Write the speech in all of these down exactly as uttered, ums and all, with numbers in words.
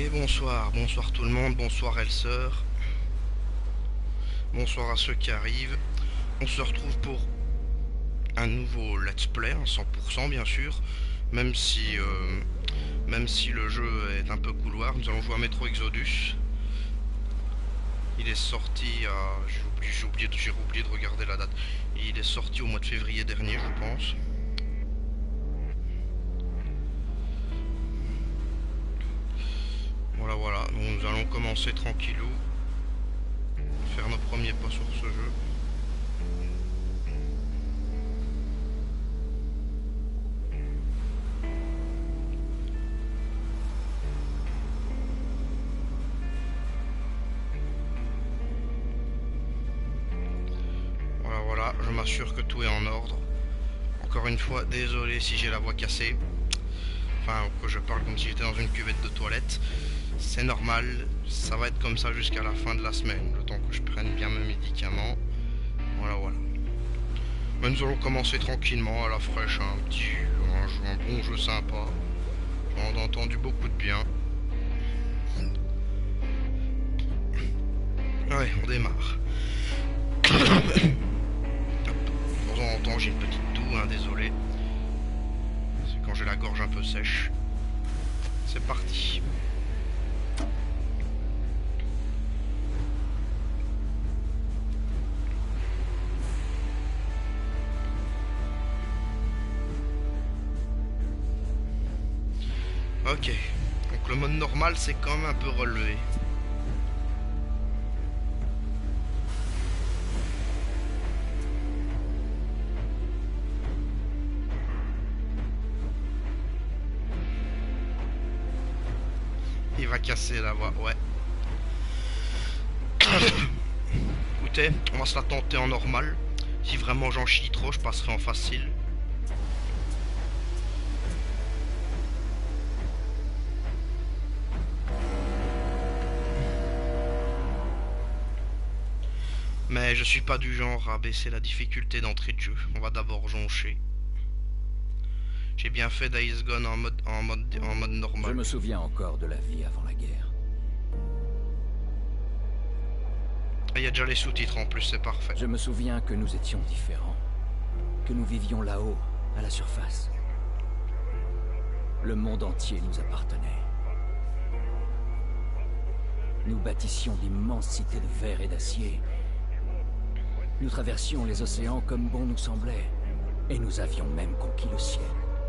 bonsoir, bonsoir tout le monde, bonsoir Elser, bonsoir à ceux qui arrivent. On se retrouve pour un nouveau let's play, hein, cent pour cent bien sûr, même si, euh, même si le jeu est un peu couloir. Nous allons jouer à Metro Exodus. Il est sorti à... J'ai oublié, j'ai oublié, j'ai oublié de regarder la date. Il est sorti au mois de février dernier, je pense. Voilà, voilà. Donc nous allons commencer tranquillou. Faire nos premiers pas sur ce jeu. Voilà, voilà. Je m'assure que tout est en ordre. Encore une fois, désolé si j'ai la voix cassée. Enfin, que je parle comme si j'étais dans une cuvette de toilette. C'est normal, ça va être comme ça jusqu'à la fin de la semaine, le temps que je prenne bien mes médicaments. Voilà, voilà. Mais nous allons commencer tranquillement, à la fraîche, un petit un, jeu, un bon jeu sympa. J'en ai entendu beaucoup de bien. Ouais, on démarre. De temps en temps, j'ai une petite toux, hein, désolé. C'est quand j'ai la gorge un peu sèche. C'est parti. Ok, donc le mode normal c'est quand même un peu relevé. Il va casser la voix, ouais. Écoutez, on va se la tenter en normal. Si vraiment j'en chie trop, je passerai en facile. Mais je suis pas du genre à baisser la difficulté d'entrée de jeu. On va d'abord joncher. J'ai bien fait Days Gone en mode, en mode, en mode normal. Je me souviens encore de la vie avant la guerre. Il y a déjà les sous-titres en plus, c'est parfait. Je me souviens que nous étions différents. Que nous vivions là-haut, à la surface. Le monde entier nous appartenait. Nous bâtissions d'immenses cités de verre et d'acier. Nous traversions les océans comme bon nous semblait. Et nous avions même conquis le ciel.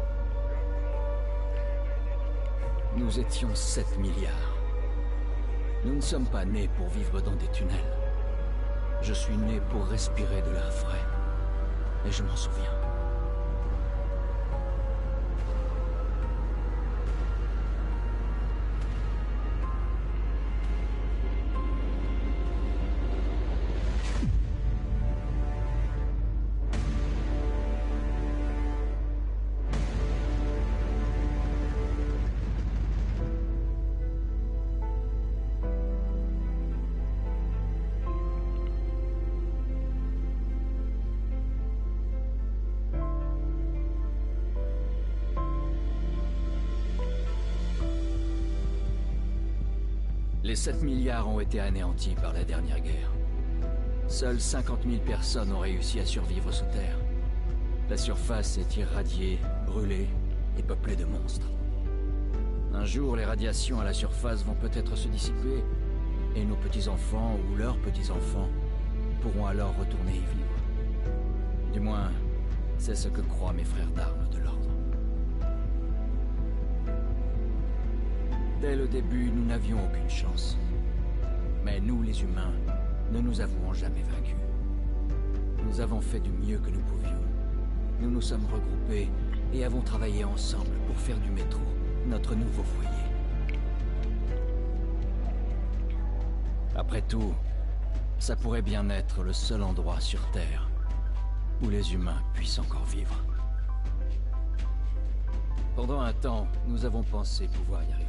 Nous étions sept milliards. Nous ne sommes pas nés pour vivre dans des tunnels. Je suis né pour respirer de l'air frais. Et je m'en souviens. Les sept milliards ont été anéantis par la dernière guerre. Seules cinquante mille personnes ont réussi à survivre sous terre. La surface est irradiée, brûlée et peuplée de monstres. Un jour, les radiations à la surface vont peut-être se dissiper, et nos petits-enfants ou leurs petits-enfants pourront alors retourner y vivre. Du moins, c'est ce que croient mes frères d'armes de l'ordre. Dès le début, nous n'avions aucune chance. Mais nous, les humains, ne nous avouons jamais vaincus. Nous avons fait du mieux que nous pouvions. Nous nous sommes regroupés et avons travaillé ensemble pour faire du métro notre nouveau foyer. Après tout, ça pourrait bien être le seul endroit sur Terre où les humains puissent encore vivre. Pendant un temps, nous avons pensé pouvoir y arriver.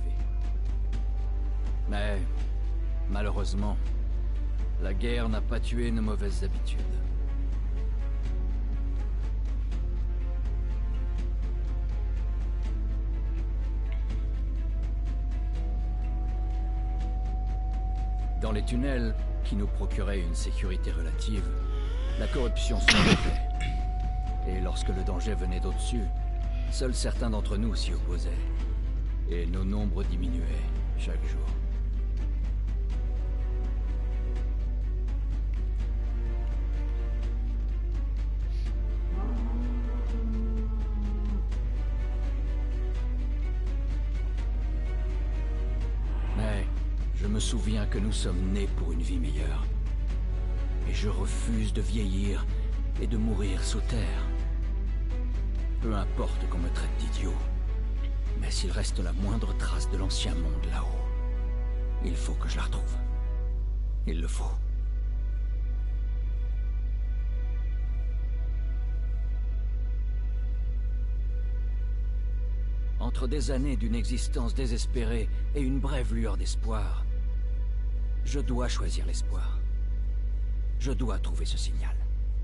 Mais, malheureusement, la guerre n'a pas tué nos mauvaises habitudes. Dans les tunnels, qui nous procuraient une sécurité relative, la corruption se développait. Et lorsque le danger venait d'au-dessus, seuls certains d'entre nous s'y opposaient. Et nos nombres diminuaient chaque jour. Mais je me souviens que nous sommes nés pour une vie meilleure. Et je refuse de vieillir et de mourir sous terre. Peu importe qu'on me traite d'idiot, mais s'il reste la moindre trace de l'ancien monde là-haut, il faut que je la retrouve. Il le faut. Entre des années d'une existence désespérée et une brève lueur d'espoir, je dois choisir l'espoir. Je dois trouver ce signal.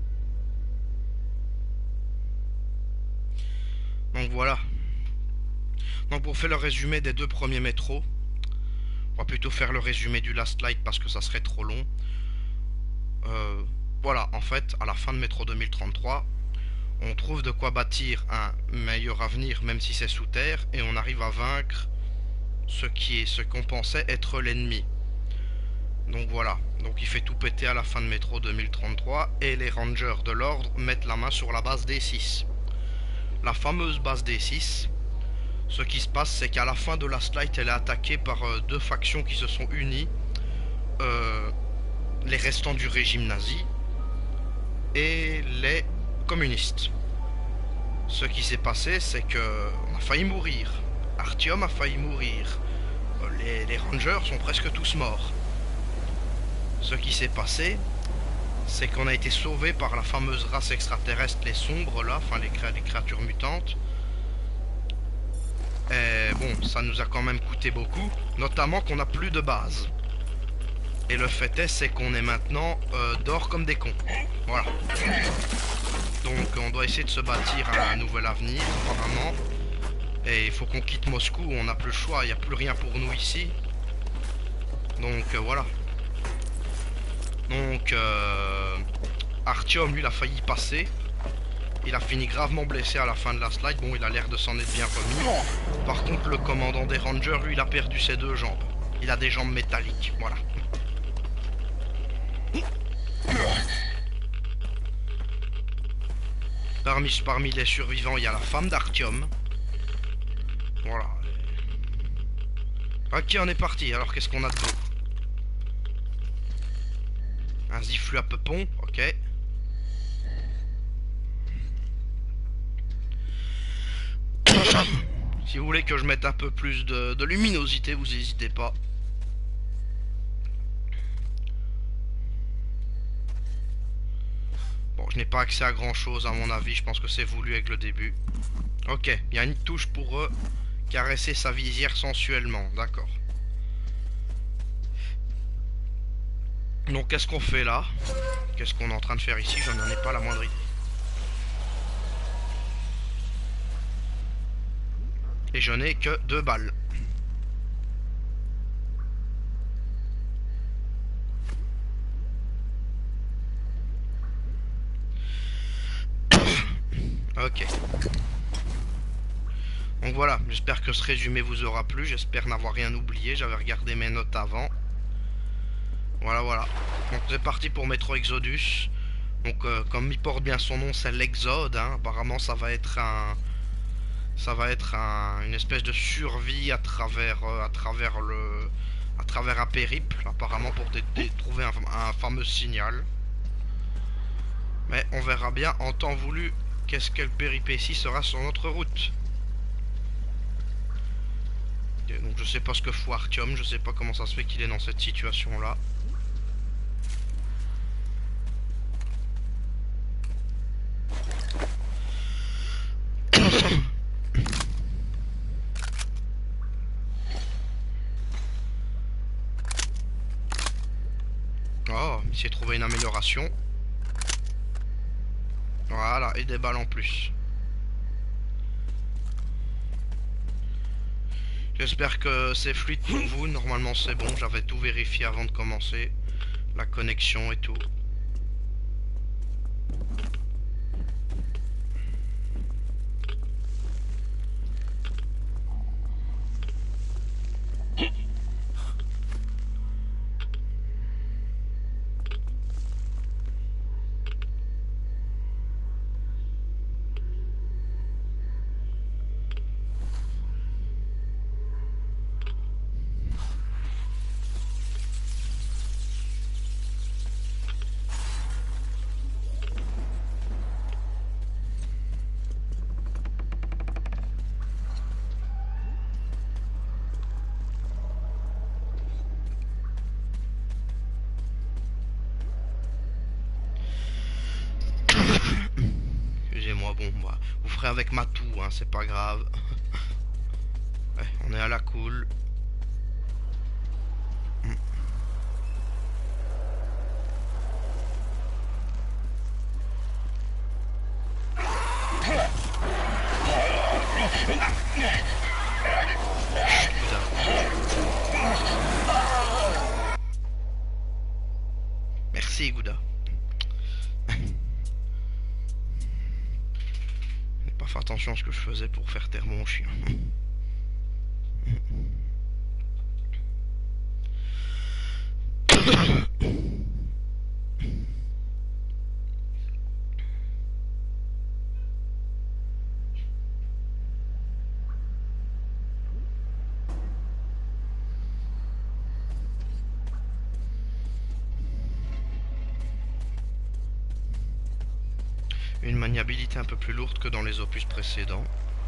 Donc voilà. Donc pour faire le résumé des deux premiers métros, on va plutôt faire le résumé du Last Light parce que ça serait trop long. Euh, voilà, en fait, à la fin de Métro deux mille trente-trois, on trouve de quoi bâtir un meilleur avenir, même si c'est sous terre, et on arrive à vaincre ce qui est ce qu'on pensait être l'ennemi. Donc voilà, donc il fait tout péter à la fin de Métro deux mille trente-trois, et les Rangers de l'ordre mettent la main sur la base D six. La fameuse base D six, ce qui se passe, c'est qu'à la fin de Last Light, elle est attaquée par euh, deux factions qui se sont unies, euh, les restants du régime nazi et les communistes. Ce qui s'est passé, c'est que on a failli mourir. Artyom a failli mourir. Les, les Rangers sont presque tous morts. Ce qui s'est passé, c'est qu'on a été sauvé par la fameuse race extraterrestre, les sombres là, enfin les, cré les créatures mutantes. Et bon, ça nous a quand même coûté beaucoup, notamment qu'on n'a plus de base. Et le fait est, c'est qu'on est maintenant euh, dehors comme des cons. Voilà. Donc on doit essayer de se bâtir un nouvel avenir, apparemment. Et il faut qu'on quitte Moscou, on n'a plus le choix, il n'y a plus rien pour nous ici. Donc euh, voilà. Donc euh, Artyom, lui, il a failli passer. Il a fini gravement blessé à la fin de la slide. Bon, il a l'air de s'en être bien remis. Par contre, le commandant des Rangers, lui, il a perdu ses deux jambes. Il a des jambes métalliques, voilà. Parmi, parmi les survivants, il y a la femme d'Artyom. Voilà. Ok, on est parti. Alors, qu'est-ce qu'on a de beau? Un ziflu à peupon, ok. Si vous voulez que je mette un peu plus de, de luminosité, vous n'hésitez pas. Bon, je n'ai pas accès à grand chose à mon avis, je pense que c'est voulu avec le début. Ok, il y a une touche pour euh, caresser sa visière sensuellement, d'accord. Donc qu'est-ce qu'on fait là? Qu'est-ce qu'on est en train de faire ici? Je n'en ai pas la moindre idée. Et je n'ai que deux balles. Ok. Donc voilà, j'espère que ce résumé vous aura plu. J'espère n'avoir rien oublié. J'avais regardé mes notes avant. Voilà, voilà. Donc c'est parti pour Metro Exodus. Donc euh, comme il porte bien son nom, c'est l'Exode. Hein. Apparemment ça va être un... Ça va être un, une espèce de survie à travers, euh, à travers le, à travers un périple, apparemment pour trouver un, un fameux signal. Mais on verra bien en temps voulu qu'est-ce que le péripétie sera sur notre route. Et donc je sais pas ce que fout Artyom, je sais pas comment ça se fait qu'il est dans cette situation là. Oh, il s'est trouvé une amélioration. Voilà, et des balles en plus. J'espère que c'est fluide pour vous. Normalement c'est bon, j'avais tout vérifié avant de commencer. La connexion et tout. Excusez-moi, bon, bah, vous ferez avec ma toux, hein, c'est pas grave. Ouais, on est à la cool. Merci, Gouda. J'ai pas fait attention à ce que je faisais pour faire taire mon chien. Une maniabilité un peu plus lourde que dans les opus précédents.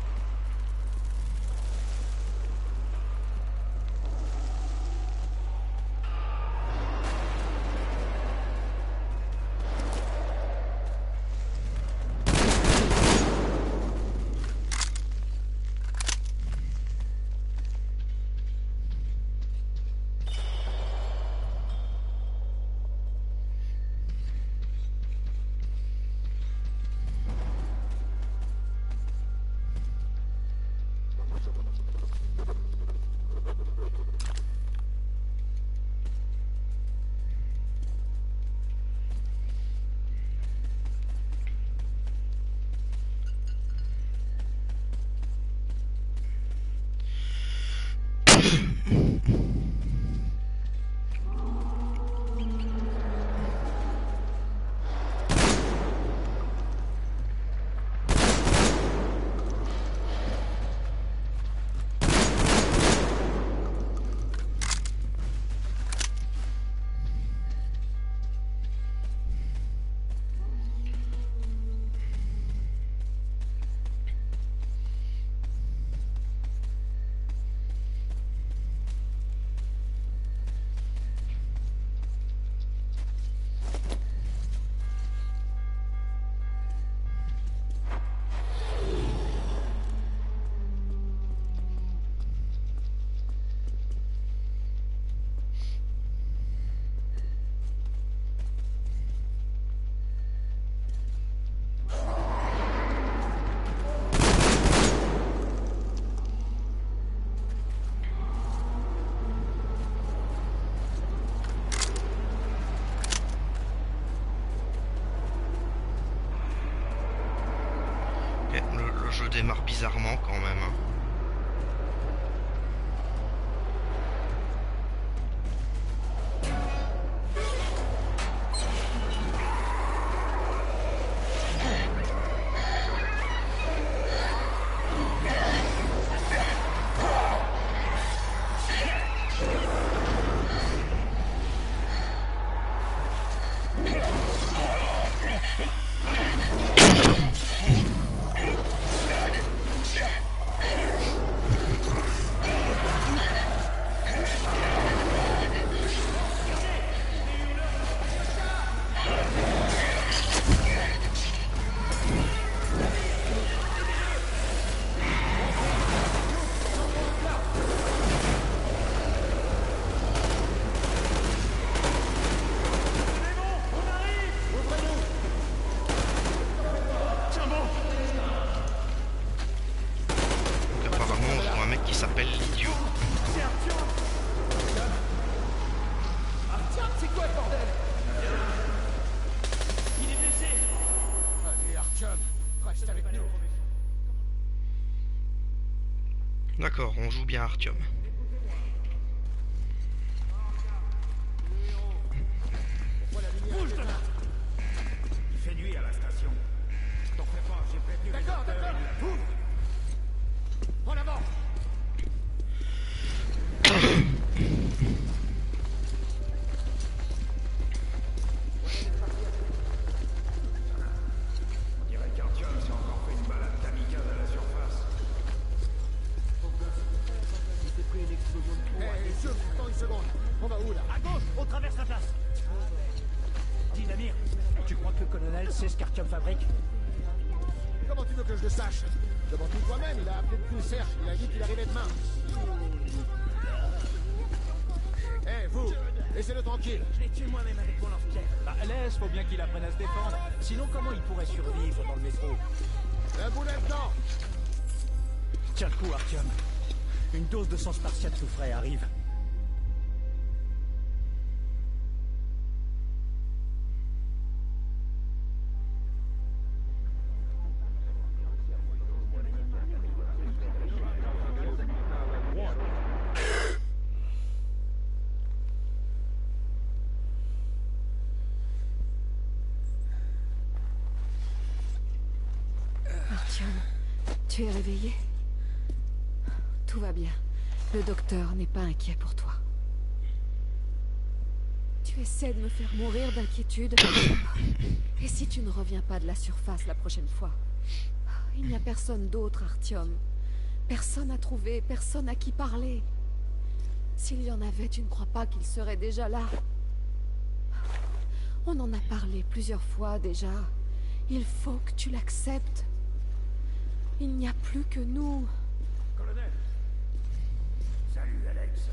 Le, le jeu démarre bizarrement quand même. Hein. Donc apparemment on joue un mec qui s'appelle l'Idiot. reste avec nous. D'accord, on joue bien Artyom. Bouge de là. Il fait nuit à la station. T'en fais pas, j'ai prévenu. D'accord, d'accord. Bouge. En avant. On dirait qu'Artyom s'est encore fait une balade kamikaze à la surface. Il s'est pris une explosion de plomb. Hé, hey, attends une seconde. On va où là? À gauche, on traverse la place. Dis Damir, tu crois que le colonel sait ce qu'Artyom fabrique? Comment tu veux que je le sache? Demande-lui toi-même, il a appelé depuis le cercle, il a dit qu'il arrivait demain. Hé, hey, vous, laissez-le tranquille. Je l'ai tué moi-même avec mon lance-pierre. Bah laisse, faut bien qu'il apprenne à se défendre. Sinon comment il pourrait survivre dans le métro? Un boulet dedans. Tiens le coup, Artyom. Une dose de sang spartiate tout frais arrive. Artyom, tu es réveillé? Tout va bien. Le docteur n'est pas inquiet pour toi. Tu essaies de me faire mourir d'inquiétude. Et si tu ne reviens pas de la surface la prochaine fois? Il n'y a personne d'autre, Artyom. Personne à trouver, personne à qui parler. S'il y en avait, tu ne crois pas qu'il serait déjà là? On en a parlé plusieurs fois déjà. Il faut que tu l'acceptes. Il n'y a plus que nous. Colonel. Salut, Alex.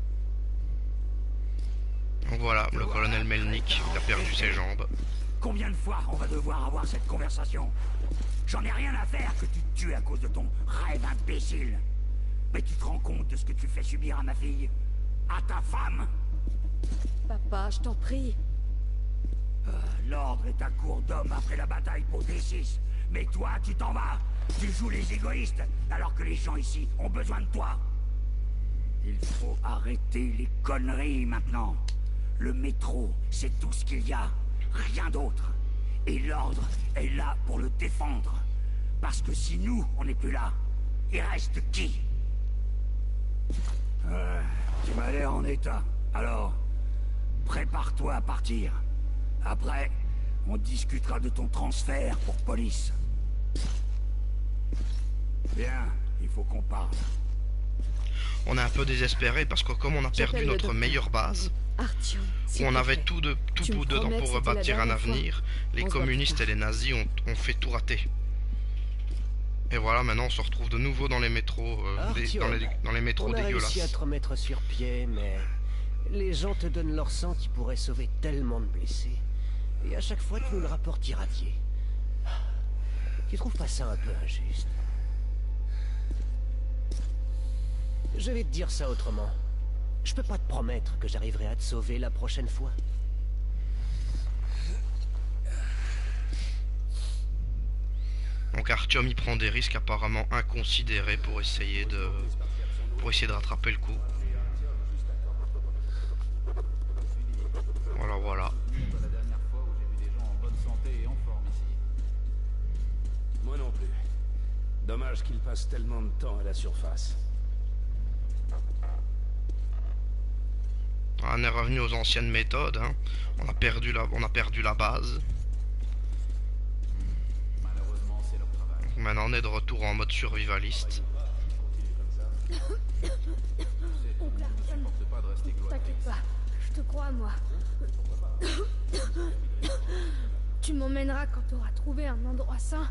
Donc voilà, le colonel Melnik, il a perdu ses jambes. Combien de fois on va devoir avoir cette conversation? J'en ai rien à faire que tu te tues à cause de ton rêve imbécile. Mais tu te rends compte de ce que tu fais subir à ma fille? À ta femme? Papa, je t'en prie. Euh, L'ordre est à court d'hommes après la bataille pour D six. Mais toi, tu t'en vas. Tu joues les égoïstes, alors que les gens ici ont besoin de toi. Il faut arrêter les conneries maintenant. Le métro, c'est tout ce qu'il y a. Rien d'autre. Et l'ordre est là pour le défendre. Parce que si nous, on n'est plus là, il reste qui? euh, Tu m'as l'air en état. Alors, prépare-toi à partir. Après, on discutera de ton transfert pour police. Bien, il faut qu'on parle. On est un peu désespéré parce que comme on a perdu notre meilleure base, Artyom, où on avait tout, de, tout Tu me dedans promets que pour c'était la rebâtir un dernière fois. avenir, les On se voit communistes plus et les nazis ont, ont fait tout rater. Et voilà, maintenant on se retrouve de nouveau dans les métros, euh, des- dans, les, dans les métros On a dégueulasses. réussi à te remettre sur pied, mais les gens te donnent leur sang qui pourrait sauver tellement de blessés. Et à chaque fois, tu nous le rapportes irradié. Tu trouves pas ça un peu injuste? Je vais te dire ça autrement. Je peux pas te promettre que j'arriverai à te sauver la prochaine fois. Donc Artyom il prend des risques apparemment inconsidérés pour essayer de pour essayer de rattraper le coup. Voilà voilà. La dernière fois où j'ai vu des gens en bonne santé et en forme ici. Moi non plus. Dommage qu'il passe tellement de temps à la surface. On est revenu aux anciennes méthodes, hein. On a perdu la on a perdu la base. Malheureusement, c'est leur travail. Donc maintenant on est de retour en mode survivaliste. Oncle Artyom, C'est pas de rester cloîtré. t'inquiète pas, je te crois, moi. Tu m'emmèneras quand t'auras trouvé un endroit sain.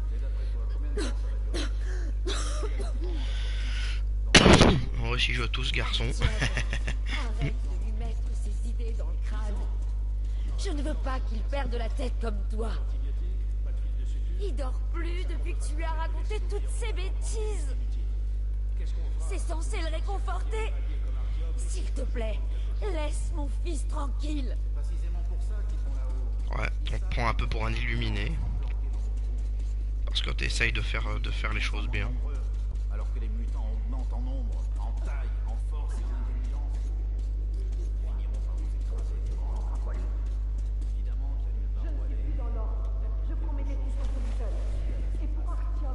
Moi aussi je tousse garçon. Arrête de lui mettre ses idées dans le crâne. Je ne veux pas qu'il perde la tête comme toi. Il dort plus depuis que tu lui as raconté toutes ces bêtises. C'est censé le réconforter. S'il te plaît, laisse mon fils tranquille. Ouais, on te prend un peu pour un illuminé. Parce que tu essayes de faire, de faire les choses bien. Alors que les mutants augmentent en nombre, en taille, en force et en intelligence. Ils n'iront pas vous écraser. Évidemment qu'il y a nulle part où aller. Je ne suis plus dans l'ordre. Je prends mes décisions toute seule. Et pour Artyom...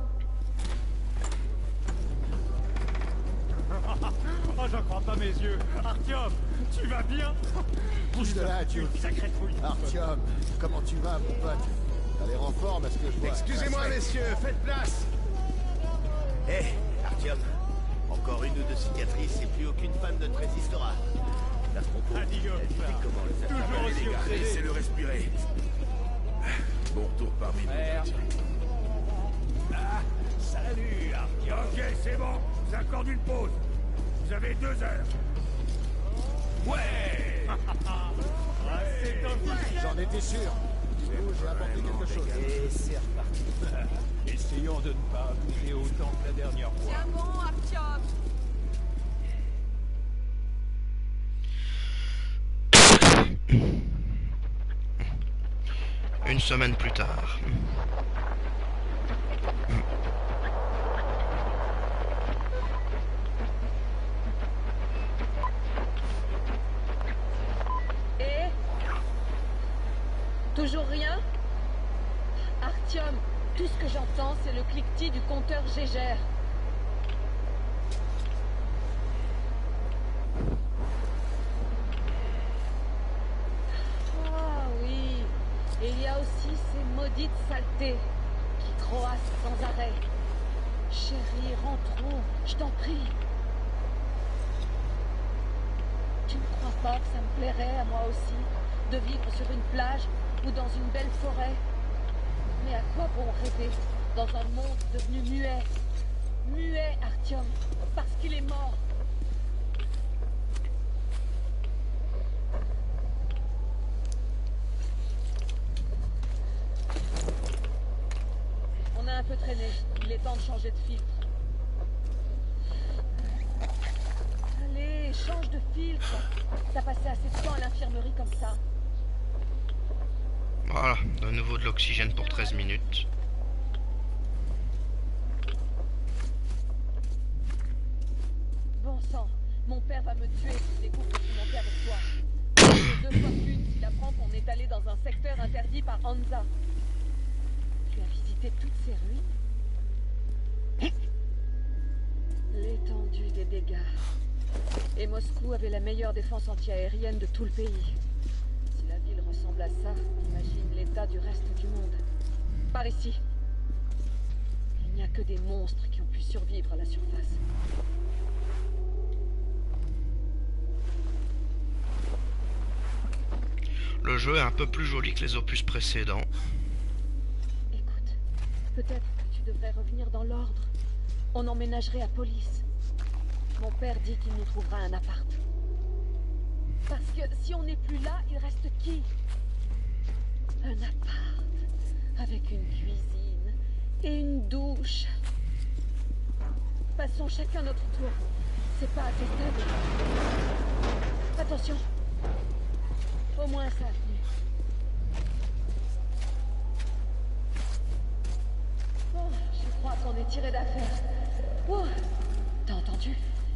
Oh, j'en crois pas mes yeux. Artyom, tu vas bien? Bouge de là, tu sacrée trouille. Artyom, comment tu vas, mon pote? T'as l'air en forme, à ce que je vois. Excusez-moi, messieurs, faites place. Hé, hey, Artyom, encore une ou deux cicatrices et plus aucune panne de te résistera. La Franco, elle dit comment les affaires. Toujours aussi obsédé. Laissez-le respirer. Bon retour parmi nous. Ah, salut, Artyom. Ok, c'est bon. Je vous accorde une pause. Vous avez deux heures. Ouais. Ah, c'est officiel. J'en étais sûr. Dis-nous, j'ai apporté quelque chose. Et c'est reparti. Essayons de ne pas abuser autant que la dernière fois. Tiens bon, Artyom. Une semaine plus tard. Et toujours rien? Artyom, tout ce que j'entends, c'est le cliquetis du compteur Gégère. Ah oui, et il y a aussi ces maudites saletés qui croassent sans arrêt. Chérie, rentrons, je t'en prie. Tu ne crois pas que ça me plairait à moi aussi de vivre sur une plage ou dans une belle forêt? Mais à quoi bon rêver dans un monde devenu muet? Muet, Artyom, parce qu'il est mort. On a un peu traîné. Il est temps de changer de filtre. Allez, change de filtre. T'as passé assez de temps à l'infirmerie comme ça. Voilà, de nouveau de l'oxygène pour treize minutes. Bon sang, mon père va me tuer s'il découvre que je suis montée avec toi. C'est deux fois plus s'il apprend qu'on est allé dans un secteur interdit par Hansa. Tu as visité toutes ces ruines? L'étendue des dégâts. Et Moscou avait la meilleure défense antiaérienne de tout le pays. Si la ville ressemble à ça, imagine l'état du reste du monde. Par ici. Il n'y a que des monstres qui ont pu survivre à la surface. Le jeu est un peu plus joli que les opus précédents. Écoute, peut-être que tu devrais revenir dans l'ordre. On emménagerait à Police. Mon père dit qu'il nous trouvera un appart. Parce que si on n'est plus là, il reste qui? Un appart. Avec une cuisine. Et une douche. Passons chacun notre tour. C'est pas assez stable. Attention. Au moins ça a tenu. Oh, je crois qu'on est tiré d'affaire. Oh, t'as entendu?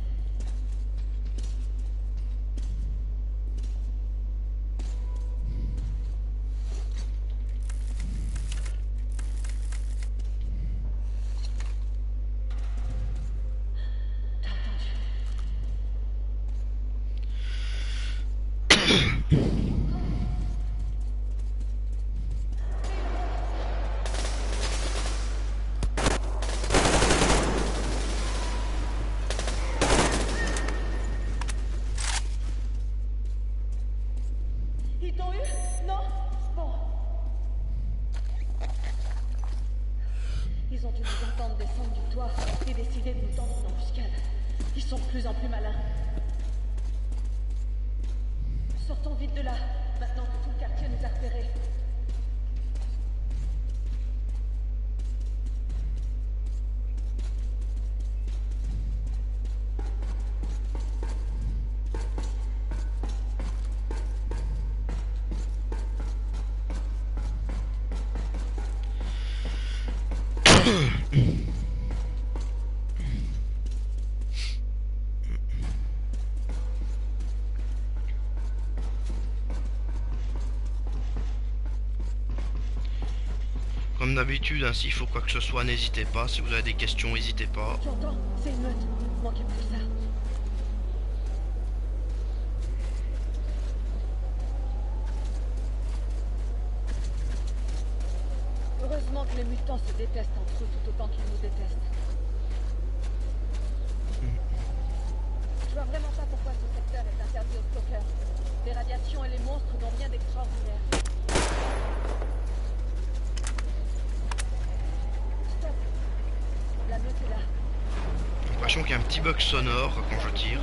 Ils t'ont eu? Non? Bon. Ils ont dû nous entendre descendre du toit et décider de nous tendre une embuscade. Ils sont de plus en plus malins. Sortons vite de là, maintenant que tout le quartier nous a repérés. d'habitude, hein, s'il faut quoi que ce soit, n'hésitez pas. Si vous avez des questions, n'hésitez pas. Tu entends? C'est une meute. Manquez plus que ça. Heureusement que les mutants se détestent entre eux tout autant qu'ils nous détestent. Je vois vraiment pas pourquoi ce secteur est interdit aux stalkers. Les radiations et les monstres n'ont rien d'extraordinaire. Stop. La meute est là. J'ai l'impression qu'il y a un petit bug sonore quand je tire.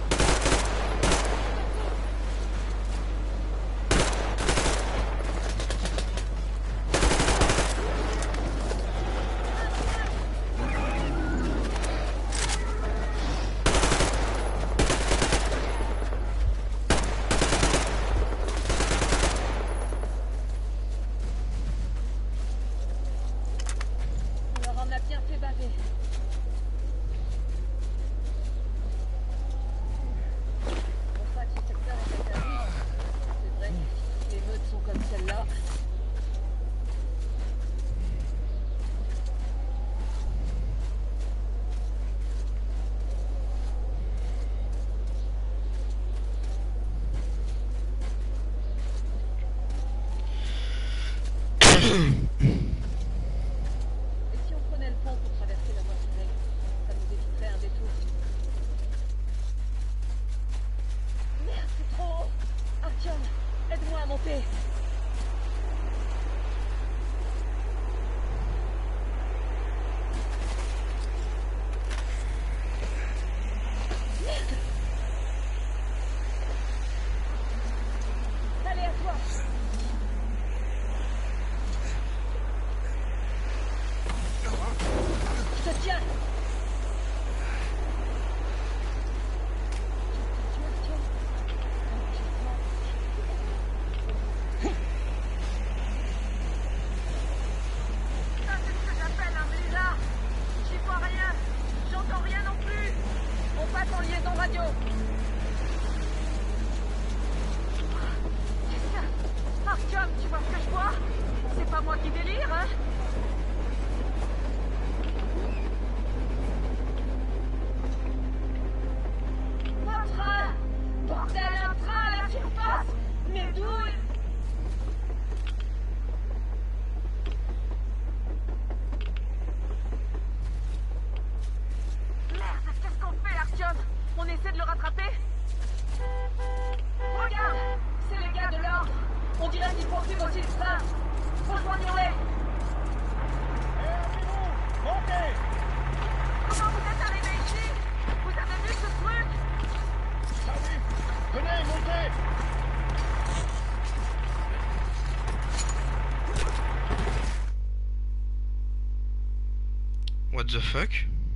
What the fuck?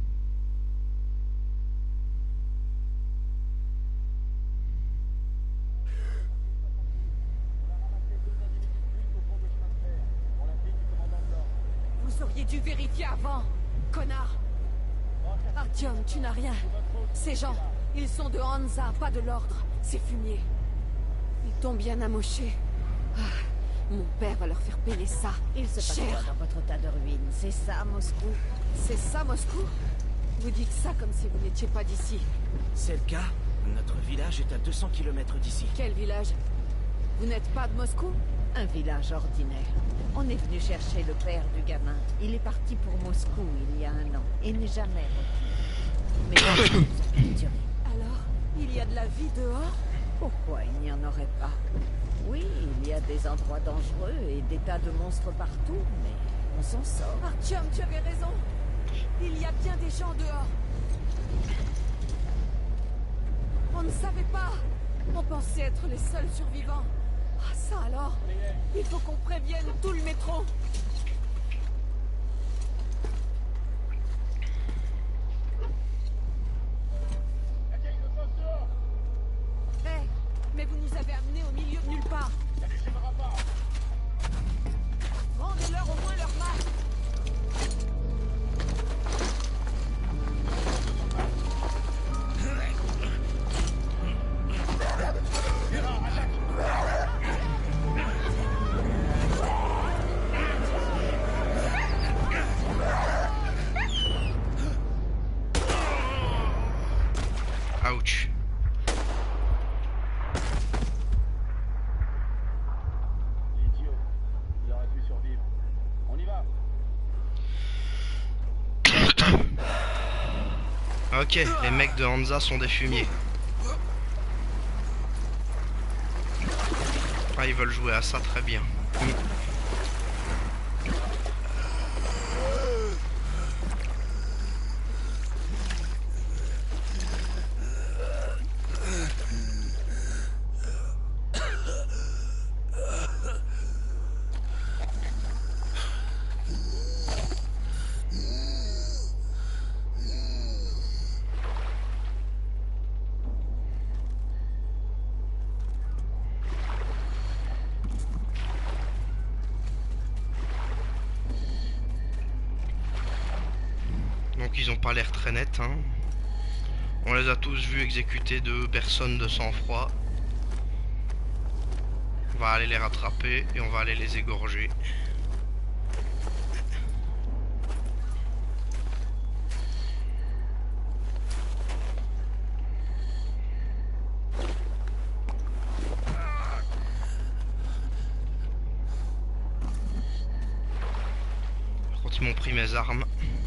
Vous auriez dû vérifier avant, connard. Artyom, tu n'as rien. Ces gens, ils sont de Hansa, pas de l'ordre. C'est fumier. Ils t'ont bien amoché. Ah, mon père va leur faire payer ça. Il se passe cher. quoi dans votre tas de ruines? C'est ça, Moscou? C'est ça, Moscou? Vous dites ça comme si vous n'étiez pas d'ici. C'est le cas. Notre village est à deux cents kilomètres d'ici. Quel village? Vous n'êtes pas de Moscou? Un village ordinaire. On est venu chercher le père du gamin. Il est parti pour Moscou il y a un an et n'est jamais revenu. Mais nous sommes capturés. Alors, il y a de la vie dehors? Pourquoi il n'y en aurait pas? Oui, il y a des endroits dangereux et des tas de monstres partout, mais on s'en sort. Artyom, tu avais raison. Il y a bien des gens dehors. On ne savait pas. On pensait être les seuls survivants. Ah, ça alors? Il faut qu'on prévienne tout le métro. Hé, hey, mais vous nous avez amenés au milieu de nulle part. Rendez-leur au moins leur masque. Ok, les mecs de Hansa sont des fumiers. Ah, ils veulent jouer à ça très bien. Donc ils ont pas l'air très nets, hein. On les a tous vus exécuter deux personnes de sang-froid. On va aller les rattraper et on va aller les égorger. Par contre ils m'ont pris mes armes.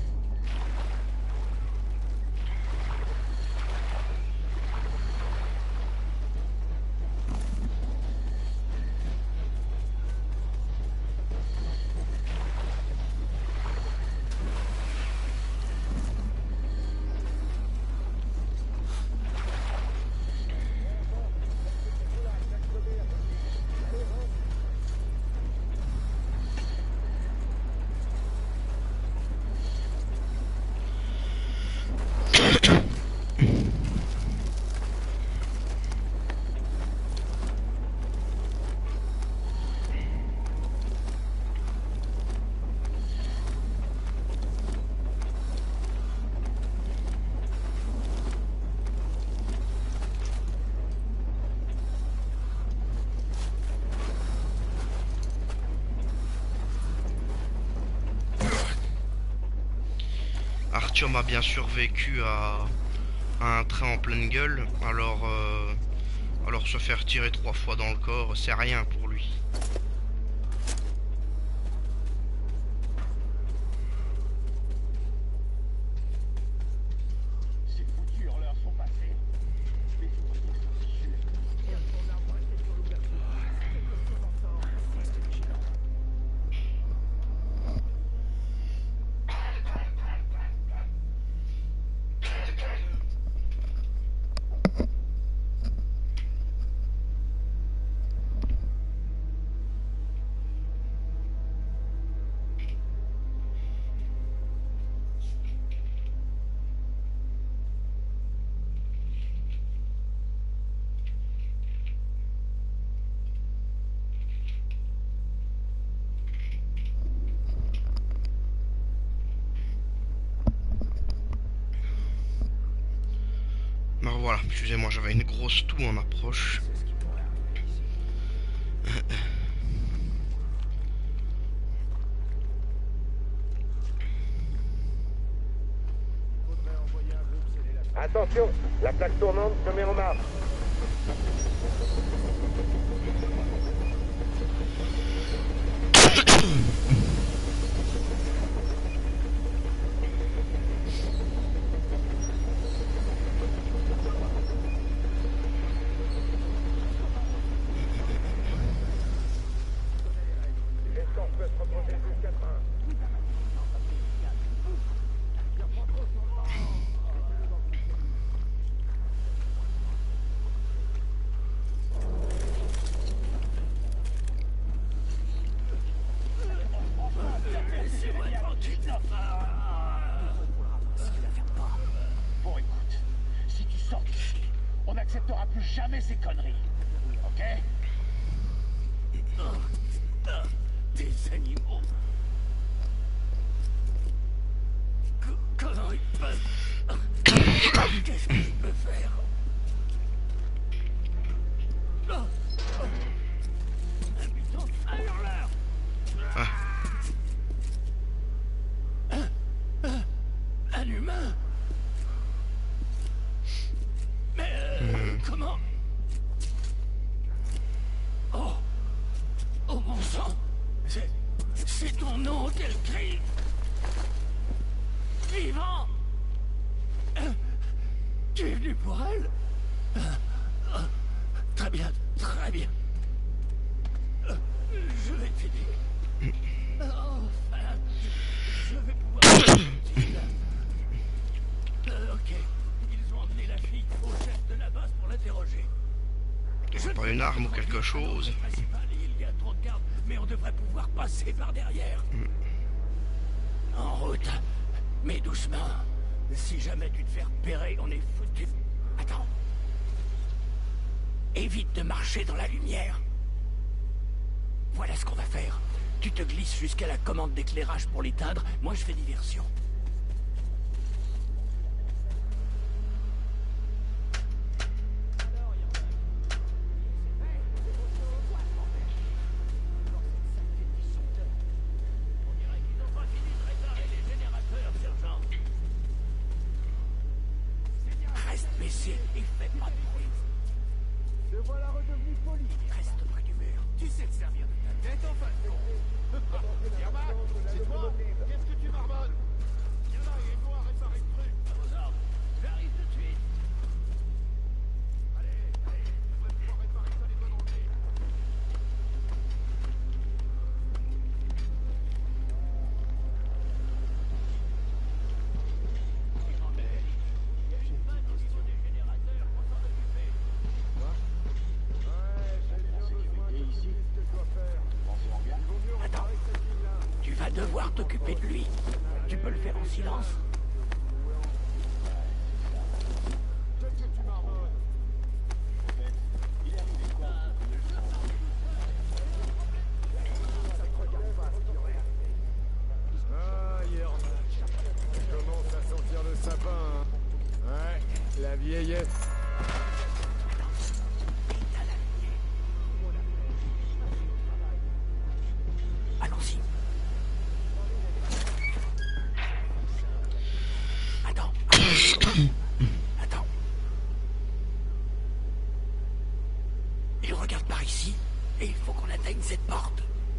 Artyom a bien survécu à, à un train en pleine gueule, alors, euh, alors se faire tirer trois fois dans le corps, c'est rien pour lui. Alors voilà, excusez-moi, j'avais une grosse toux en approche. Attention, la plaque tournante se met en marche. Jamais ces conneries, ok? Des animaux. Co- Comment ils peuvent... Qu'est-ce que je peux faire? Un mutant, un hurleur. Ah. Un, un, un humain. Mais euh, mmh. comment? Oh, oh mon sang, c'est, c'est ton nom qu'elle crie. Vivant. Tu es venu pour elle? Très bien, très bien. Je vais finir. Enfin, je vais pouvoir... euh, ok, ils ont emmené la fille au chef de la base pour l'interroger. C'est pas une arme ou quelque chose. Il y a trop de gardes, mais on devrait pouvoir passer par derrière. Mm. En route, mais doucement. Si jamais tu te fais repérer, on est foutu. Attends. Évite de marcher dans la lumière. Voilà ce qu'on va faire. Tu te glisses jusqu'à la commande d'éclairage pour l'éteindre. Moi, je fais diversion. Reste baissé et fais pas de bruit. Te voilà redevenu poli. Reste près du mur. Tu sais te servir de ta tête en fin de compte. Yermak, c'est toi? Qu'est-ce que tu marmonnes? Viens là et aide-moi à réparer le truc. À vos ordres. J'arrive tout de suite. Allez, allez, tu devrais pouvoir réparer ça les bonnes enlevées. Attends. Tu vas devoir t'occuper de lui. Tu peux le faire en silence. Ah, Yermak. Je commence à sentir le sapin, hein. Ouais, la vieillesse. Allons-y. Attends. Attends. Il regarde par ici et il faut qu'on atteigne cette porte.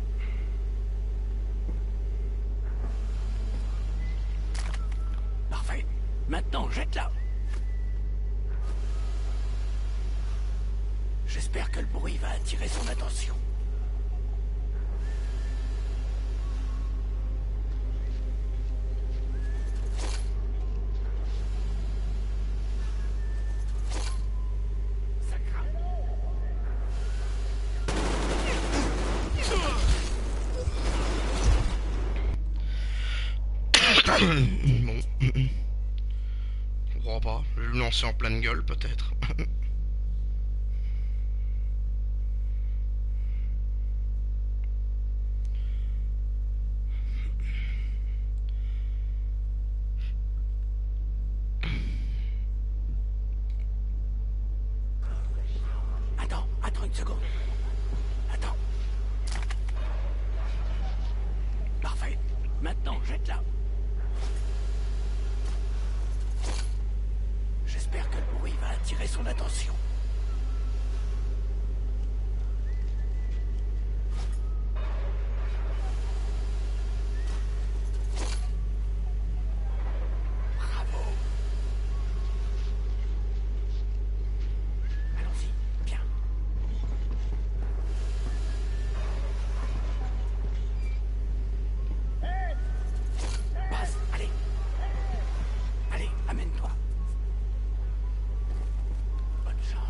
Parfait. Maintenant, jette-la. J'espère que le bruit va attirer son attention. Ça craint. Bon. Je crois pas. Je vais le lancer en pleine gueule, peut-être. Attends, attends une seconde. Attends. Parfait. Maintenant, jette-la. J'espère que le bruit va attirer son attention. Bravo. Allons-y, bien. Passe, allez. Allez, amène-toi. Bonne chance.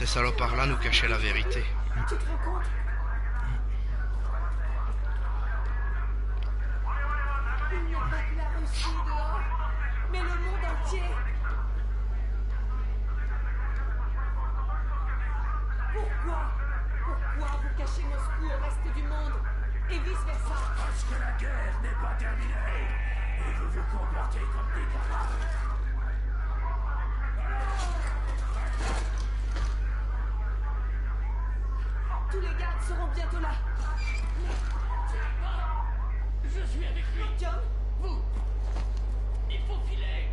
Ces salopards-là nous cachaient la vérité. Tu te rends compte? Il n'y a pas que la Russie dehors, mais le monde entier. Pourquoi? Pourquoi vous cachez Moscou au reste du monde? Et vice-versa? Parce que la guerre n'est pas terminée. Et vous vous comportez comme des camarades. Tous les gardes seront bientôt là. Je suis avec lui. John, vous. Il faut filer.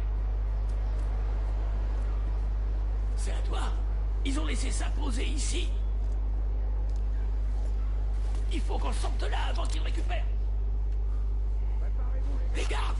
C'est à toi. Ils ont laissé ça poser ici. Il faut qu'on sorte de là avant qu'ils récupèrent. Les gardes.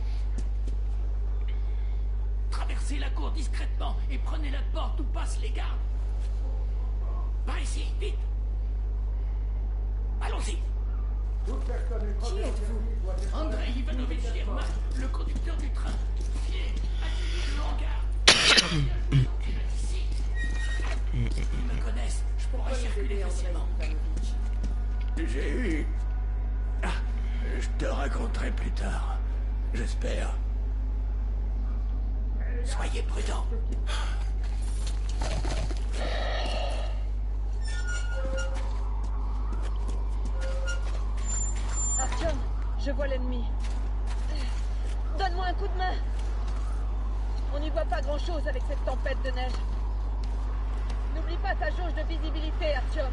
Traversez la cour discrètement et prenez la porte où passent les gardes. Par ici, vite. Allons-y. Qui êtes-vous? Andrei Ivanovitch Yermak, le conducteur du train. Fiez, accueillez le hangar. Ici. Ils me connaissent, je pourrais circuler facilement. J'ai eu... Ah, je te raconterai plus tard. J'espère. Soyez prudents. Artyom, je vois l'ennemi. Donne-moi un coup de main. On n'y voit pas grand-chose avec cette tempête de neige. N'oublie pas ta jauge de visibilité, Artyom.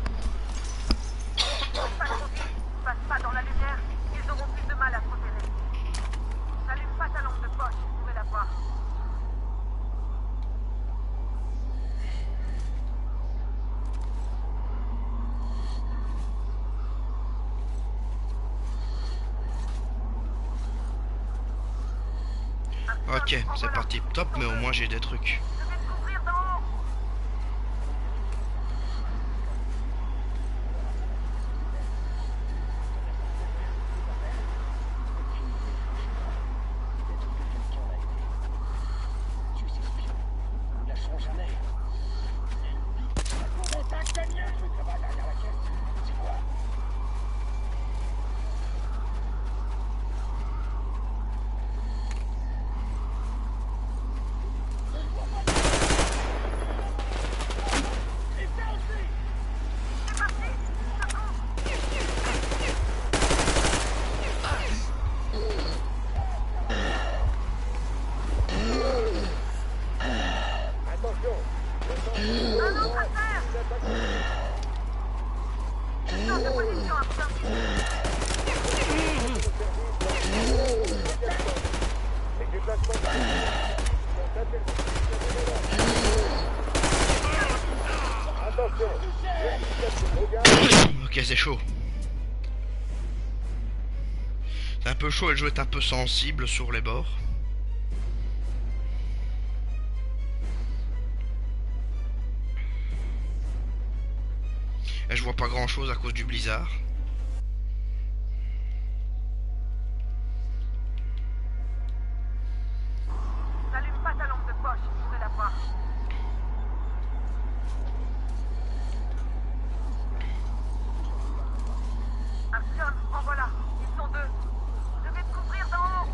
Pas trop vite, passe pas dans la lumière, ils auront plus de mal à se repérer. N'allume pas ta lampe de poche, vous pouvez la voir. Ok, c'est parti top, mais au moins j'ai des trucs. Je vais te couvrir d'en haut. Tu sais, nous ne lâcherons jamais. Contact camion. Je travaille derrière la caisse. C'est quoi? Ok, c'est chaud. C'est un peu chaud, elle joue est un peu sensible sur les bords. Et je vois pas grand chose à cause du blizzard. N'allume pas ta lampe de poche, vous pouvez la voir. Artyom, en voilà, ils sont deux. Je vais te couvrir d'en haut.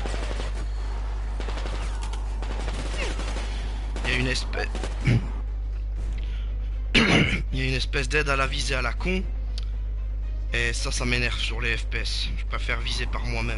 Il y a une espèce... Il y a une espèce d'aide à la visée à la con. Et ça, ça m'énerve sur les F P S. Je préfère viser par moi-même.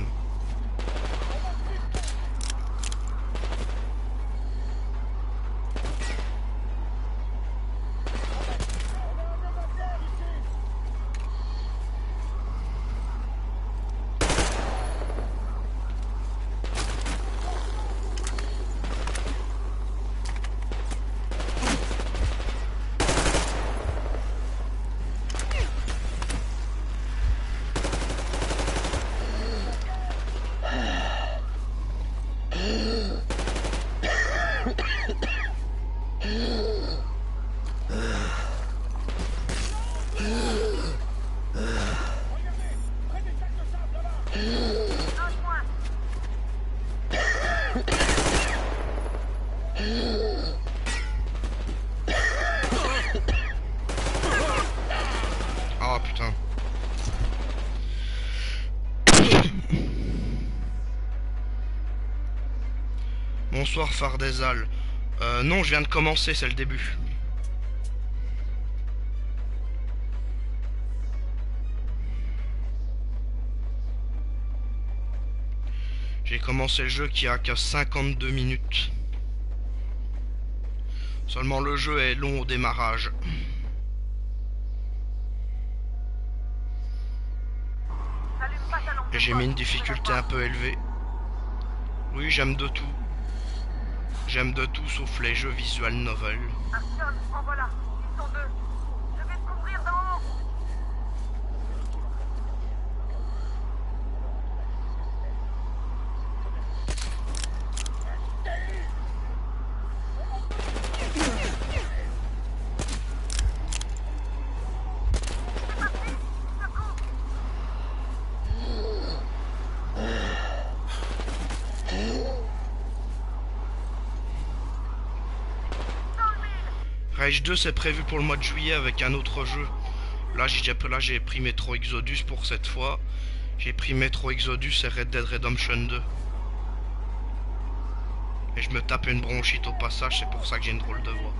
Oh putain. Bonsoir Fardezal. Euh, non, je viens de commencer, c'est le début. J'ai commencé le jeu qui a que cinquante-deux minutes. Seulement le jeu est long au démarrage. Et j'ai mis une difficulté un peu élevée. Oui, j'aime de tout. J'aime de tout sauf les jeux visual novel. Artyom, en voilà. Ils sont deux. Je vais te couvrir d'en haut. Rage deux c'est prévu pour le mois de juillet avec un autre jeu. Là j'ai là j'ai pris Metro Exodus pour cette fois. J'ai pris Metro Exodus et Red Dead Redemption deux. Et je me tape une bronchite au passage, c'est pour ça que j'ai une drôle de voix.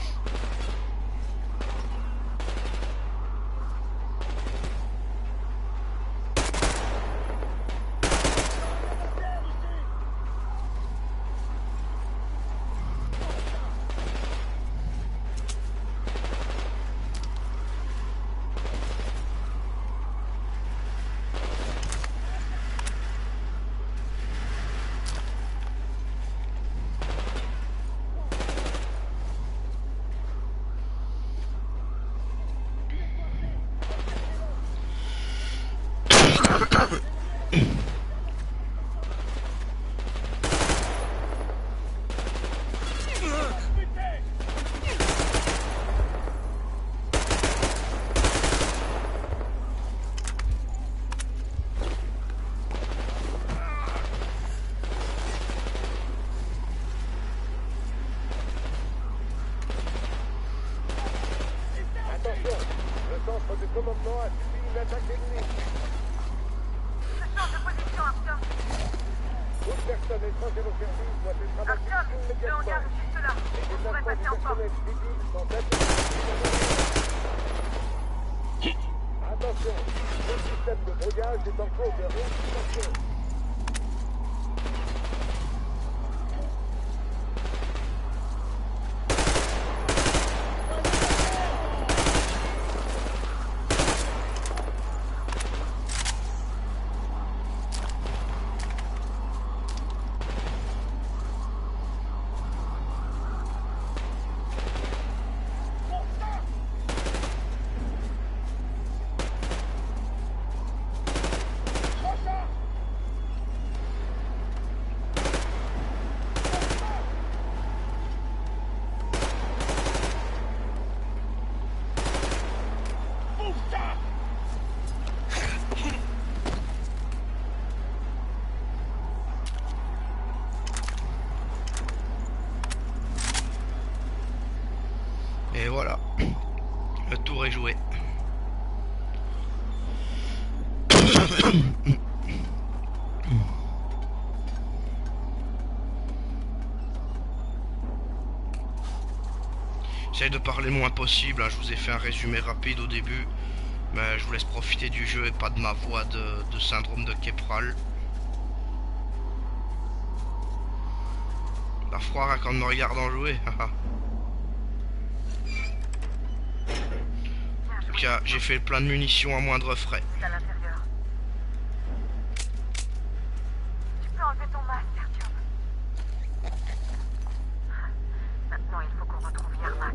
Et voilà, le tour est joué. J'essaie de parler le moins possible, hein. Je vous ai fait un résumé rapide au début. Mais je vous laisse profiter du jeu et pas de ma voix de, de syndrome de Kepral. La froid quand me regardant jouer. En tout cas, j'ai fait le plein de munitions à moindre frais. À l'intérieur. Tu peux enlever ton masque, Artyom. Maintenant, il faut qu'on retrouve Yermak.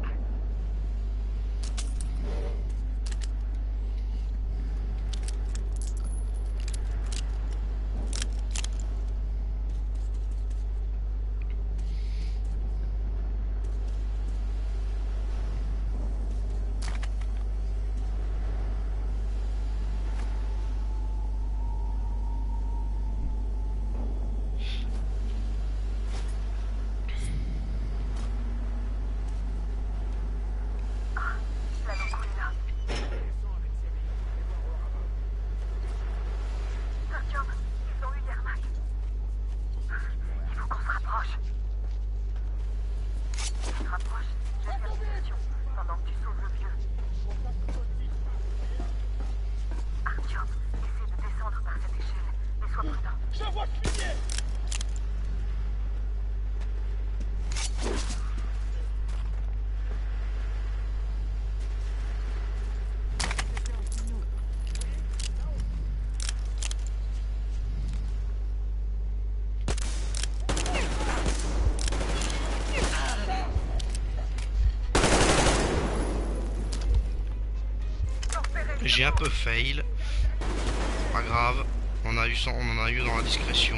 J'ai un peu fail. Pas grave. On a eu ça, on en a eu dans la discrétion.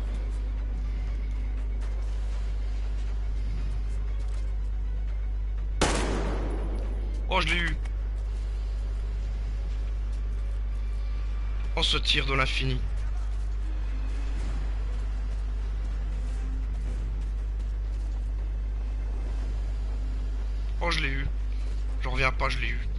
Oh, je l'ai eu. On se tire de l'infini. Oh, je l'ai eu. Je reviens pas, je l'ai eu.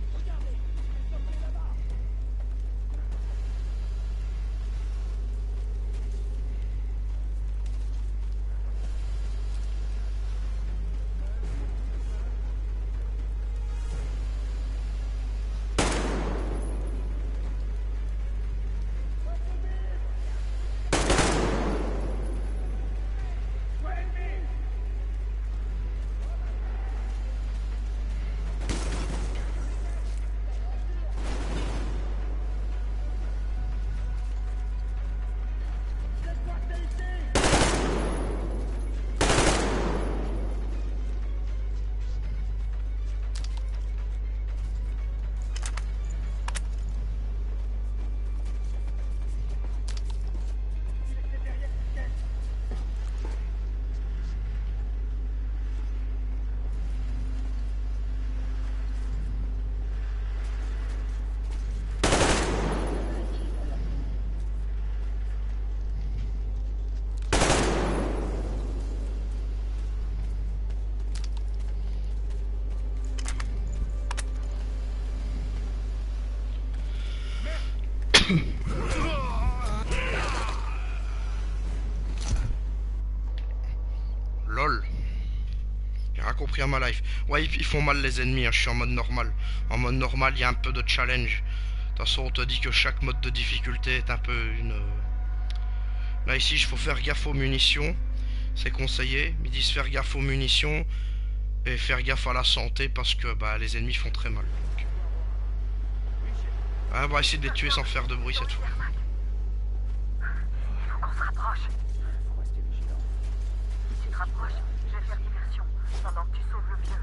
Lol. J'ai rien compris à ma life. Ouais, ils font mal les ennemis, hein. Je suis en mode normal. En mode normal, il y a un peu de challenge. De toute façon, on te dit que chaque mode de difficulté est un peu une... Là, ici, il faut faire gaffe aux munitions. C'est conseillé. Ils disent faire gaffe aux munitions et faire gaffe à la santé parce que bah, les ennemis font très mal. Donc... Ah, on va essayer de les tuer sans faire de bruit cette fois. Il faut qu'on se rapproche. Faut rester vigilant. Si tu te rapproches, je vais faire diversion pendant que tu sauves le vieux.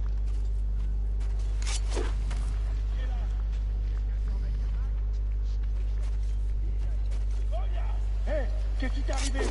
Hé, hey, qu'est-ce qui t'est arrivé?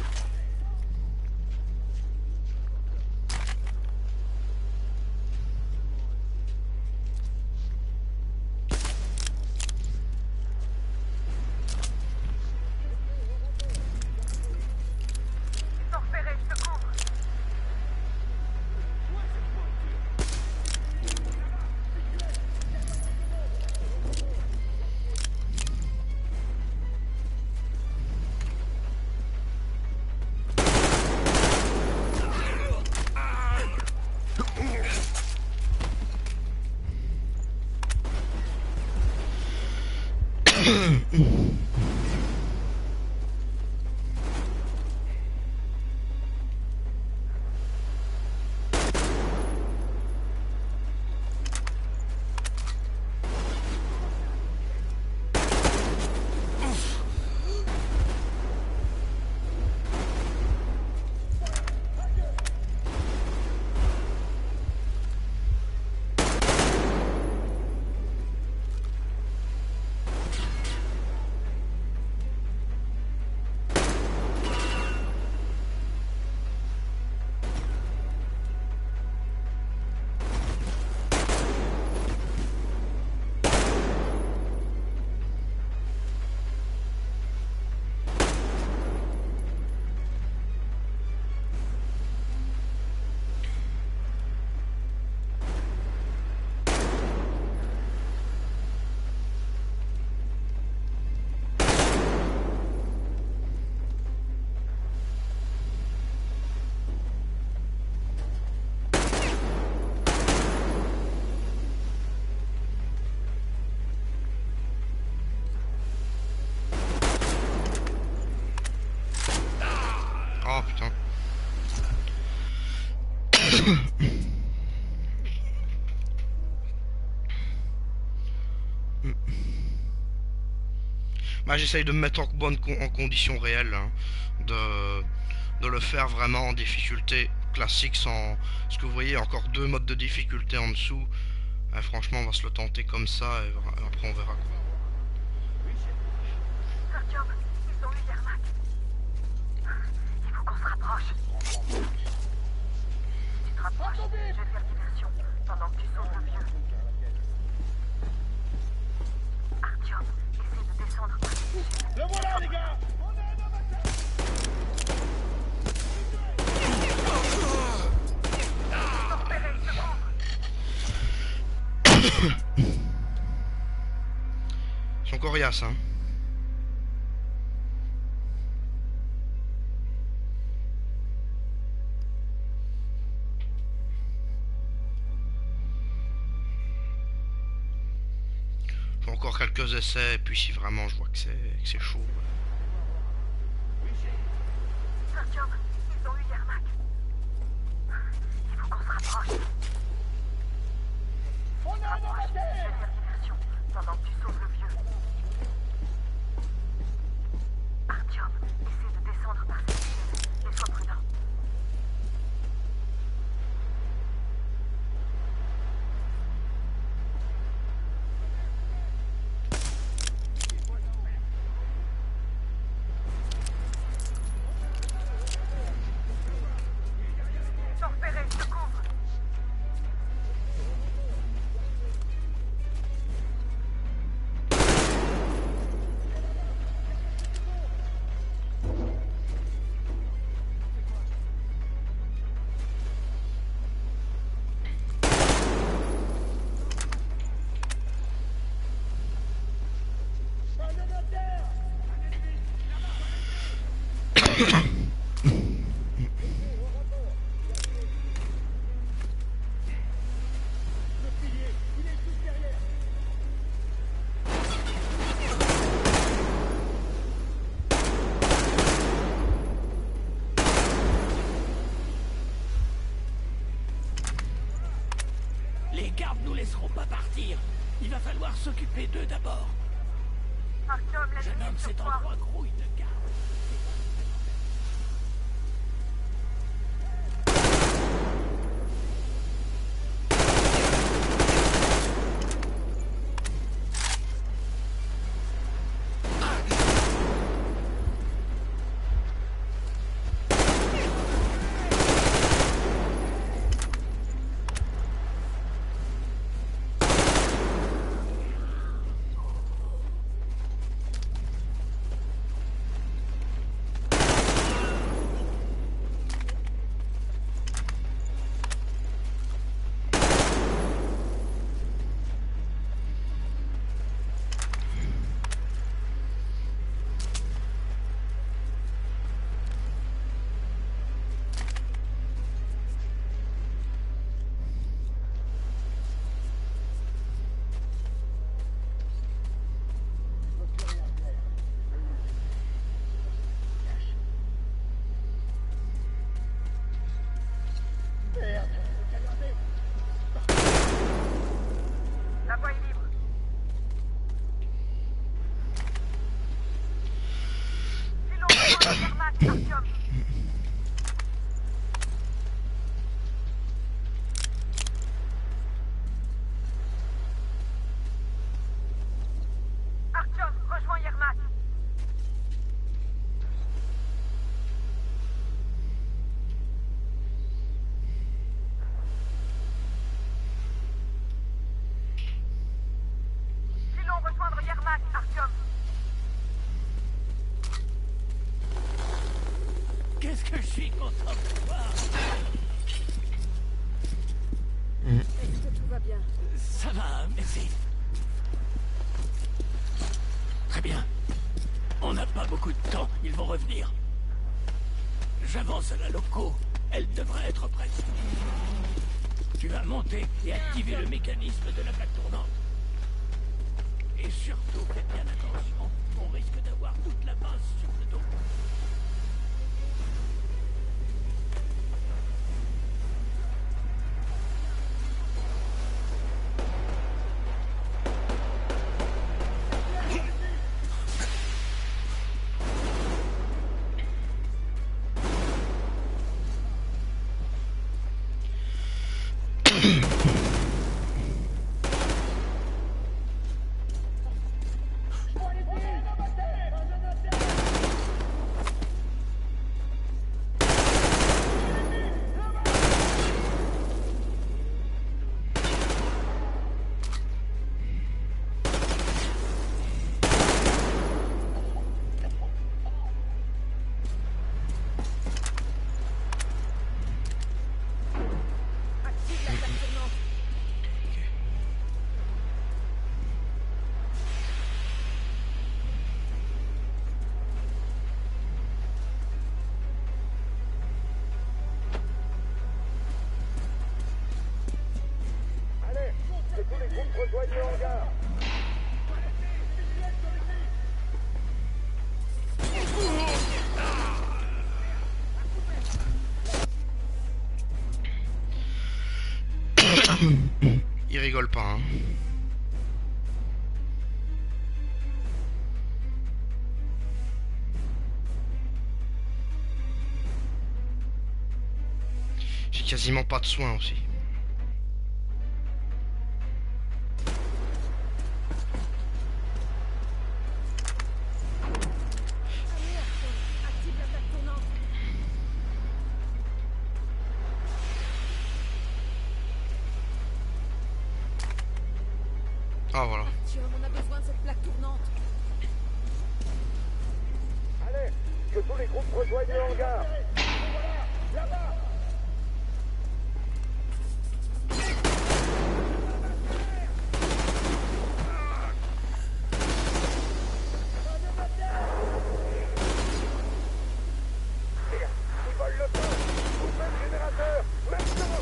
Oh putain. Bah, j'essaye de me mettre en bonne con en conditions réelles, hein, de, de le faire vraiment en difficulté classique sans... Ce que vous voyez, encore deux modes de difficulté en dessous. Ah, franchement, on va se le tenter comme ça et après on verra quoi. Artyom, ils ont eu Yermak. Il faut qu'on se rapproche. Si tu te rapproches, je vais faire diversion pendant que tu sauves le vieux. Artyom, essaie de descendre par ici. Le voilà les gars. Ils sont coriaces, hein. J'ai encore quelques essais et puis si vraiment je vois que c'est que c'est chaud. Artyom, ils ont eu Yermak. Il faut qu'on se rapproche. On a un homme à terre. Je vais faire diversion pendant que tu sauves le vieux. Artyom, essaie de descendre par cette file et sois prudent. Ils sont repérés, je te couvre. Les gardes nous laisseront pas partir. Il va falloir s'occuper d'eux d'abord. Artyom, la Je lumière nomme sur cet toi. endroit grouille de gardes. suis content de te voir. Est-ce que tout va bien? Ça va, merci. Très bien. On n'a pas beaucoup de temps, ils vont revenir. J'avance à la loco. Elle devrait être prête. Tu vas monter et activer le mécanisme de la plaque tournante. Et surtout, faites bien attention. On risque d'avoir toute la base sur le dos. Rejoignez en gare. Il rigole pas, hein. J'ai quasiment pas de soins aussi. Ah voilà. On a besoin de cette plaque tournante. Allez, que tous les groupes rejoignent le hangar. Là-bas. Ils volent le feu. Coupez le générateur. Maintenant.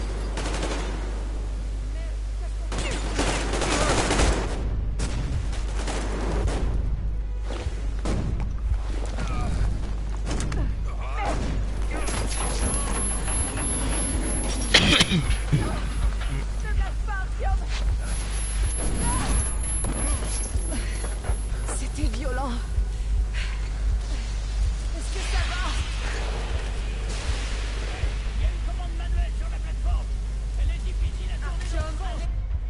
C'était violent. Est-ce que ça va? Il y a une commande manuelle sur la plateforme. Elle est difficile à tourner.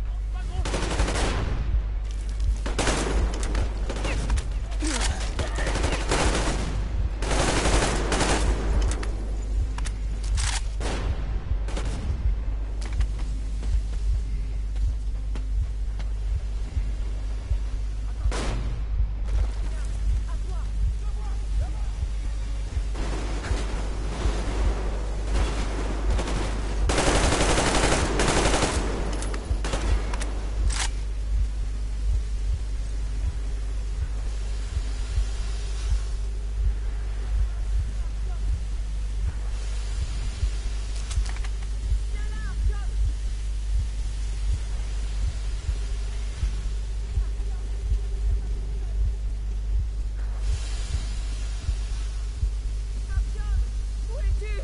Où es-tu?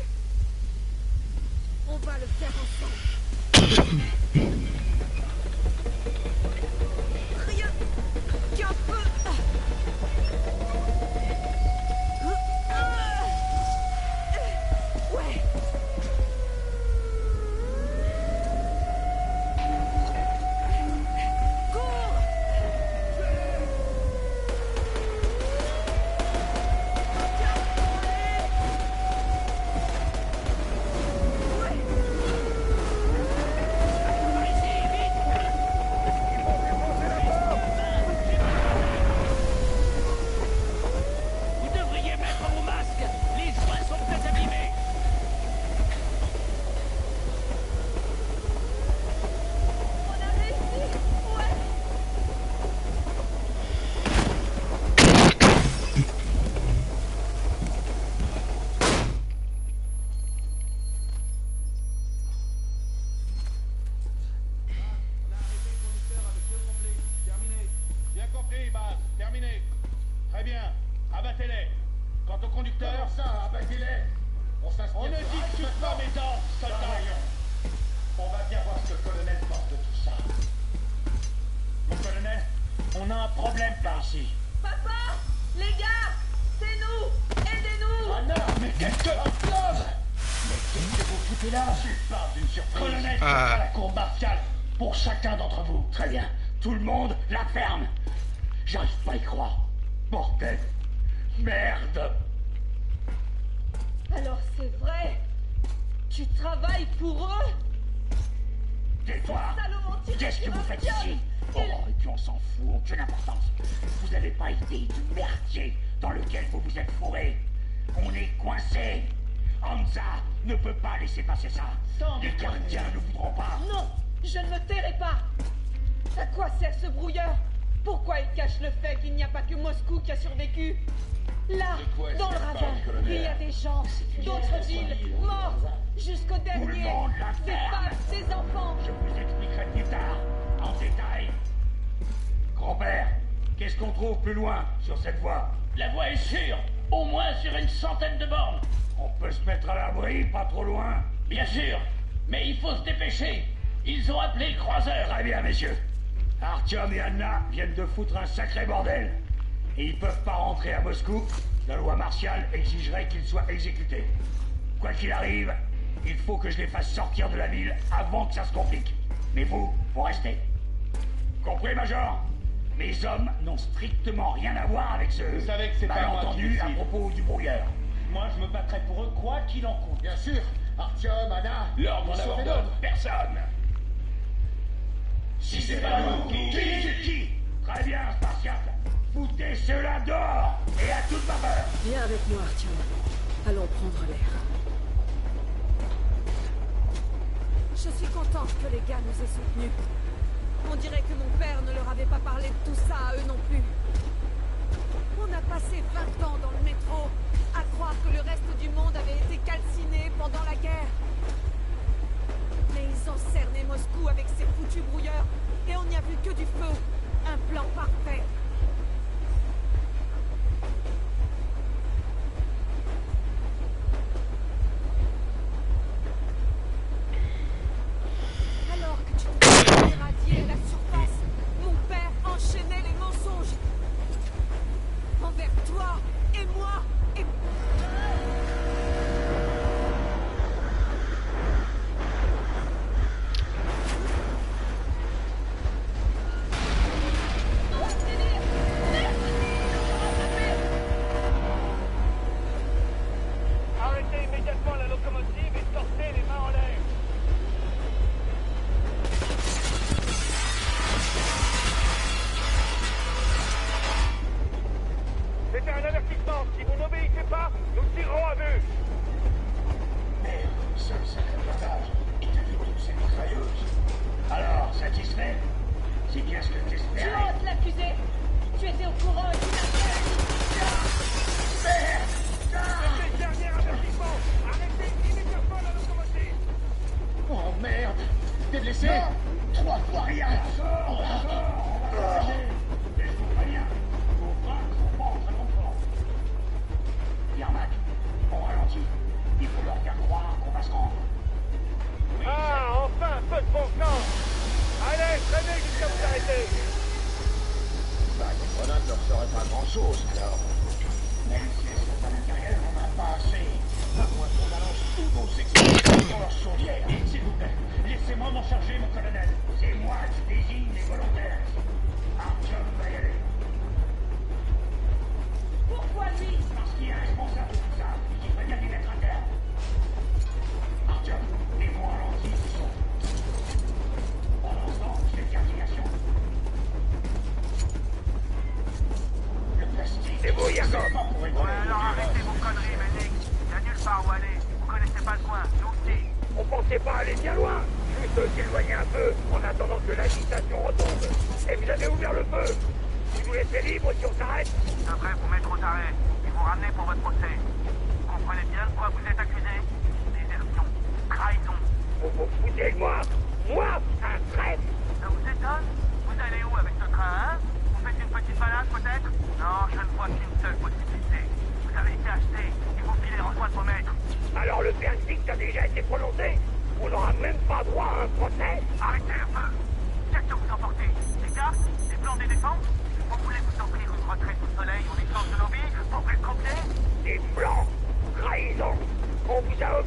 On va le faire ensemble. Rien qu'un peu. Ouais. Cours. Ouais. On a un problème par ici. Papa! Les gars! C'est nous! Aidez-nous! Ah non, mais qu'est-ce que... Octobre! Mais qu'est-ce que vous foutez là? Je parle d'une surprise. Colonel, c'est Ah. pas la cour martiale pour chacun d'entre vous. Très bien. Tout le monde, la ferme. J'arrive pas à y croire. Bordel. Merde. Alors c'est vrai? Tu travailles pour eux? Tais-toi. Qu'est-ce que vous faites ici? Oh, et puis on s'en fout, aucune importance. Vous n'avez pas idée du merdier dans lequel vous vous êtes fourré. On est coincé. Hansa ne peut pas laisser passer ça. Les gardiens ne voudront pas. Non, je ne me tairai pas. À quoi sert ce brouilleur? Pourquoi il cache le fait qu'il n'y a pas que Moscou qui a survécu? Là, quoi, dans le cette ravin, parole, colonel? il y a des gens, d'autres villes, morts, jusqu'au dernier. monde la Des ferme. femmes, des enfants. Je vous expliquerai plus tard, en détail. Grand-père, qu'est-ce qu'on trouve plus loin sur cette voie? La voie est sûre, au moins sur une centaine de bornes. On peut se mettre à l'abri, pas trop loin. Bien sûr, mais il faut se dépêcher. Ils ont appelé le croiseur. Très bien, messieurs. Artyom et Anna viennent de foutre un sacré bordel. Et ils peuvent pas rentrer à Moscou. La loi martiale exigerait qu'ils soient exécutés. Quoi qu'il arrive, il faut que je les fasse sortir de la ville avant que ça se complique. Mais vous, vous restez. Compris, Major? Mes hommes n'ont strictement rien à voir avec ce Vous savez que c'est pas moi qui malentendu décide. à propos du brouilleur. Moi, je me battrai pour eux, quoi qu'il en coûte. Bien sûr, Artyom, Anna, L'ordre vous sauvez n'abandonne l'ordre. personne. Si c'est pas nous, qui c'est qui? Très bien, Spartiate. Foutez cela dehors et à toute vapeur. Viens avec moi, Artyom. Allons prendre l'air. Je suis contente que les gars nous aient soutenus. On dirait que mon père ne leur avait pas parlé de tout ça à eux non plus. On a passé vingt ans dans le métro à croire que le reste du monde avait été calciné pendant la guerre. Mais ils ont cerné Moscou avec ces foutus brouilleurs et on n'y a vu que du feu. Un plan parfait. Alors que tu te fais irradier à la surface, mon père enchaînait les mensonges. Envers toi et moi et... Arrêtez immédiatement la locomotive et sortez les mains en l'air. C'était un avertissement. Si vous n'obéissez pas, nous tirerons à vue. Merde, seul sacré blindage est avec toutes ces mitrailleuses. Alors, satisfait? C'est bien ce que Tu t'espérais. oses l'accuser. Tu étais au courant et tu l'as fait. Merde! C'était le dernier avertissement. Arrêtez immédiatement la locomotive. Oh merde! T'es blessé? Non! Trois fois rien! On va passer. Mais je vous préviens, vos freins sont pas en très bonne forme. Yermak, on ralentit. Il faut leur faire croire qu'on va se rendre. Ah, enfin un peu de bon sens. Allez, traînez jusqu'à vous arrêter. Bah, les grenades leur feraient pas grand-chose, alors. Même si elles sont à l'intérieur, on n'a pas assez. À moins qu'on balance tous nos explosions dans leur chaudière. S'il vous plaît, laissez-moi m'en charger, mon colonel. C'est moi qui désigne les volontaires. Artyom va y aller. Pourquoi lui? Parce qu'il est responsable de tout ça. Et qu'il ferait bien d'y mettre un terme. Artyom, les bons ralentis, ils sont. Pendant ce temps, je fais de cardiation. Le plastique. C'est beau, Yakov. Ouais, alors arrêtez vos conneries, Médic. Il y a nulle part où aller. Vous connaissez pas le coin, nous aussi. On pensait pas aller bien loin. Juste s'éloigner un peu en attendant que l'agitation retombe. Et vous avez ouvert le feu. Vous nous laissez libre si on s'arrête. Je devrais vous mettre aux arrêts et vous ramener pour votre procès. Vous comprenez bien de quoi vous êtes accusé? Désertion, trahison. Vous vous foutez de moi. Moi, un traître. Ça vous étonne? Vous allez où avec ce train, hein? Vous faites une petite balade peut-être? Non, je ne vois qu'une seule possibilité. Vous avez été acheté et vous filez rejoindre vos maîtres. Alors le verdict a déjà été prononcé. On n'aura même pas droit à un procès. Arrêtez le feu! Qu'est-ce que vous emportez? Des cartes? Des plans des défenses?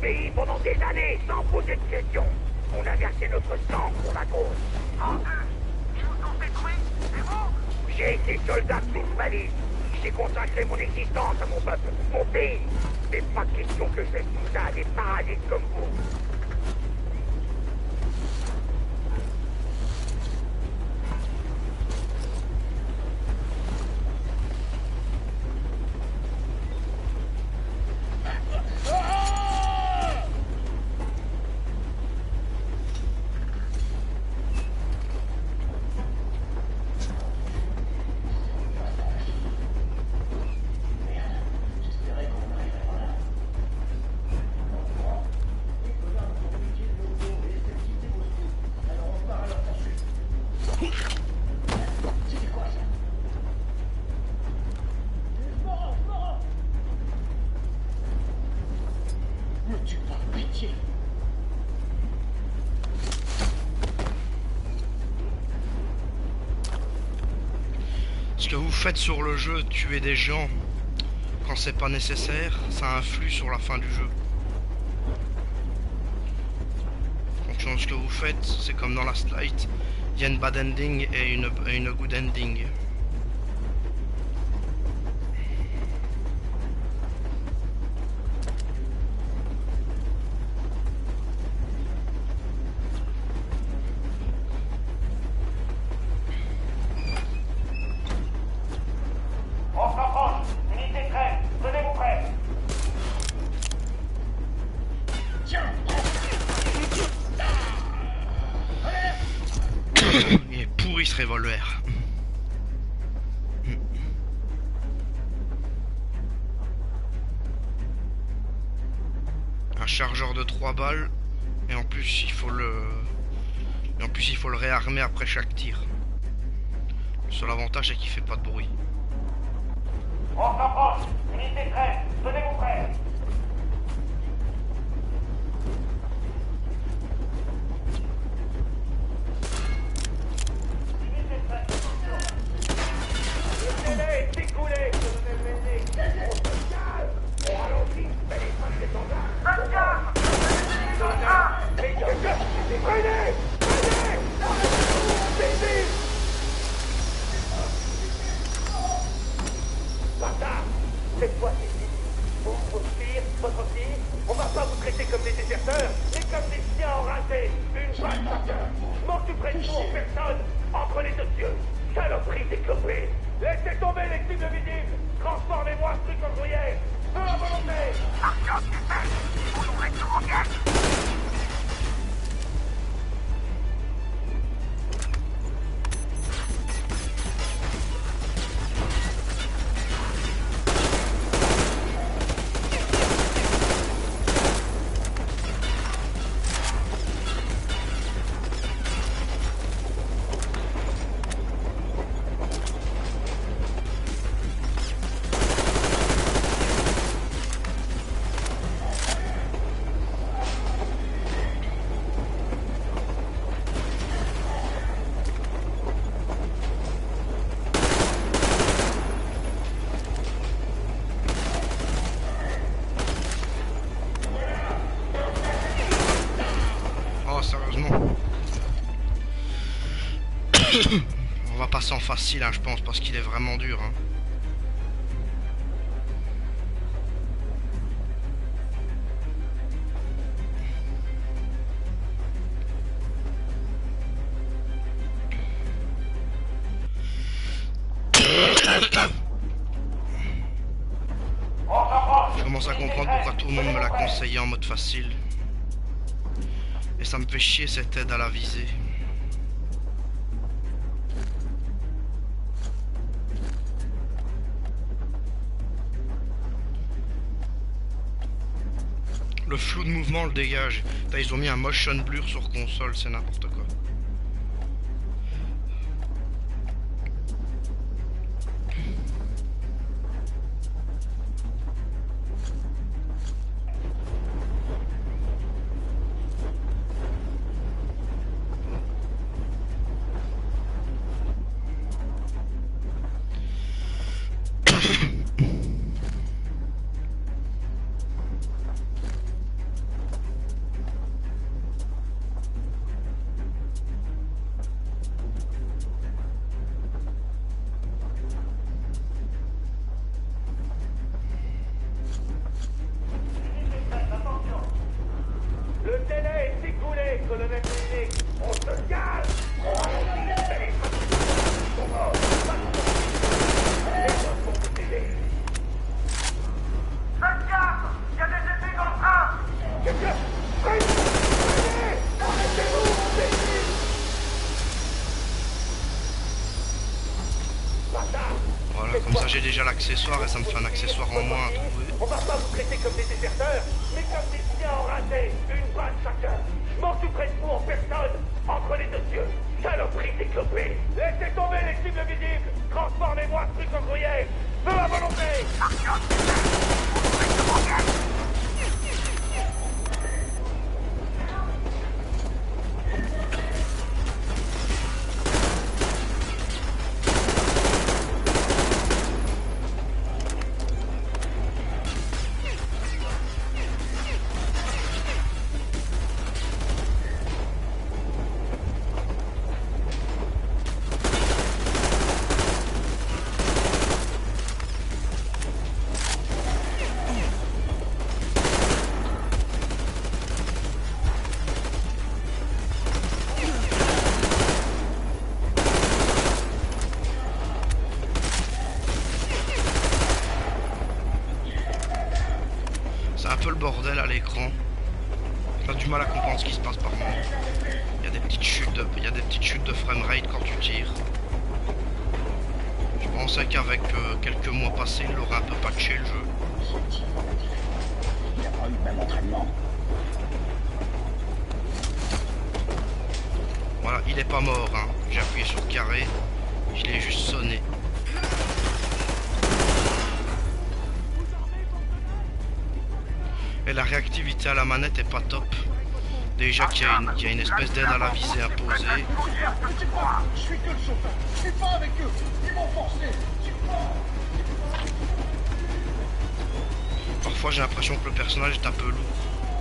pays pendant des années sans poser de questions. On a versé notre sang pour la cause. En deux, ils nous ont détruits, et vous? J'ai été soldat toute ma vie. J'ai consacré mon existence à mon peuple, mon pays. Mais pas question que je fasse tout ça à des parasites comme vous. Ce que vous faites sur le jeu, tuer des gens quand c'est pas nécessaire, ça influe sur la fin du jeu. En fonction de ce que vous faites, c'est comme dans Last Light, il y a une bad ending et une, et une good ending. Il est pourri ce revolver. Un chargeur de trois balles et en plus il faut le et en plus il faut le réarmer après chaque tir. Le seul avantage c'est qu'il fait pas de bruit. On s'approche. Unité prête. Tenez-vous prêts. Le délai est écoulé. On ralentit, mais les femmes des standards. Soldats, mais que je... Prenez! Prenez! Arrêtez-vous! Bâtard! Cette fois, c'est fini. Vous, votre fille, votre fille, on va pas vous traiter comme des déserteurs, mais comme des chiens enragés. Une balle par cœur. M'occuperez de vous en personne, entre les deux cieux. Saloperie déclopée. Laissez tomber les cibles visibles. Transformez-moi ce truc en gruyère. Feu à volonté. Artyom, dépêche. On nous reste en gage. On va passer en facile, hein, je pense, parce qu'il est vraiment dur. Hein. Je commence à comprendre pourquoi tout le monde me l'a conseillé en mode facile. Et ça me fait chier cette aide à la visée. Le flou de mouvement le dégage. Putain, ils ont mis un motion blur sur console, c'est n'importe quoi. Comme ça j'ai déjà l'accessoire et ça me fait un accessoire en moins à trouver. On va pas vous traiter comme des déserteurs, mais comme des chiens enragés. Une balle chacun. M'occuperai de vous en personne, entre les deux yeux. Saloperie déclopée. Laissez tomber les cibles visibles. Transformez-moi ce truc en gruyère. Feu à volonté. Bordel à l'écran. T'as du mal à comprendre ce qui se passe par moment. Il y a des petites chutes de, il y a des petites chutes de framerate quand tu tires. Je pensais qu'avec euh, quelques mois passés, il aurait un peu patché le jeu. Il n'a pas eu le même entraînement. Voilà, il est pas mort, hein. J'ai appuyé sur carré, je l'ai juste sonné. Et la réactivité à la manette est pas top. Déjà qu'il y a une, qu'il y a une espèce d'aide à la visée imposée. Je suis que le chauffeur. Je suis pas avec eux. Ils m'ont forcé. Parfois j'ai l'impression que le personnage est un peu lourd.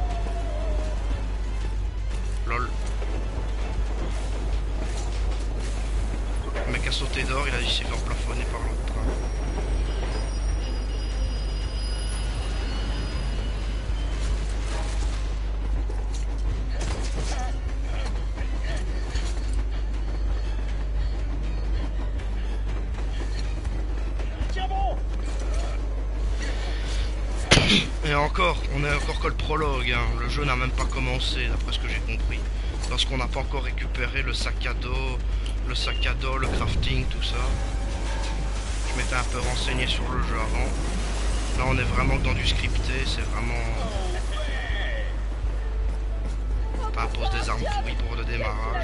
Lol. Le mec a sauté d'or, il a dit s'est fait plafonner par l'autre train. Et encore, on est encore que le prologue, hein. Le jeu n'a même pas commencé d'après ce que j'ai compris. Parce qu'on n'a pas encore récupéré le sac à dos, le sac à dos, le crafting, tout ça. Je m'étais un peu renseigné sur le jeu avant. Là on est vraiment dans du scripté, c'est vraiment... T'imposes des armes pourries pour le démarrage.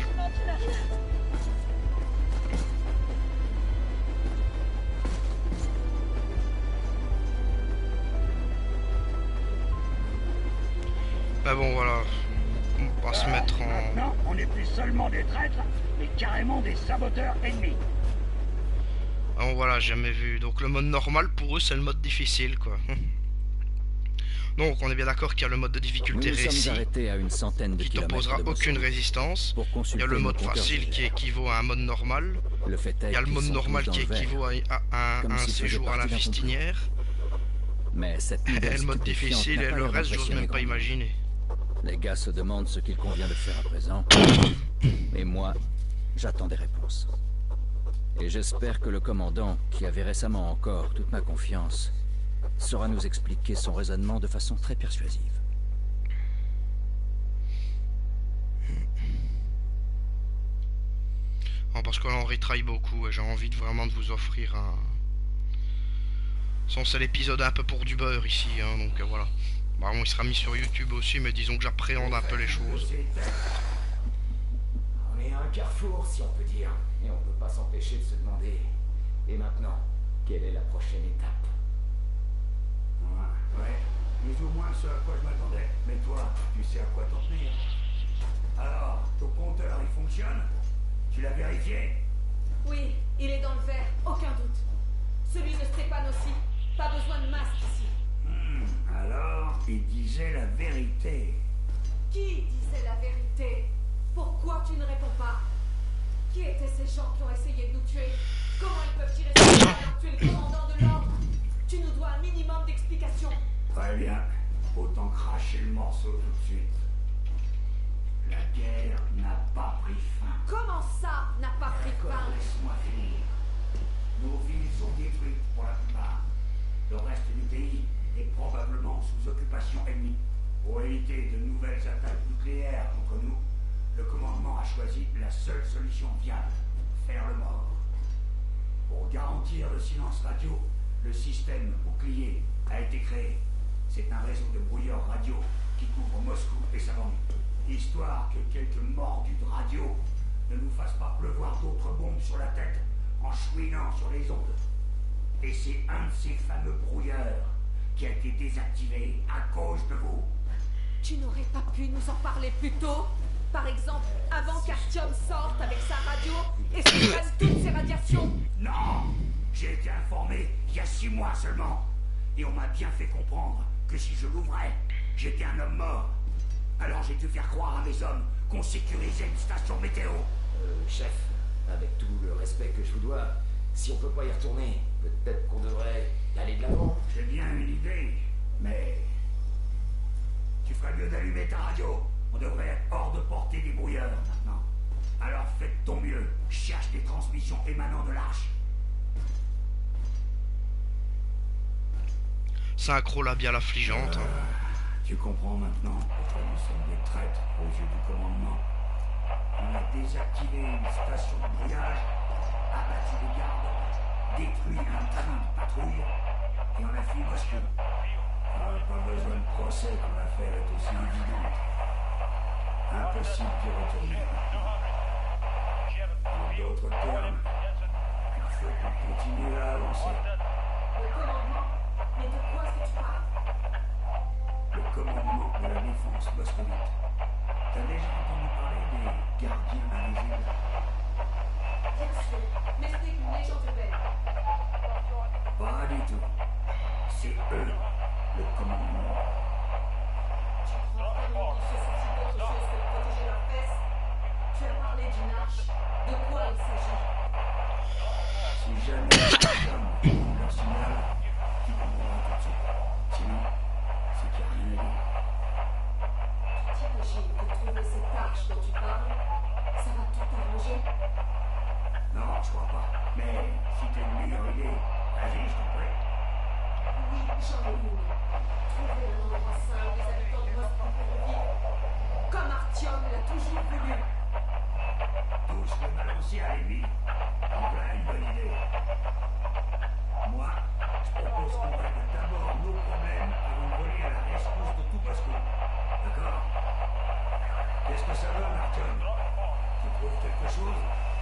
Mais bon voilà, on va se mettre en... Maintenant, on n'est plus seulement des traîtres, mais carrément des saboteurs ennemis. Ah bon voilà, jamais vu. Donc le mode normal pour eux c'est le mode difficile quoi. Donc on est bien d'accord qu'il y a le mode de difficulté réussi, à une centaine de qui t'opposera aucune résistance. Il y a le mode facile qui équivaut à un mode normal. Le fait Il y a le mode normal qui équivaut à, à, à un séjour à la fistinière. Mais cette et le mode difficile et le reste j'ose même pas imaginer. Les gars se demandent ce qu'il convient de faire à présent. Et moi, j'attends des réponses. Et j'espère que le commandant, qui avait récemment encore toute ma confiance, saura nous expliquer son raisonnement de façon très persuasive. Oh, parce que là on retraille beaucoup et j'ai envie de vraiment de vous offrir un... Sans c'est l'épisode un peu pour du beurre ici, hein, donc euh, voilà. Bah bon, il sera mis sur YouTube aussi, mais disons que j'appréhende un peu les choses. On est à un carrefour, si on peut dire. Et on peut pas s'empêcher de se demander... Et maintenant, quelle est la prochaine étape? Ouais, ouais. Plus ou moins ce à quoi je m'attendais. Mais toi, tu sais à quoi t'en tenir. Alors, ton compteur, il fonctionne? Tu l'as vérifié? Oui, il est dans le vert, aucun doute. Celui de Stéphane aussi. Pas besoin de masque ici. Hmm, alors, il disait la vérité. Qui disait la vérité? Pourquoi tu ne réponds pas? Qui étaient ces gens qui ont essayé de nous tuer? Comment ils peuvent tirer sur nous alors que tu es le commandant de l'ordre? Tu nous dois un minimum d'explications. Très bien. Autant cracher le morceau tout de suite. La guerre n'a pas pris fin. Comment ça n'a pas pris fin? Laisse-moi finir. Nos villes sont détruites pour la plupart. Le reste du pays est probablement sous occupation ennemie. Pour éviter de nouvelles attaques nucléaires contre nous, le commandement a choisi la seule solution viable, faire le mort. Pour Pour garantir le silence radio, le système bouclier a été créé. C'est un réseau de brouilleurs radio qui couvre Moscou et sa banlieue. Histoire que quelques mordus de radio ne nous fassent pas pleuvoir d'autres bombes sur la tête en chouinant sur les ondes. Et c'est un de ces fameux brouilleurs qui a été désactivé à cause de vous. Tu n'aurais pas pu nous en parler plus tôt? Par exemple, avant qu'Artyom sorte avec sa radio et se prenne toutes ses radiations? Non! J'ai été informé il y a six mois seulement. Et on m'a bien fait comprendre que si je l'ouvrais, j'étais un homme mort. Alors j'ai dû faire croire à mes hommes qu'on sécurisait une station météo. Euh, chef, avec tout le respect que je vous dois, si on peut pas y retourner, peut-être qu'on devrait aller de l'avant. J'ai bien une idée, mais... Tu ferais mieux d'allumer ta radio. On devrait être hors de portée des brouilleurs maintenant. Alors faites ton mieux. Cherche des transmissions émanant de l'arche. Synchro-labiale affligeante. Euh, tu comprends maintenant pourquoi nous sommes des traîtres aux yeux du commandement. On a désactivé une station de brouillage, abattu des gardes, détruit un train de patrouille, et on a fui Moscou. Ah, pas besoin de procès quand l'affaire est aussi évidente. Impossible d'y retourner. En d'autres termes, il faut qu'on continue à avancer. Le commandement? Mais de quoi est-ce que tu parles? Le commandement de la défense moscovite. T'as déjà entendu parler des gardiens invisibles? Bien sûr, mais c'est une légende urbaine. Pas du tout. C'est eux, le commandement. Tu crois vraiment qu'ils se soucient d'autre chose que de protéger leurs fesses? Tu as parlé d'une arche. De quoi il s'agit? Si jamais les hommes leur signal, tu comprendras tout de suite. Sinon, c'est qu'il n'y a rien à dire. Tu t'imagines que trouver cette arche dont tu parles, ça va tout arranger? Non, je crois pas. Mais si t'as une meilleure idée, vas-y, je t'en prie. Oui, j'en ai une. Trouver un endroit sain où les habitants de Moscou pourront vivre. Comme Artyom l'a toujours voulu. Tous les balancer à l'ennemi. En plein une bonne idée. Moi, je propose qu'on règle d'abord nos problèmes avant de voler à la rescousse de tout Moscou. D'accord? Qu'est-ce que ça donne, Artyom? Tu trouves quelque chose?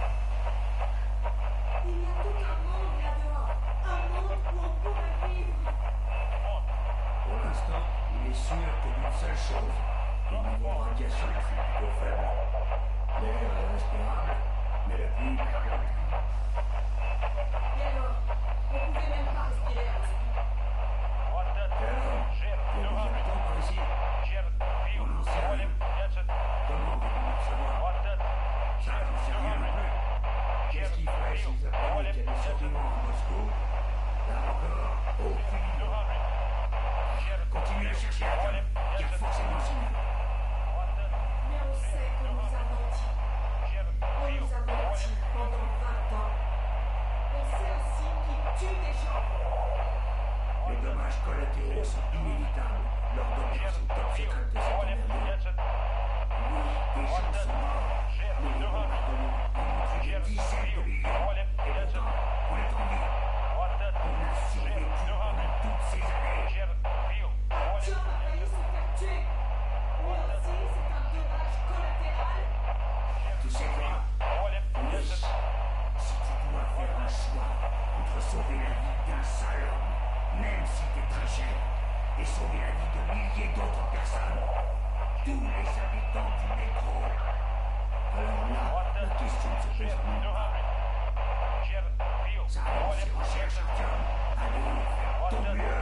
Il y a tout un monde là-dehors. Un monde où on pourrait vivre. Pour l'instant, il est sûr que d'une seule chose. Le niveau de radiation est plutôt faible. L'air est respirable, mais la pluie... Et alors, on pouvait même pas respirer à Moscou. Et alors, il y a combien de temps par ici? On n'en sait rien. Comment voulez-vous le savoir? Ça, j'en sais rien non plus. Qu'est-ce qu'ils feraient s'ils apprenaient qu'il y a des survivants à Moscou? Là encore, aucune idée. Continuez à chercher à terre. Il y a forcément un signal. Mais on sait qu'on nous a menti. On nous a menti pendant vingt ans. On sait aussi qu'ils tuent des gens. Les dommages collatéraux sont inévitables lors d'opérations top secrètes de cette envergure. Oui, des gens sont morts, mais les bombardements ont montré des dizaines de millions. Et pourtant, on est en vie. On a survécu pendant toutes ces années. Artyom a failli se faire tuer. Lui aussi, c'est un dommage collatéral. Tu sais quoi? Oui. Si tu dois faire un choix entre sauver la vie d'un seul homme, même si t'es très cher, et sauver la vie de milliers d'autres personnes, tous les habitants du métro, alors là, la question ne se pose même pas. Ça arrive ces recherches, Artyom. Allez, fais ton mieux.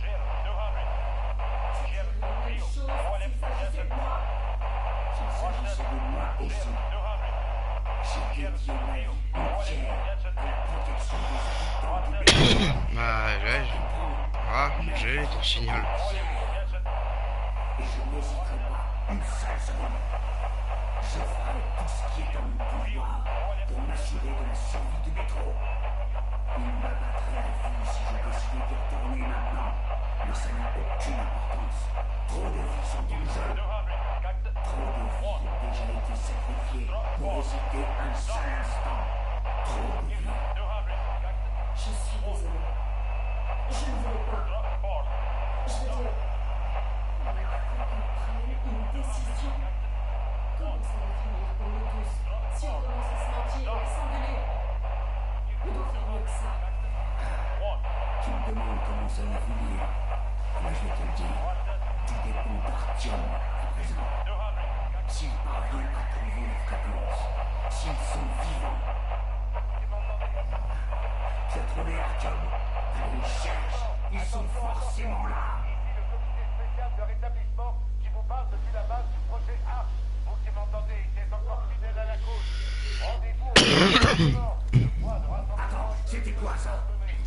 La même chose s'il s'agissait de moi. S'il s'agissait de moi aussi. J'ai dédié ma vie entière à la protection des habitants du métro. Bah ouais, ah, j'ai ton signal. Et je n'hésiterai pas une seule seconde. Je ferai tout ce qui est en mon pouvoir pour m'assurer de la survie du métro. Il m'abattrait à vue si je décidais d'y retourner maintenant, mais ça n'a aucune importance. Trop de vies sont en jeu. Trop de vies ont déjà été sacrifiées pour hésiter un seul instant. Trop de vies. demande comment ça va finir. Moi, je vais te le dire. Tout dépend d'Artyom à présent. S'ils parviennent à trouver la fréquence, s'ils sont vivants. Tu as trouvé Artyom. Allez, ils cherchent. Ils sont forcément là. Spécial de rétablissement qui vous parle depuis la base du projet Arc. Vous qui m'entendez, c'est encore fidèle à la cause. Rendez-vous au Attends, c'était quoi ça?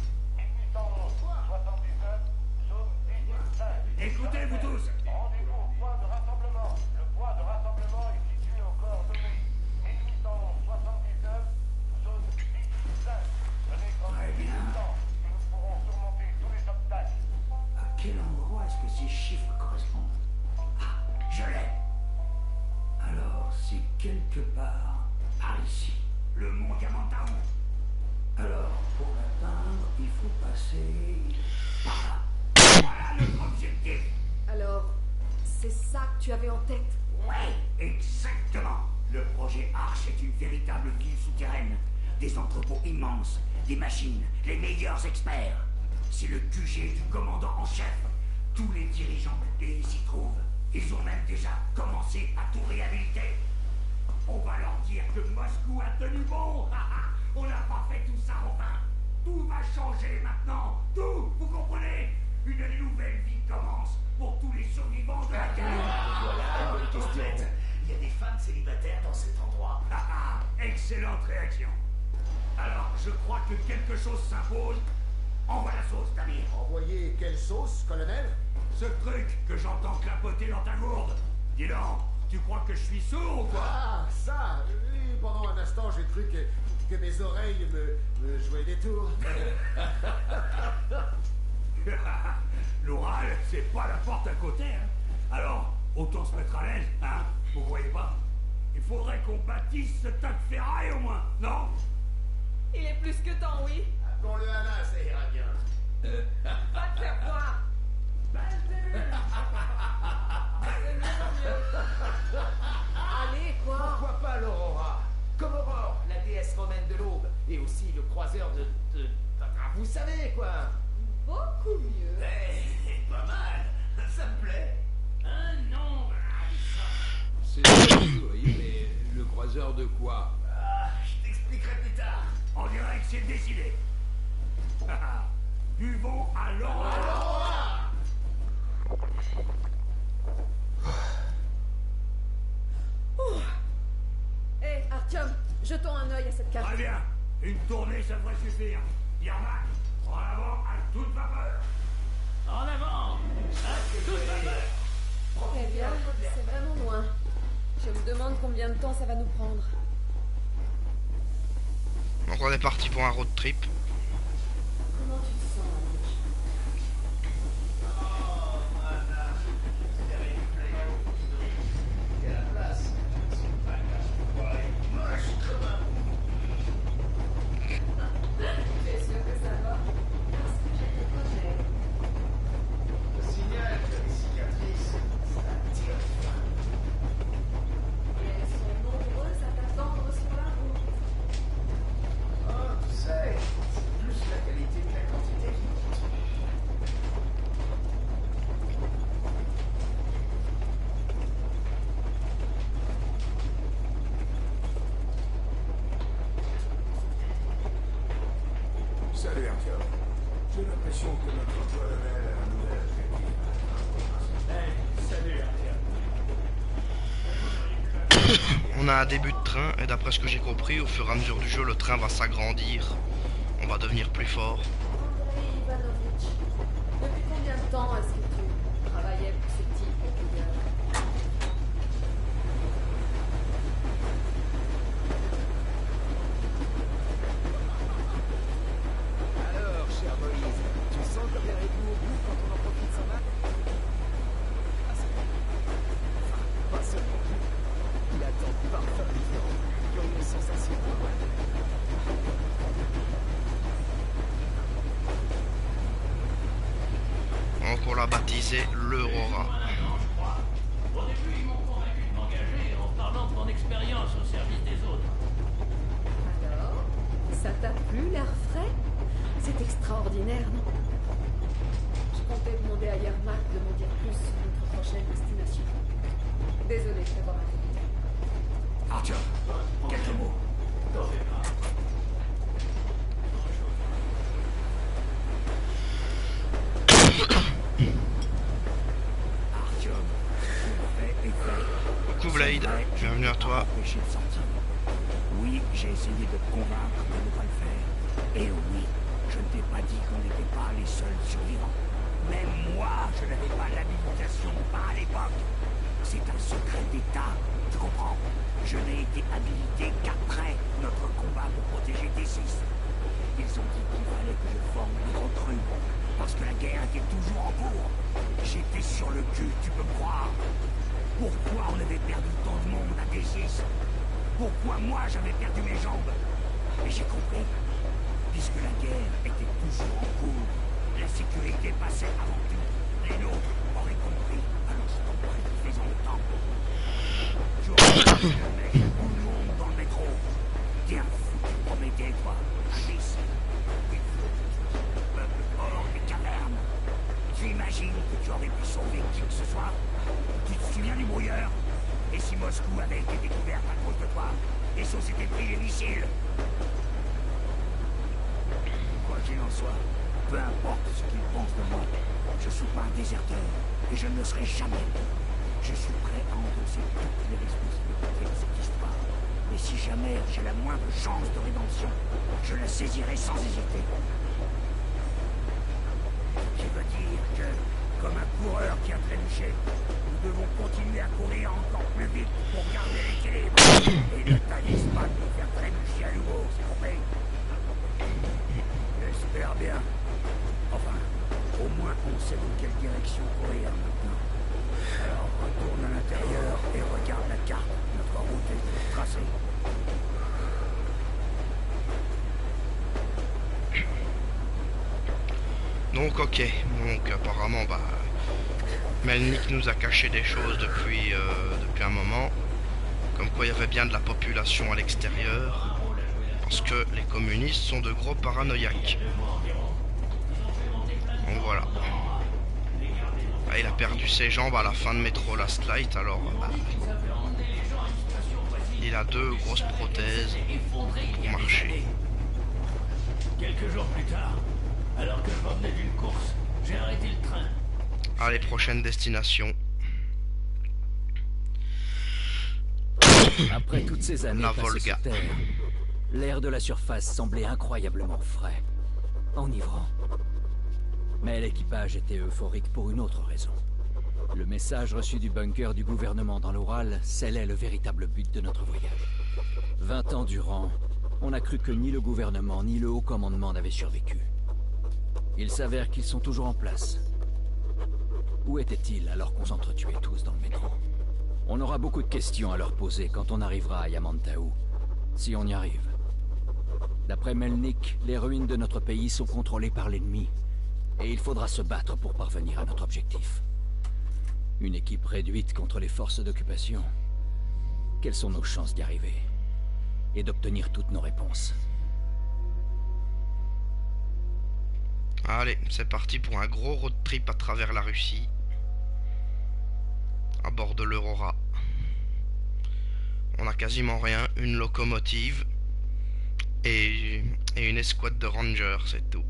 Écoutez, vous tous. Rendez-vous au point de rassemblement. Le point de rassemblement est situé au coordonnées mille huit cent soixante-dix-neuf, zone dix-cinq. Venez comme Très bien. et nous pourrons surmonter tous les obstacles. À quel endroit est-ce que ces chiffres correspondent? Ah, je l'ai. Alors, c'est quelque part par ici, le mont Diamantaron. Alors, pour l'atteindre, il faut passer par là. Voilà notre objectif. Alors, c'est ça que tu avais en tête? Ouais, exactement. Le projet Arch est une véritable ville souterraine. Des entrepôts immenses, des machines, les meilleurs experts. C'est le Q G du commandant en chef. Tous les dirigeants du pays s'y trouvent. Ils ont même déjà commencé à tout réhabiliter. On va leur dire que Moscou a tenu bon. On n'a pas fait tout ça en vain. Tout va changer maintenant. Tout, vous comprenez? Une nouvelle vie commence pour tous les survivants de la guerre. Voilà, bonne question. Il y a des femmes célibataires dans cet endroit. Excellente réaction. Alors, je crois que quelque chose s'impose. Envoie la sauce, Damir. Envoyer quelle sauce, colonel? Ce truc que j'entends clapoter dans ta gourde. Dis donc, tu crois que je suis sourd ou quoi? Ah, ça oui, pendant un instant, j'ai cru que, que mes oreilles me, me jouaient des tours. L'oral, c'est pas la porte à côté, hein. Alors, autant se mettre à l'aise, hein. Vous voyez pas? Il faudrait qu'on bâtisse ce tas de ferraille au moins, non? Il est plus que temps, oui. Appelons-le Anna, ça ira bien. Va te faire voir. Allez, quoi? Pourquoi pas l'Aurora? Comme Aurore, la déesse romaine de l'aube, et aussi le croiseur de... de... Vous savez, quoi. Beaucoup mieux. Eh, pas mal. Ça me plaît. Un nom. C'est oui, mais le croiseur de quoi? Ah, je t'expliquerai plus tard. On dirait que c'est décidé. Buvons à l'Aurora. Hé, hey, Artyom, jetons un œil à cette carte. Très bien. Une tournée, ça devrait suffire. Yermak, en avant à toute vapeur. En avant à toute vapeur. Eh bien, c'est vraiment loin. Je me demande combien de temps ça va nous prendre. Donc on est parti pour un road trip. Comment tu te sens, Annick? Oh, madame. S'il vous plaît. Il y a la place. C'est pas grave. Moche comme un bout. T'es sûr que ça va? Parce que je te connais. Le signal que les cicatrices, ça tire fin. Et elles sont nombreuses à t'attendre sur la route. Oh, tu sais, c'est plus la qualité que la quantité qui compte. Salut Artyom. J'ai l'impression que notre colonel a un nouvel objectif. Hey, salut, Artyom. On a un début de train et d'après ce que j'ai compris, au fur et à mesure du jeu, le train va s'agrandir. On va devenir plus fort. Andrei Ivanovitch, depuis combien de temps est-ce que tu travaillais pour ce type de leader? Alors, cher Moïse, tu sens comme les rideaux au bout quand on en profite sans mal? Ah, c'est bon. Enfin, pas seulement lui. Il attend parfaitement comme une sensation. Donc on l'a baptisé l'Aurora. Au début, ils m'ont convaincu de m'engager en parlant de mon expérience au service des autres. Alors, ça t'a plu l'air frais? C'est extraordinaire, non? comptais demander à Yermak de m'en dire plus sur notre prochaine destination. Désolé de t'avoir interrompu. Arthur, quelques mots. Artyom, fait et fait. Coucou Blade, bienvenue à toi. Oui, j'ai essayé de te convaincre de ne pas le faire. Et oui, je ne t'ai pas dit qu'on n'était pas les seuls survivants. Même moi, je n'avais pas l'habilitation, pas à l'époque. C'est un secret d'État, tu comprends? Je n'ai été habilité qu'après notre combat pour protéger T six. Ils ont dit qu'il fallait que je forme une recrue, parce que la guerre était toujours en cours. J'étais sur le cul, tu peux me croire. Pourquoi on avait perdu tant de monde à T six? Pourquoi moi j'avais perdu mes jambes? Et j'ai compris. Puisque la guerre était toujours en cours, la sécurité passait avant tout. Les nôtres auraient compris à l'instant près, faisant le temps. J'aurais pu mettre tout le monde dans le métro. T'es un fou, tu promettais, toi, imbécile. Il faut que tu le peuple hors des cavernes. Tu imagines que tu aurais pu sauver qui que ce soit? Tu te souviens du brouilleur? Et si Moscou avait été découverte à cause de toi, et si on s'était pris les missiles? Quoi qu'il en soit, peu importe ce qu'ils pensent de moi, je suis pas un déserteur, et je ne le serai jamais. Je suis prêt à endosser toutes les responsabilités de cette histoire. Et si jamais j'ai la moindre chance de rédemption, je la saisirai sans hésiter. Ce qui veut dire que, comme un coureur qui a trébuché, nous devons continuer à courir encore plus vite pour garder l'équilibre. Et ne t'avise pas de nous faire trébucher à nouveau, c'est compris? J'espère bien. Enfin, au moins on sait dans quelle direction courir maintenant. Alors retourne à l'intérieur et regarde la carte. Notre route est tracée. Donc ok, donc apparemment bah Melnik nous a caché des choses depuis, euh, depuis un moment. Comme quoi il y avait bien de la population à l'extérieur. Parce que les communistes sont de gros paranoïaques. Donc voilà. Ah, il a perdu ses jambes à la fin de Metro Last Light, alors bah, il a deux grosses prothèses pour marcher. Quelques jours plus tard, alors que je revenais d'une course, j'ai arrêté le train. Allez, prochaine destination. Après toutes ces années La passées Volga. sur Terre, l'air de la surface semblait incroyablement frais, enivrant. Mais l'équipage était euphorique pour une autre raison. Le message reçu du bunker du gouvernement dans l'Oural scellait le véritable but de notre voyage. Vingt ans durant, on a cru que ni le gouvernement ni le haut commandement n'avaient survécu. Il s'avère qu'ils sont toujours en place. Où étaient-ils alors qu'on s'entretuait tous dans le métro? On aura beaucoup de questions à leur poser quand on arrivera à Yamantaou, si on y arrive. D'après Melnik, les ruines de notre pays sont contrôlées par l'ennemi, et il faudra se battre pour parvenir à notre objectif. Une équipe réduite contre les forces d'occupation. Quelles sont nos chances d'y arriver? Et d'obtenir toutes nos réponses? Allez, c'est parti pour un gros road trip à travers la Russie. À bord de l'Aurora. On a quasiment rien, une locomotive et, et une escouade de rangers, c'est tout.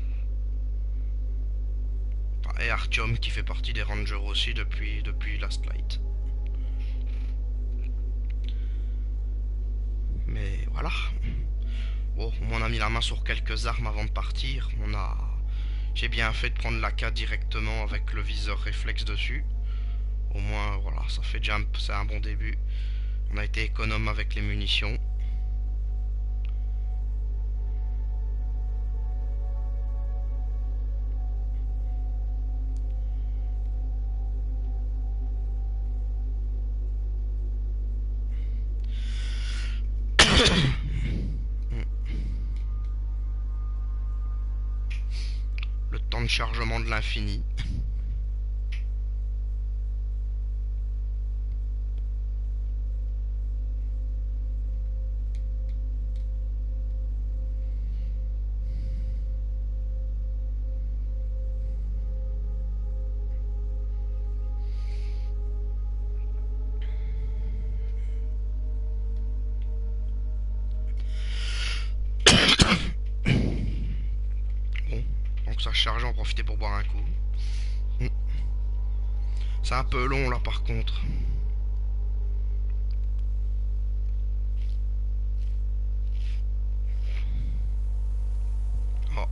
Et Artyom qui fait partie des rangers aussi depuis, depuis Last Light. Mais voilà. Bon, on a mis la main sur quelques armes avant de partir. On a... J'ai bien fait de prendre l'A K directement avec le viseur réflexe dessus. Au moins, voilà, ça fait déjà un, c'est un bon début. On a été économe avec les munitions. Le temps de chargement de l'infini. ça charge, en profiter pour boire un coup. Hmm. C'est un peu long là par contre. Oh.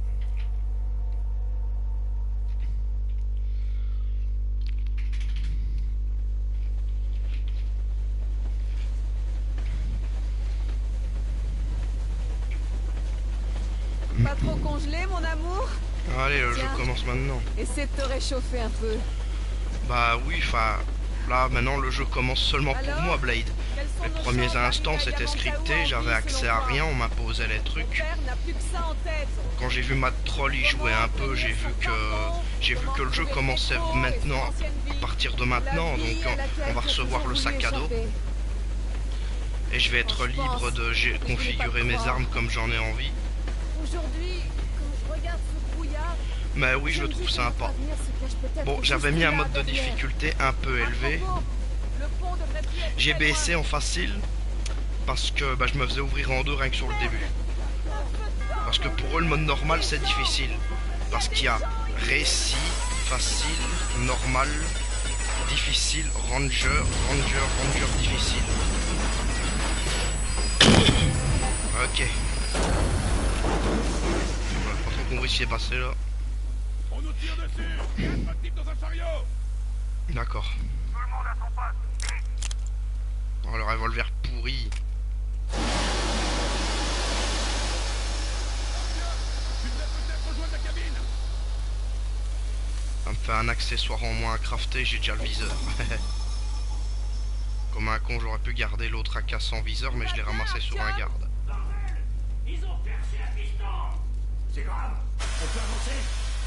Pas trop congelé, mon amour? Allez, le Tiens, jeu commence maintenant. Essaie de te réchauffer un peu. Bah oui, enfin, là maintenant le jeu commence seulement pour Alors, moi, Blade. Les premiers instants c'était scripté, j'avais accès à rien, on m'imposait les trucs. Quand j'ai vu Matt Troll y jouer un peu, j'ai vu que j'ai vu que le jeu commençait maintenant, à partir de maintenant, donc on, on va recevoir le sac à dos. Et je vais être libre de gé- configurer mes armes comme j'en ai envie. Aujourd'hui, quand je regarde ce brouillard, Mais oui, je le trouve sympa. Bon, j'avais mis un mode de difficulté un peu élevé. J'ai baissé en facile parce que bah, je me faisais ouvrir en deux rien que sur le début. Parce que pour eux, le mode normal, c'est difficile. Parce qu'il y a récit, facile, normal, difficile, ranger, ranger, ranger, difficile. Ok. Voilà, pas trop compris ce qui est passé là. On nous tire dessus. Il y a un type dans un chariot. D'accord. Tout le monde à son poste. Oh, le revolver pourri. Tu devrais peut-être rejoindre la cabine. Ça me fait un accessoire en moins à crafter, j'ai déjà le viseur. Comme un con, j'aurais pu garder l'autre A K sans viseur, mais je l'ai ramassé sur un garde. Ils ont percé un piston. C'est grave. On peut avancer?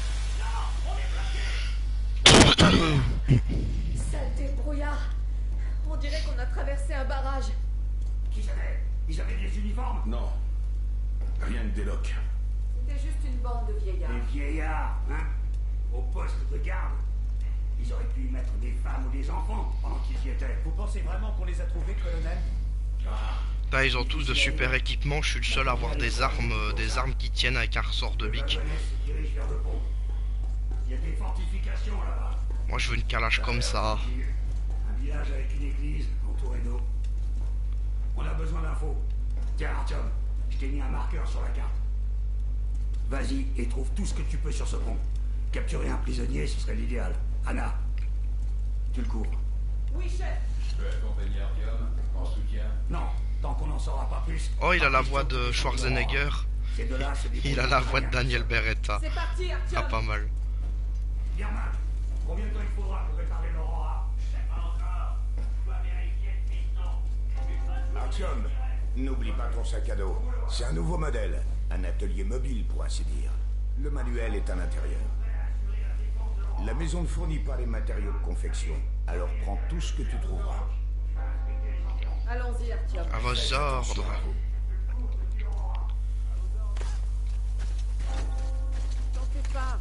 saleté de brouillard. On dirait qu'on a traversé un barrage. Qu'ils avaient? Ils avaient des uniformes? Non. Rien que des locs. C'était juste une bande de vieillards. Des vieillards, hein? Au poste de garde. Ils auraient pu y mettre des femmes ou des enfants pendant qu'ils y étaient. Vous pensez vraiment qu'on les a trouvés, colonel? Là, ils ont tous de super équipements, je suis le seul à avoir des armes, euh, des armes qui tiennent avec un ressort de bic. Il y a des fortifications là-bas. Moi, je veux une calage comme ça. Un village avec une église entourée d'eau. On a besoin d'infos. Tiens, Artyom, je t'ai mis un marqueur sur la carte. Vas-y et trouve tout ce que tu peux sur ce pont. Capturer un prisonnier, ce serait l'idéal. Anna, tu le cours. Oui, chef. Je peux accompagner Artyom en soutien? Non, tant qu'on n'en saura pas plus. Oh, il a la voix de Schwarzenegger. Il a la voix de Daniel Beretta. C'est parti, Artyom. Ah, pas mal. Bien, Mac. Combien de temps il faudra pour réparer l'Aurora? Je sais pas encore. Je dois vérifier le piston. Artyom, n'oublie pas ton sac à dos. C'est un nouveau modèle. Un atelier mobile, pour ainsi dire. Le manuel est à l'intérieur. La maison ne fournit pas les matériaux de confection. Alors prends tout ce que tu trouveras. Allons-y, Artyom. À vos ordres. T'en fais pas.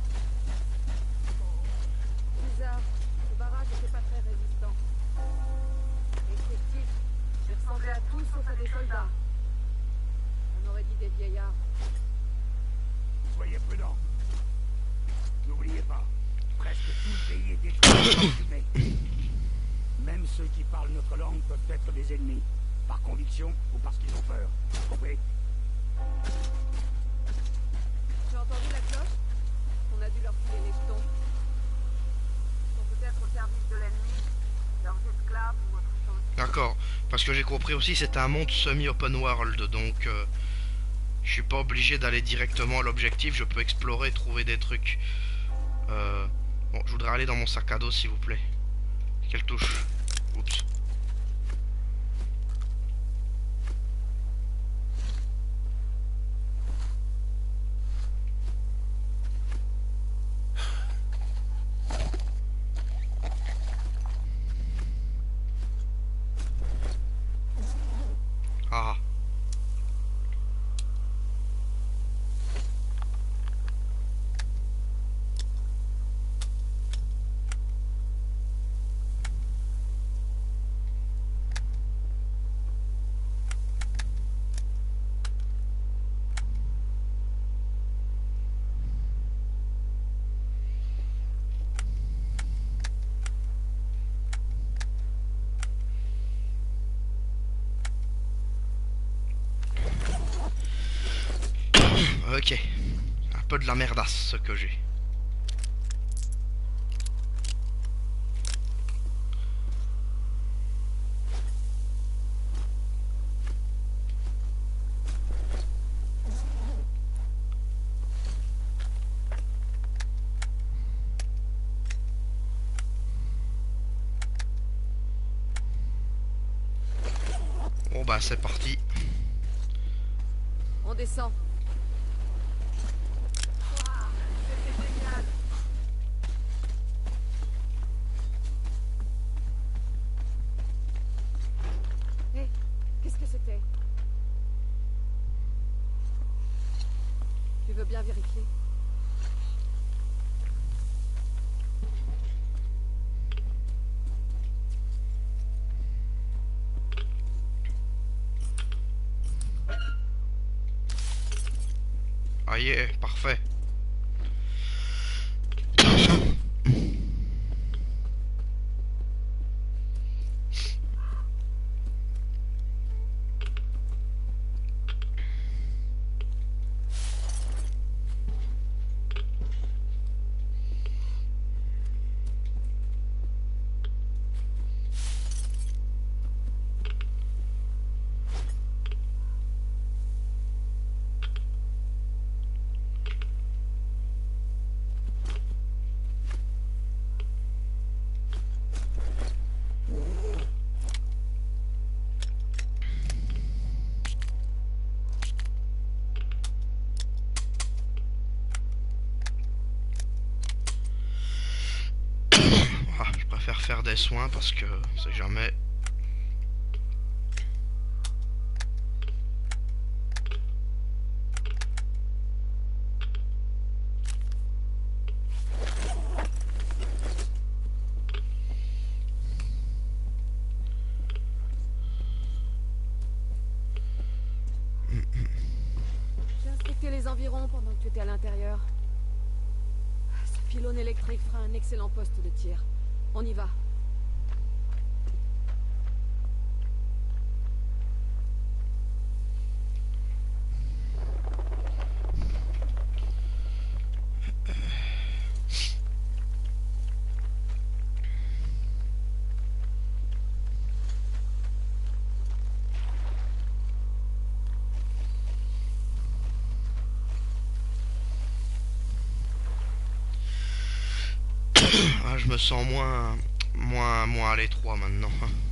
Bizarre. Ce barrage n'était pas très résistant. Et ces types, ils ressemblaient à tous sauf à des soldats. On aurait dit des vieillards. Soyez prudents. N'oubliez pas, presque tout le pays est détruit. Occupé. Même ceux qui parlent notre langue peuvent être des ennemis, par conviction ou parce qu'ils ont peur. Compris? Tu as entendu la cloche? On a dû leur filer les jetons. Ils sont peut-être au service de l'ennemi, leurs esclaves ou autre chose. D'accord. Parce que j'ai compris aussi, c'est un monde semi-open world, donc euh, je suis pas obligé d'aller directement à l'objectif, je peux explorer et trouver des trucs. Euh, bon, je voudrais aller dans mon sac à dos, s'il vous plaît. Quelle touche? Oups. Ah. Ok. Un peu de la merdasse ce que j'ai. Bon bah c'est parti. On descend. Hé, qu'est-ce que c'était? Tu veux bien vérifier? Ah yeah, parfait. Ah, je préfère faire des soins parce que c'est jamais. J'ai inspecté les environs pendant que tu étais à l'intérieur. Ce pylône électrique fera un excellent poste de tir. On y va. Ah, je me sens moins, moins, moins à l'étroit maintenant.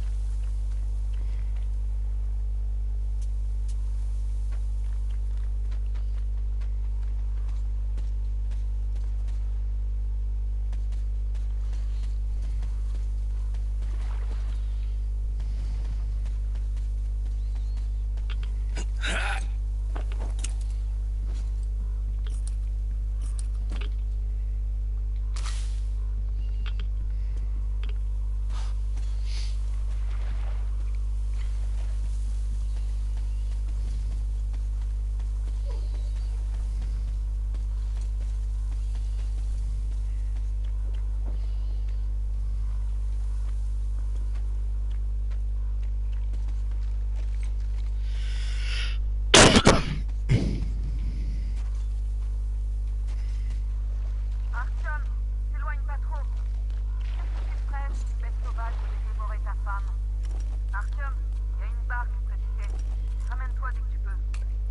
Artyom, t'éloigne pas trop. Qu'est-ce que tu ferais si une bête sauvage devait dévorer ta femme? Artyom, il y a une barque près du quai. Ramène-toi dès que tu peux.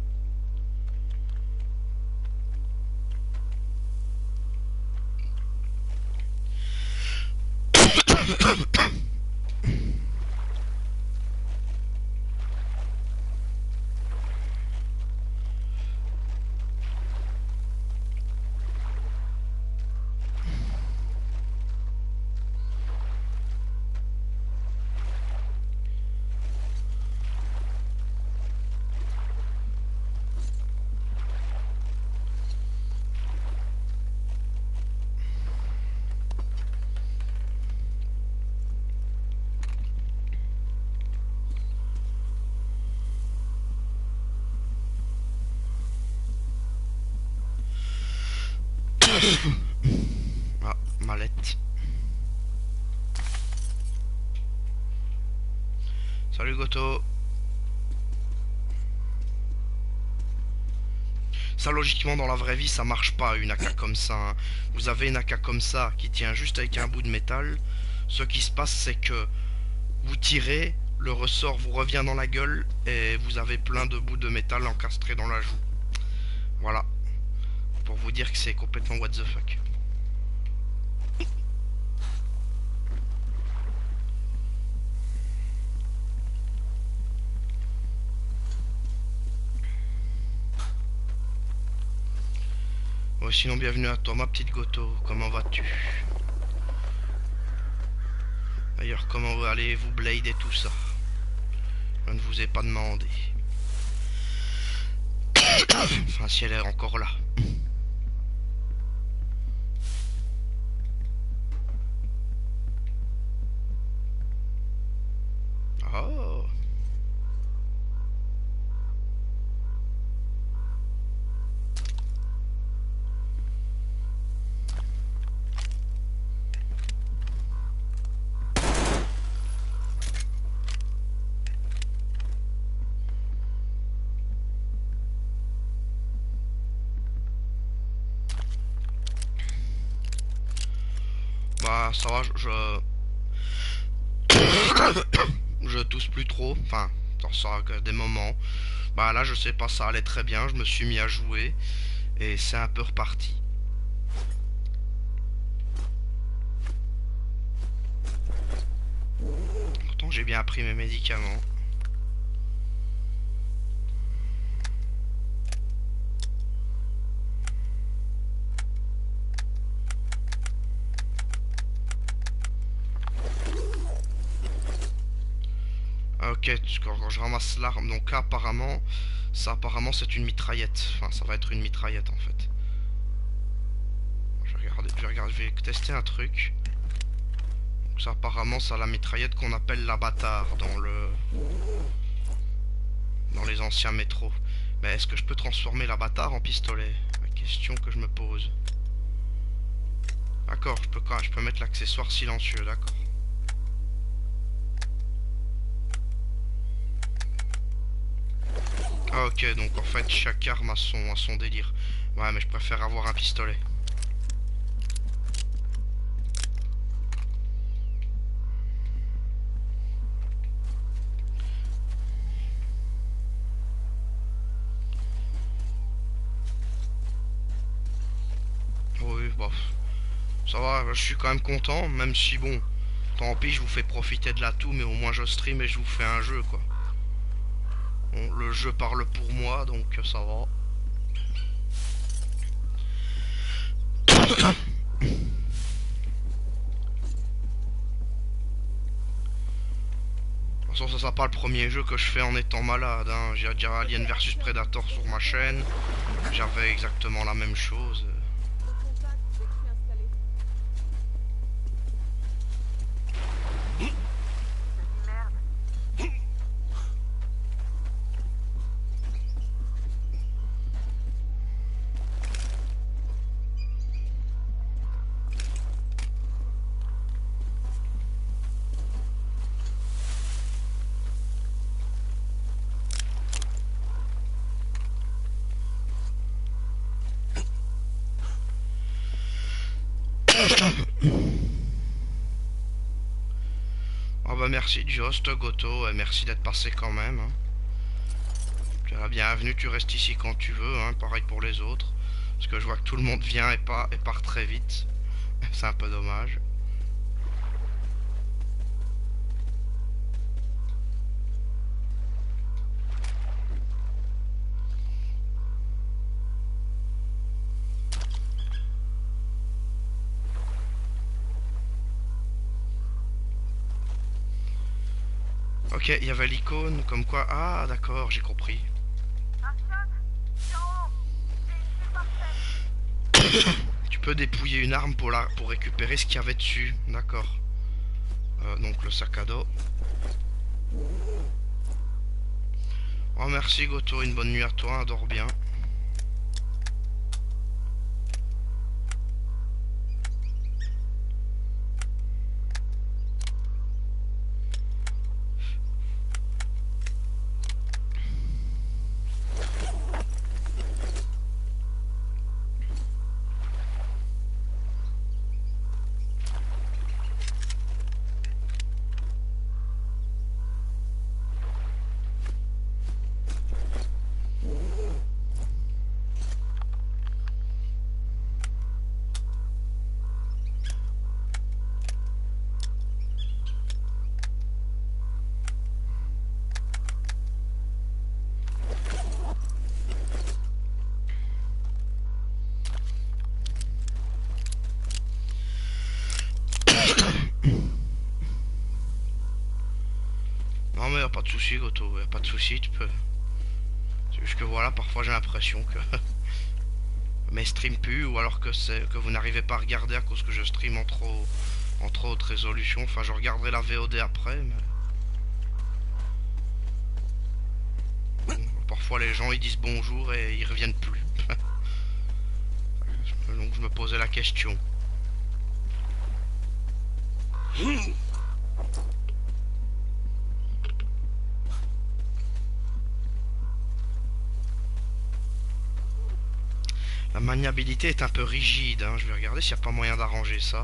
Ah, mallette. Salut Goto. Ça, logiquement, dans la vraie vie, ça marche pas, une A K comme ça. Hein. Vous avez une A K comme ça, qui tient juste avec un bout de métal. Ce qui se passe, c'est que vous tirez, le ressort vous revient dans la gueule, et vous avez plein de bouts de métal encastrés dans la joue. Voilà. Pour vous dire que c'est complètement what the fuck. Oh, sinon, bienvenue à toi, ma petite Goto. Comment vas-tu? D'ailleurs, comment allez-vous blade et tout ça? Je ne vous ai pas demandé. Enfin, si elle est encore là. Oh. Bah ça va, je... je tousse plus trop, enfin, dans ça, des moments. Bah là je sais pas, ça allait très bien, je me suis mis à jouer, et c'est un peu reparti. Pourtant j'ai bien pris mes médicaments. Ok, quand je ramasse l'arme, donc apparemment, ça apparemment c'est une mitraillette. Enfin, ça va être une mitraillette en fait. Je vais regarder, je vais, regarder, je vais tester un truc. Donc ça apparemment, c'est la mitraillette qu'on appelle la bâtard dans le, dans les anciens métros. Mais est-ce que je peux transformer la bâtard en pistolet? La question que je me pose. D'accord, je peux, je peux mettre l'accessoire silencieux, d'accord. Ah ok, donc en fait chaque arme a son, a son délire. Ouais, mais je préfère avoir un pistolet. Oui, bof. Ça va, je suis quand même content, même si bon, tant pis, je vous fais profiter de l'atout, mais au moins je stream et je vous fais un jeu, quoi. Bon, le jeu parle pour moi, donc ça va. De toute façon, ça sera pas le premier jeu que je fais en étant malade. Hein. J'ai déjà Alien versus Predator sur ma chaîne. J'avais exactement la même chose. Oh bah merci Just, Goto, et merci d'être passé quand même. Hein. Tu es la bienvenue, tu restes ici quand tu veux, hein, pareil pour les autres. Parce que je vois que tout le monde vient et, pas, et part très vite. C'est un peu dommage. Ok, il y avait l'icône, comme quoi... Ah, d'accord, j'ai compris. Tu peux dépouiller une arme pour, la... pour récupérer ce qu'il y avait dessus. D'accord. Euh, donc le sac à dos. Oh, merci Goto, une bonne nuit à toi, dors bien. pas de souci, Goto, y a pas de souci, tu peux. C'est juste que voilà, parfois j'ai l'impression que mes streams puent, ou alors que c'est que vous n'arrivez pas à regarder à cause que je stream en trop en trop haute résolution. Enfin, je regarderai la V O D après, mais bon, parfois les gens ils disent bonjour et ils reviennent plus. Donc je me posais la question. La maniabilité est un peu rigide, hein. Je vais regarder s'il n'y a pas moyen d'arranger ça.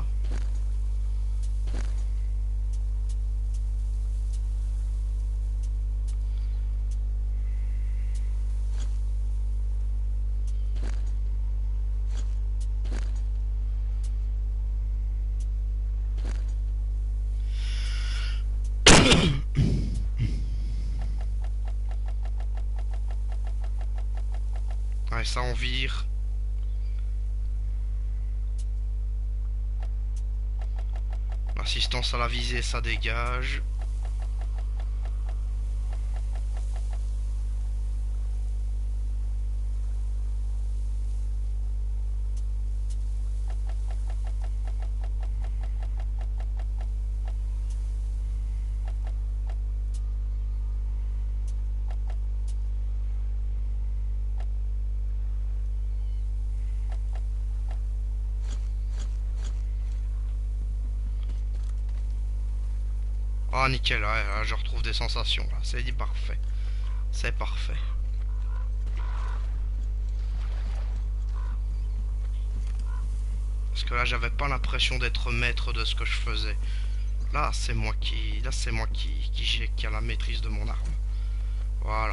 Ouais, ça on vire. L'assistance à la visée, ça dégage. Ah nickel, ouais, là, je retrouve des sensations là, c'est dit parfait. C'est parfait. Parce que là j'avais pas l'impression d'être maître de ce que je faisais. Là c'est moi qui. Là c'est moi qui, qui, j'ai, qui a la maîtrise de mon arme. Voilà.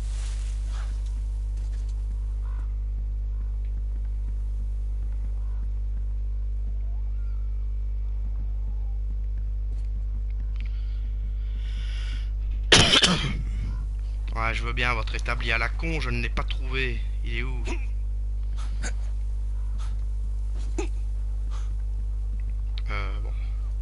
Ouais, je veux bien votre établi à la con, je ne l'ai pas trouvé. Il est où? Euh, bon.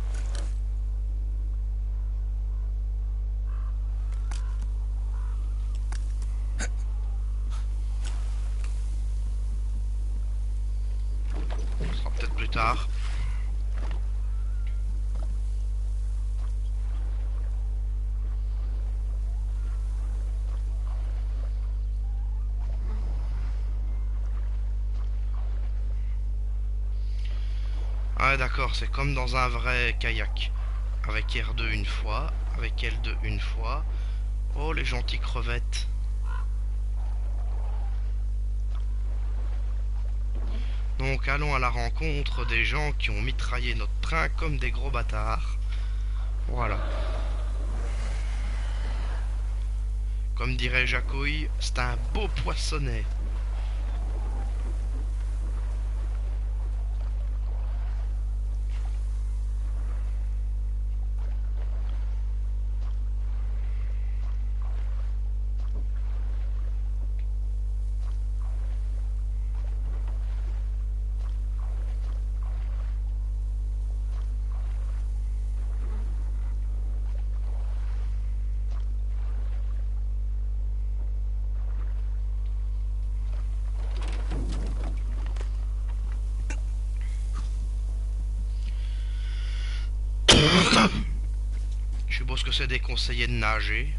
Ce sera peut-être plus tard. Ouais d'accord, c'est comme dans un vrai kayak. Avec R deux une fois, avec L deux une fois. Oh les gentilles crevettes. Donc allons à la rencontre des gens qui ont mitraillé notre train comme des gros bâtards. Voilà. Comme dirait Jacouille, c'est un beau poissonnet. Je suppose que c'est déconseillé de nager.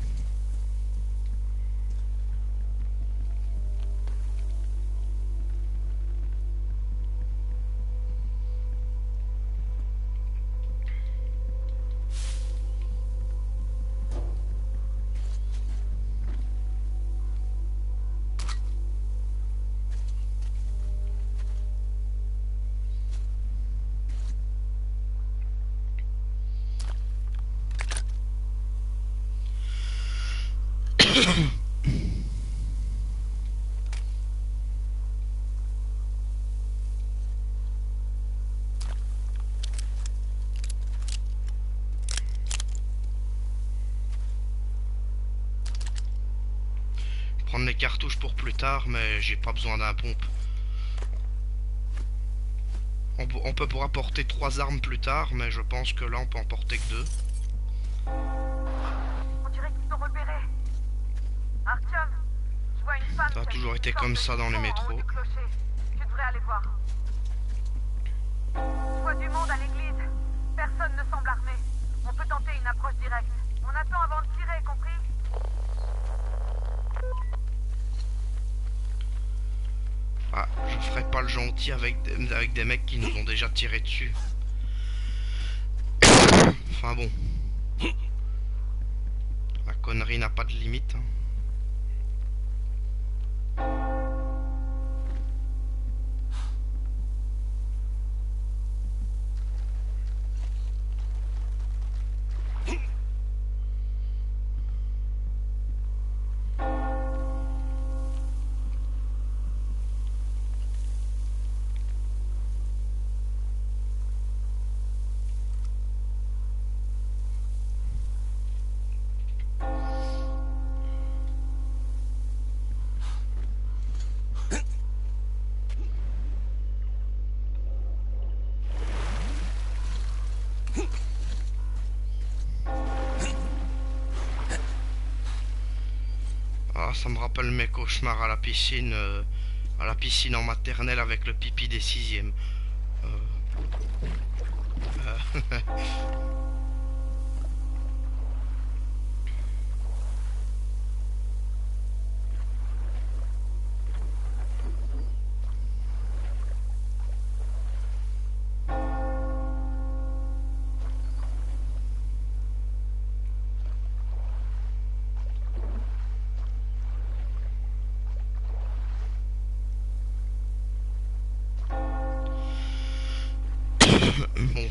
Prendre les cartouches pour plus tard, mais j'ai pas besoin d'un pompe. On, on peut pourra porter trois armes plus tard, mais je pense que là on peut en porter que deux. On dirait qu'ils sont revenus. Artyom, je vois une femme. Ça a toujours été comme ça dans les métros. Tu devrais aller voir. Je vois du monde à l'église. Personne ne semble armé. On peut tenter une approche directe. On attend avant de tirer, compris? Ah, je ferai pas le gentil avec des, avec des mecs qui nous ont déjà tiré dessus. Enfin bon. La connerie n'a pas de limite. Ça me rappelle mes cauchemars à la piscine, euh, à la piscine en maternelle avec le pipi des sixièmes. Euh... Euh... Bon.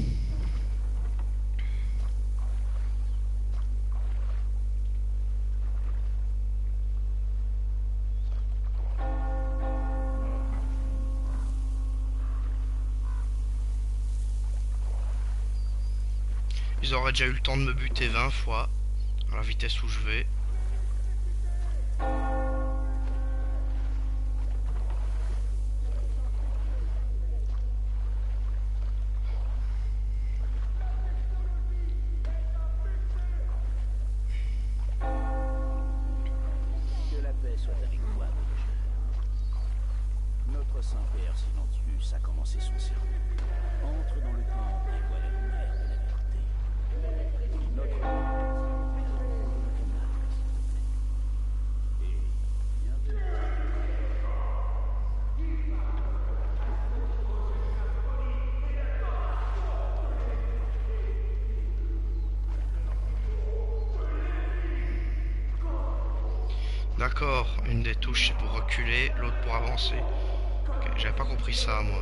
Ils auraient déjà eu le temps de me buter vingt fois à la vitesse où je vais. Saint-Père silencieux, ça a commencé son sermon. Entre dans le temple et vois la lumière de la vérité. Notre et bienvenue. D'accord, une des touches c'est pour reculer, l'autre pour avancer. Ok, j'avais pas compris ça moi.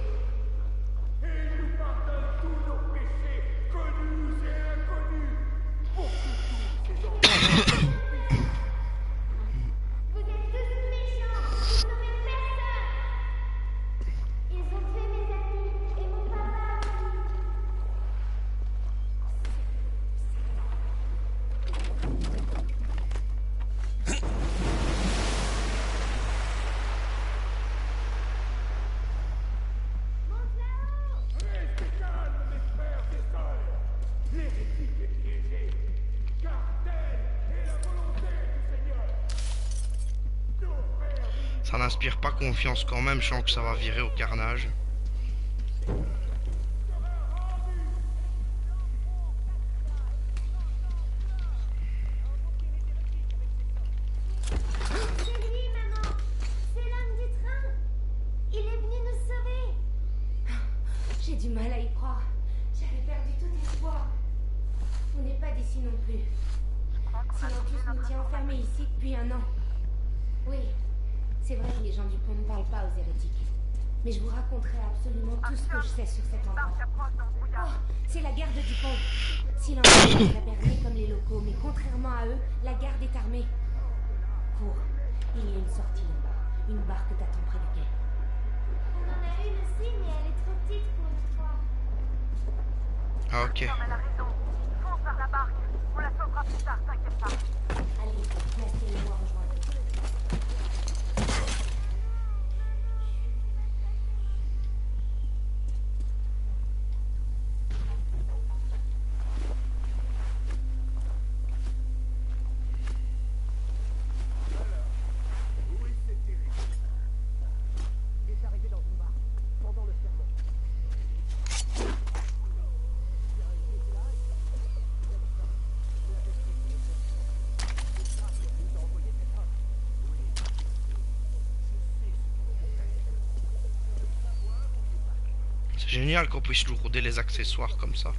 Ça n'inspire pas confiance quand même, je sens que ça va virer au carnage. J'ai du mal à y croire. J'avais perdu tout espoir. On n'est pas d'ici non plus. Silentus nous tient enfermés ici depuis un an. Oui, c'est vrai que les gens du pont ne parlent pas aux hérétiques. Mais je vous raconterai absolument tout ce que je sais sur cet endroit. Oh, c'est la garde du pont. Silentus est berné comme les locaux, mais contrairement à eux, la garde est armée. Cours, il y a une sortie là-bas. Une barque t'attend près du quai. On en a une aussi, mais elle est trop petite pour une fois. Ah ok. Elle a raison. Fonce vers la barque. On la sauvera plus tard, t'inquiète pas. Allez, laissez-moi rejoindre. Génial qu'on puisse lourder les accessoires comme ça.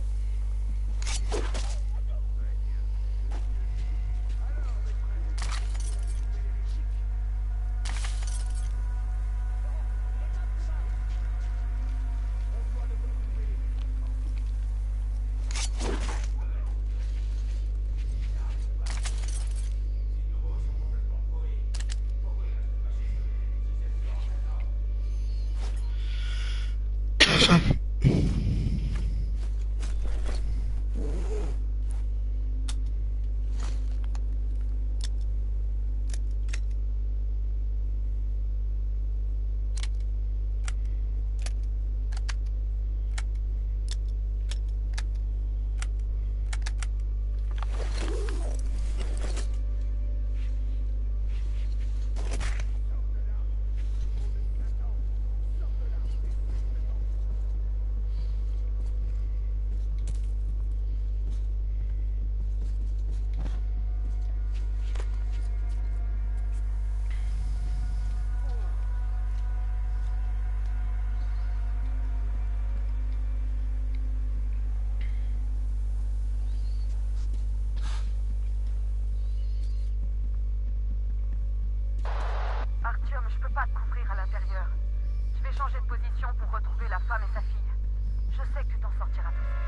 Artyom, je peux pas te couvrir à l'intérieur. Je vais changer de position pour retrouver la femme et sa fille. Je sais que tu t'en sortiras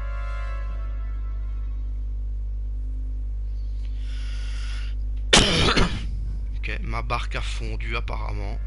tout seul. Ok, ma barque a fondu apparemment.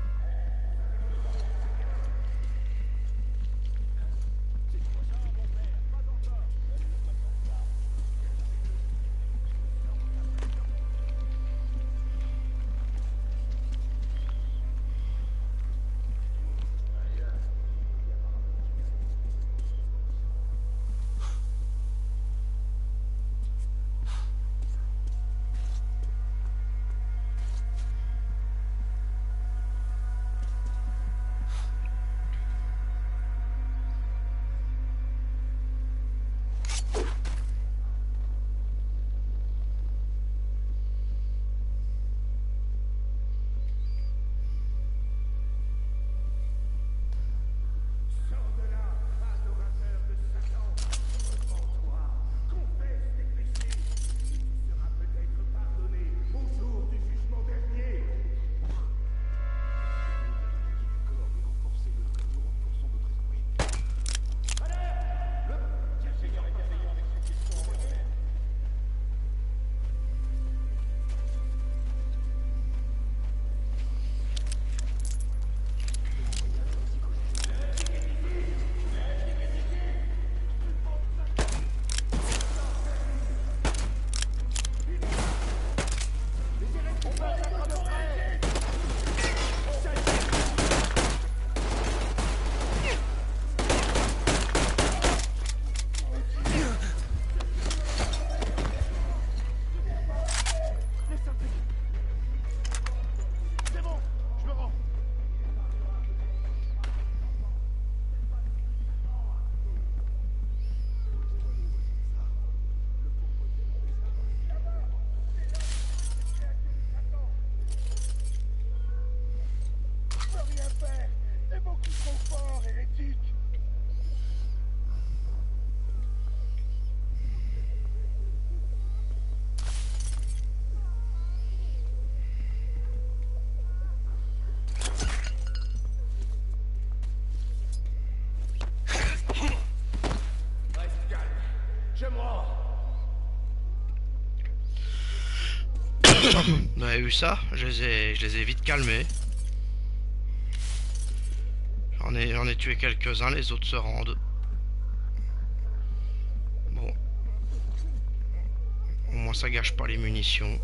Vous avez vu ça? Je les ai, je les ai vite calmés. J'en ai, j'en ai tué quelques-uns, les autres se rendent. Bon. Au moins ça gâche pas les munitions.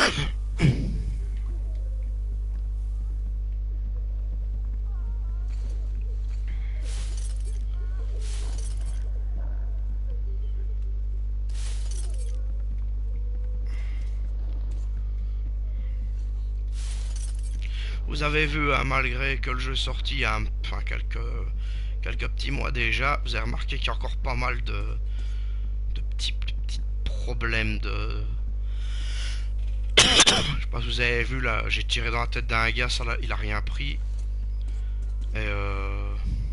Vous avez vu, hein, malgré que le jeu est sorti il y a un, enfin, quelques, quelques petits mois déjà, vous avez remarqué qu'il y a encore pas mal de, de petits, petits problèmes de... Je sais pas si vous avez vu, là, j'ai tiré dans la tête d'un gars, ça, là, il a rien pris. Et euh...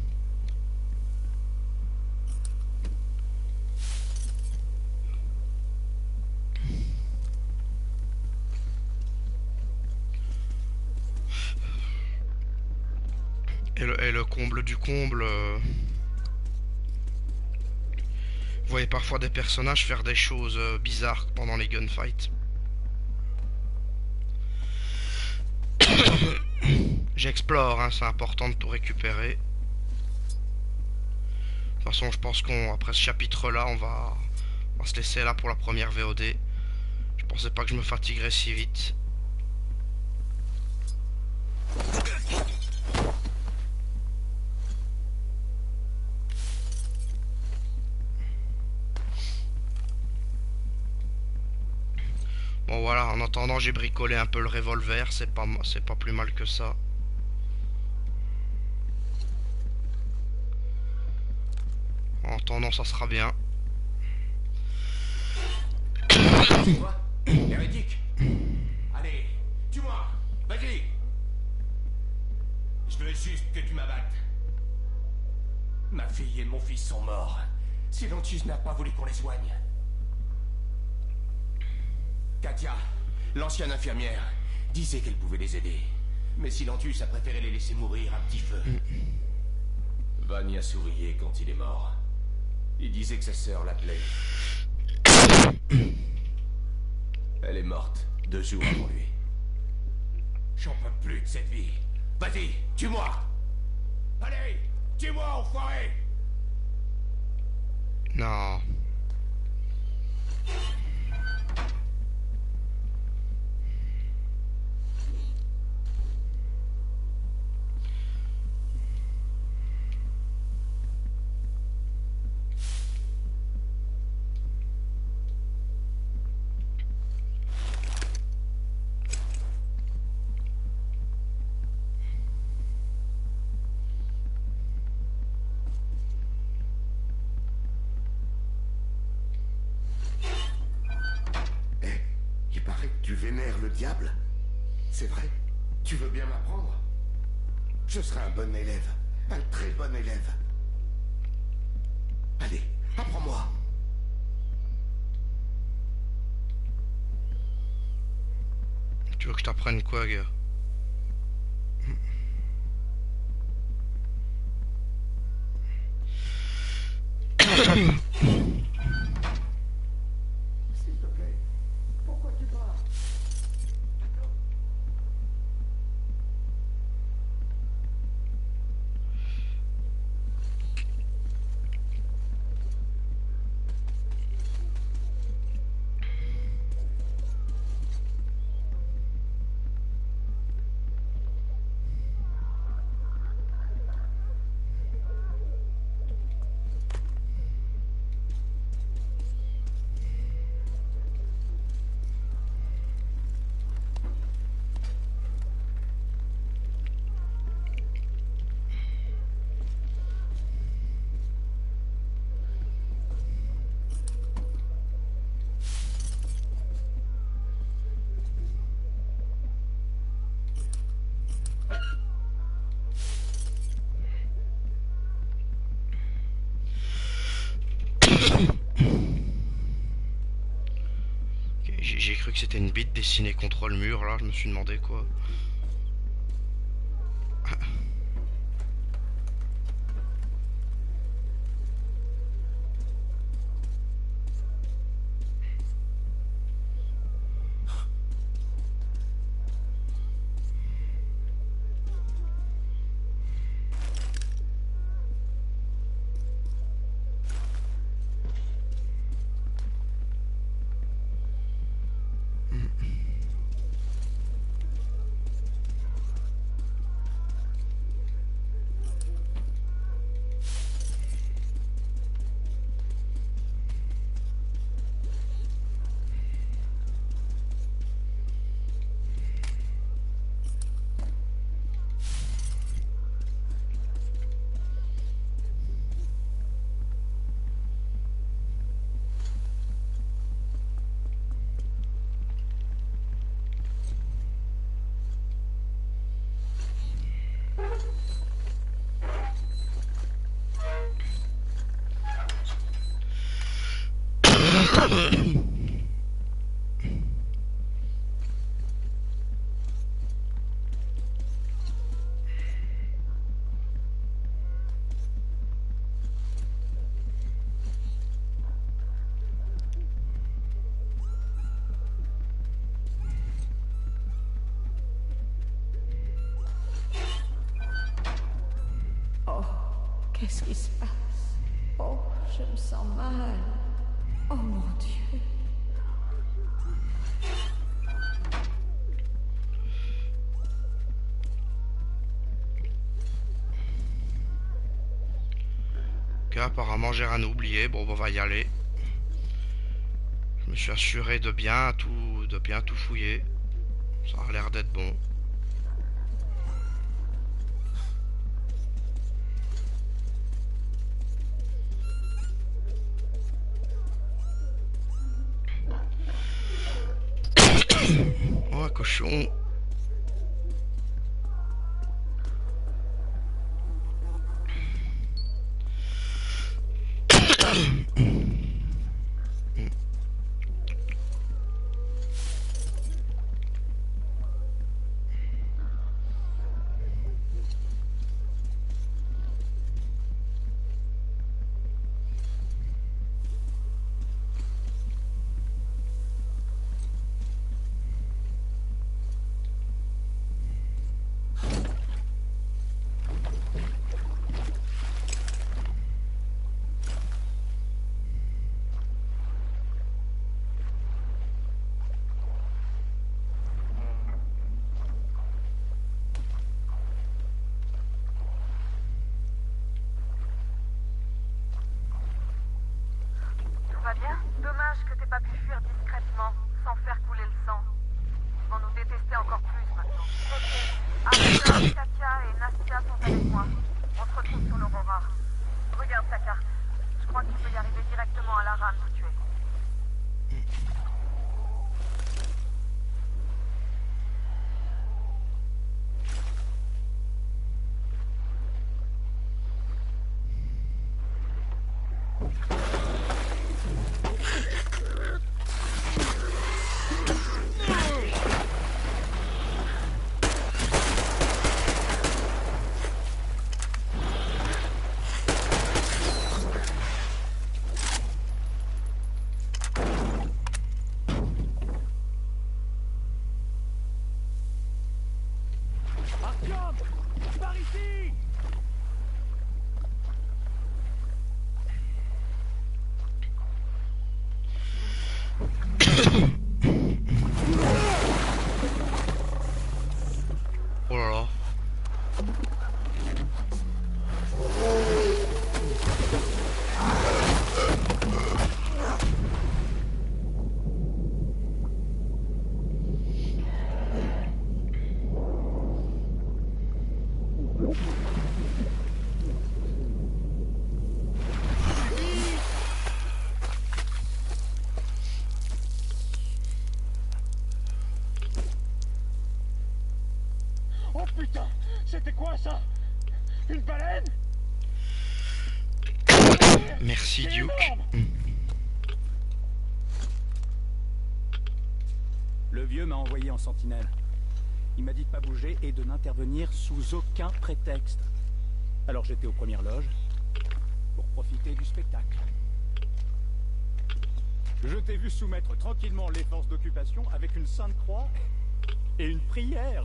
Et le, et le comble du comble, euh, vous voyez parfois des personnages faire des choses euh, bizarres pendant les gunfights. J'explore, hein, c'est important de tout récupérer. De toute façon, je pense qu'on après ce chapitre-là, on va, on va se laisser là pour la première V O D. Je pensais pas que je me fatiguerais si vite. Bon voilà, en attendant j'ai bricolé un peu le revolver, c'est pas, c'est pas plus mal que ça. En attendant ça sera bien. Tue-moi, hérétique. Allez, tue-moi, vas-y. Je veux juste que tu m'abattes. Ma fille et mon fils sont morts. Silentus n'a pas voulu qu'on les soigne. Katia, l'ancienne infirmière, disait qu'elle pouvait les aider. Mais Silentus a préféré les laisser mourir à petit feu. Vania souriait quand il est mort. Il disait que sa sœur l'appelait. Elle est morte deux jours avant lui. J'en peux plus de cette vie. Vas-y, tue-moi. Allez, tue-moi, enfoiré. Non. Tu vénères le diable? C'est vrai? Tu veux bien m'apprendre? Je serai un bon élève, un très bon élève. Allez, apprends-moi. Tu veux que je t'apprenne quoi, gars? S'il te plaît, pourquoi tu pars? J'ai cru que c'était une bite dessinée contre le mur, là, je me suis demandé quoi. Qu'est-ce qui se passe? Oh, je me sens mal. Oh mon Dieu. Ok, apparemment j'ai rien oublié. Bon, on va y aller. Je me suis assuré de bien tout, de bien tout fouiller. Ça a l'air d'être bon. Oh, un cochon. Dommage que t'aies pas pu fuir discrètement, sans faire couler le sang. Ils vont nous détester encore plus maintenant. Ok, Arthur, Katia et Nastia sont avec moi. On se retrouve sur l'Aurora. Regarde ta carte. Je crois que tu peux y arriver directement à la rame où tu es. Oh là là. Oh putain, c'était quoi ça? Une baleine? Merci Duke. Le vieux m'a envoyé en sentinelle. Il m'a dit de pas bouger et de n'intervenir sous aucun prétexte. Alors j'étais aux premières loges pour profiter du spectacle. Je t'ai vu soumettre tranquillement les forces d'occupation avec une sainte croix et une prière.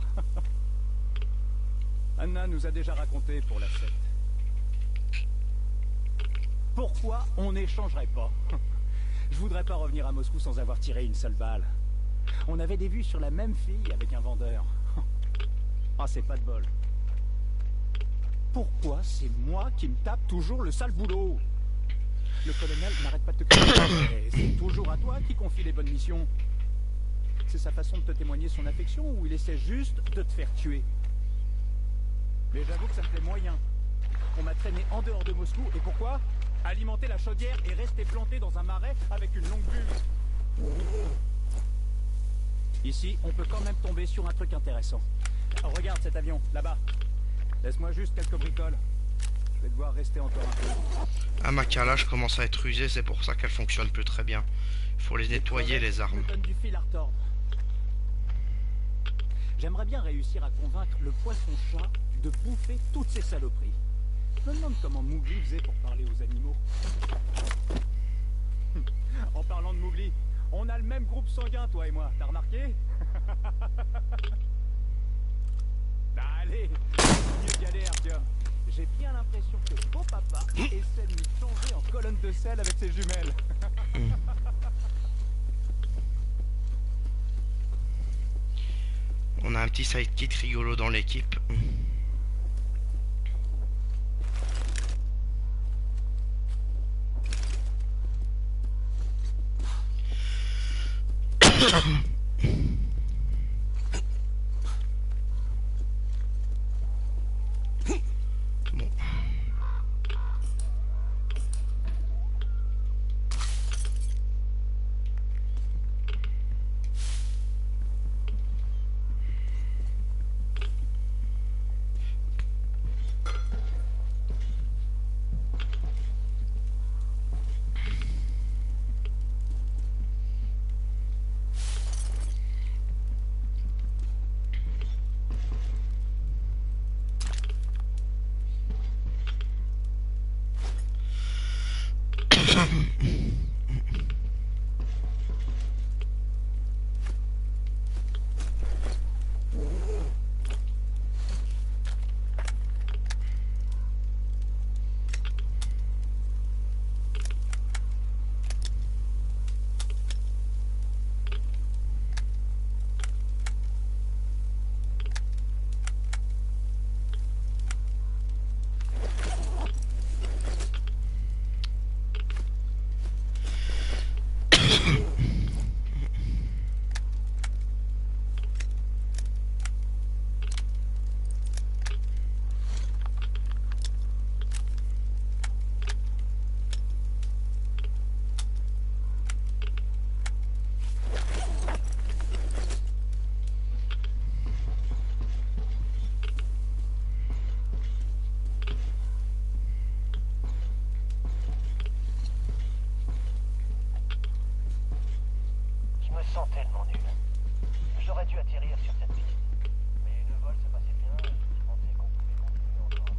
Anna nous a déjà raconté pour la secte. Pourquoi on n'échangerait pas? Je voudrais pas revenir à Moscou sans avoir tiré une seule balle. On avait des vues sur la même fille avec un vendeur. Ah, c'est pas de bol. Pourquoi c'est moi qui me tape toujours le sale boulot? Le colonel n'arrête pas de te critiquer. C'est toujours à toi qui confie les bonnes missions. C'est sa façon de te témoigner son affection ou il essaie juste de te faire tuer? Mais j'avoue que ça me plaît moyen. On m'a traîné en dehors de Moscou et pourquoi? Alimenter la chaudière et rester planté dans un marais avec une longue vue. Ici, on peut quand même tomber sur un truc intéressant. Alors, regarde cet avion, là-bas. Laisse-moi juste quelques bricoles. Je vais devoir rester encore un peu. Ah, ma calage commence à être usée, c'est pour ça qu'elle fonctionne plus très bien. Il faut les nettoyer, les armes. Me donne du fil à retordre. J'aimerais bien réussir à convaincre le poisson-chat de bouffer toutes ces saloperies. Je me demande comment Mowgli faisait pour parler aux animaux. En parlant de Mowgli, on a le même groupe sanguin, toi et moi, t'as remarqué? Allez, mieux d'y aller, Artyom. J'ai bien l'impression que beau papa essaie de nous changer en colonne de sel avec ses jumelles. On a un petit sidekick rigolo dans l'équipe. Bon. sens tellement nul. J'aurais dû atterrir sur cette piste. Mais le vol se passait bien et je pensais qu'on pouvait continuer encore.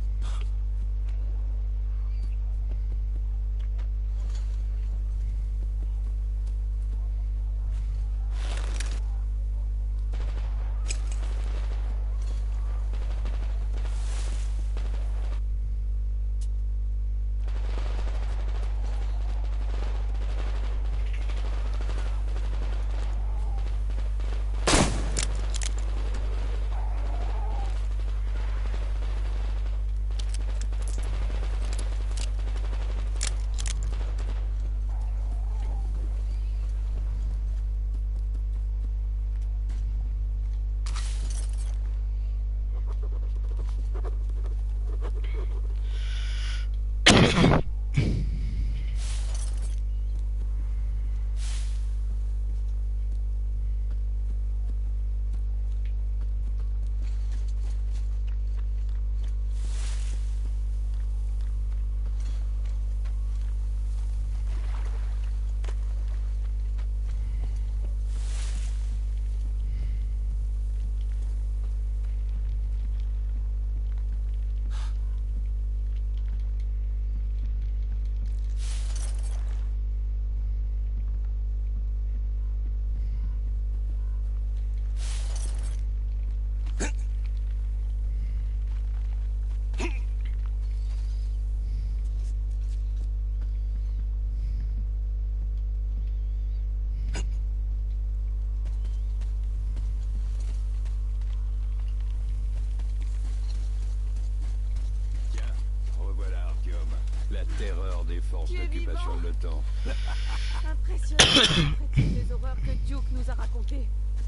La terreur des forces d'occupation de l'OTAN. Impressionnant après toutes les horreurs que Duke nous a racontées.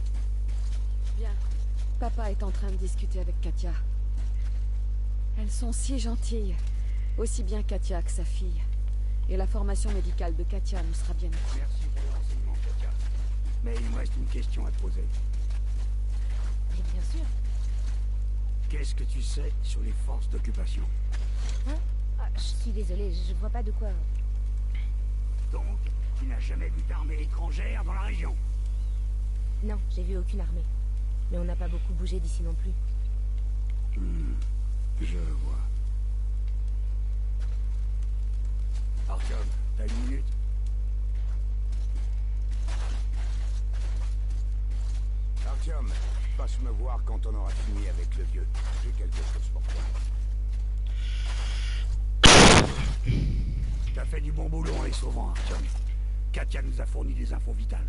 Bien. Papa est en train de discuter avec Katia. Elles sont si gentilles. Aussi bien Katia que sa fille. Et la formation médicale de Katia nous sera bien utile. Merci pour le renseignement, Katia. Mais il me reste une question à te poser. Oui, bien sûr. Qu'est-ce que tu sais sur les forces d'occupation? Hein? Ah, je suis désolée, je vois pas de quoi. Donc, tu n'as jamais vu d'armée étrangère dans la région? Non, j'ai vu aucune armée. Mais on n'a pas beaucoup bougé d'ici non plus. Hmm, je vois. Artyom, t'as une minute? Artyom, passe me voir quand on aura fini avec le vieux. J'ai quelque chose pour toi. T'as fait du bon boulot en les sauvant, Artyom. Katia nous a fourni des infos vitales.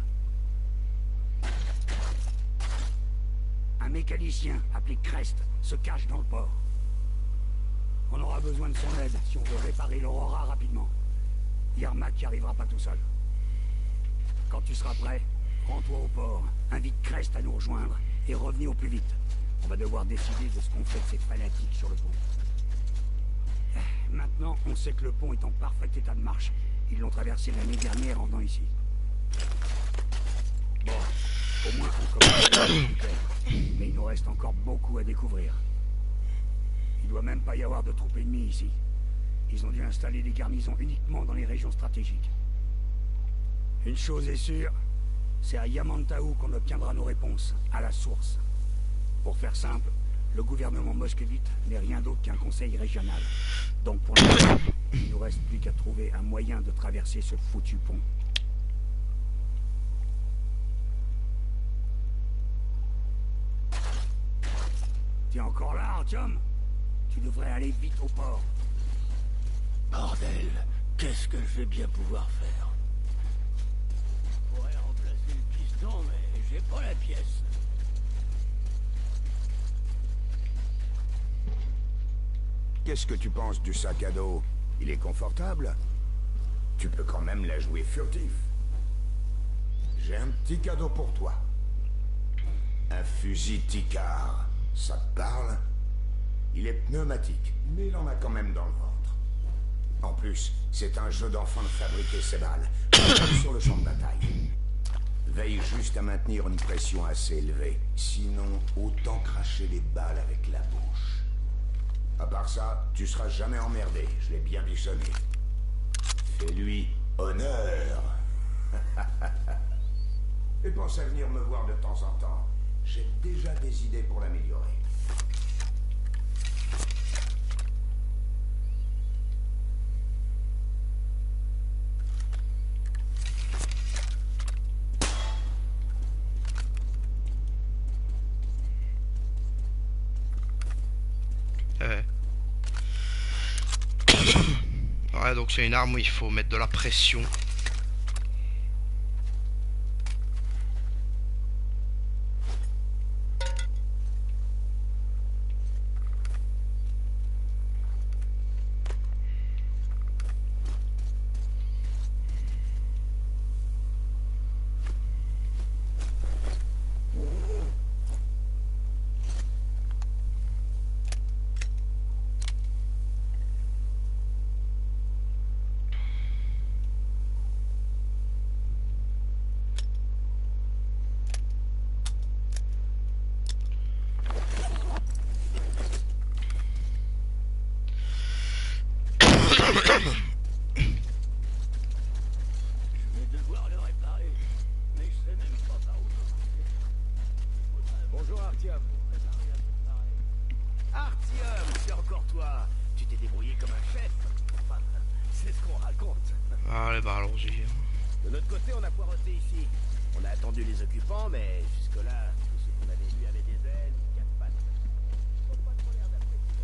Un mécanicien appelé Crest se cache dans le port. On aura besoin de son aide si on veut réparer l'Aurora rapidement. Yermak n'y arrivera pas tout seul. Quand tu seras prêt, rends-toi au port, invite Crest à nous rejoindre et revenez au plus vite. On va devoir décider de ce qu'on fait de ces fanatiques sur le pont. Maintenant, on sait que le pont est en parfait état de marche. Ils l'ont traversé l'année dernière en venant ici. Bon, au moins on commence à être plus clair. Mais il nous reste encore beaucoup à découvrir. Il doit même pas y avoir de troupes ennemies ici. Ils ont dû installer des garnisons uniquement dans les régions stratégiques. Une chose est sûre, c'est à Yamantaou qu'on obtiendra nos réponses, à la source. Pour faire simple, le gouvernement moscovite n'est rien d'autre qu'un conseil régional. Donc pour l'instant, il nous reste plus qu'à trouver un moyen de traverser ce foutu pont. T'es encore là, Artyom? Tu devrais aller vite au port. Bordel, qu'est-ce que je vais bien pouvoir faire? Je pourrais remplacer le piston, mais j'ai pas la pièce. Qu'est-ce que tu penses du sac à dos? Il est confortable? Tu peux quand même la jouer furtif. J'ai un petit cadeau pour toi. Un fusil Tikar. Ça te parle? Il est pneumatique, mais il en a quand même dans le ventre. En plus, c'est un jeu d'enfant de fabriquer ses balles, comme sur le champ de bataille. Veille juste à maintenir une pression assez élevée. Sinon, autant cracher les balles avec la bouche. À part ça, tu seras jamais emmerdé, je l'ai bien bichonné. Fais-lui honneur. Et pense à venir me voir de temps en temps. J'ai déjà des idées pour l'améliorer. Ouais. Ouais, donc c'est une arme où il faut mettre de la pression. Bonjour Artyom. Artyom, c'est encore toi. Tu t'es débrouillé comme un chef. Enfin, c'est ce qu'on raconte. Allez, bah allons-y. De notre côté, on a poireauté ici. On a attendu les occupants, mais jusque-là, tout ce qu'on avait vu avait des ailes, quatre pattes. Faut pas trop l'air d'apprécier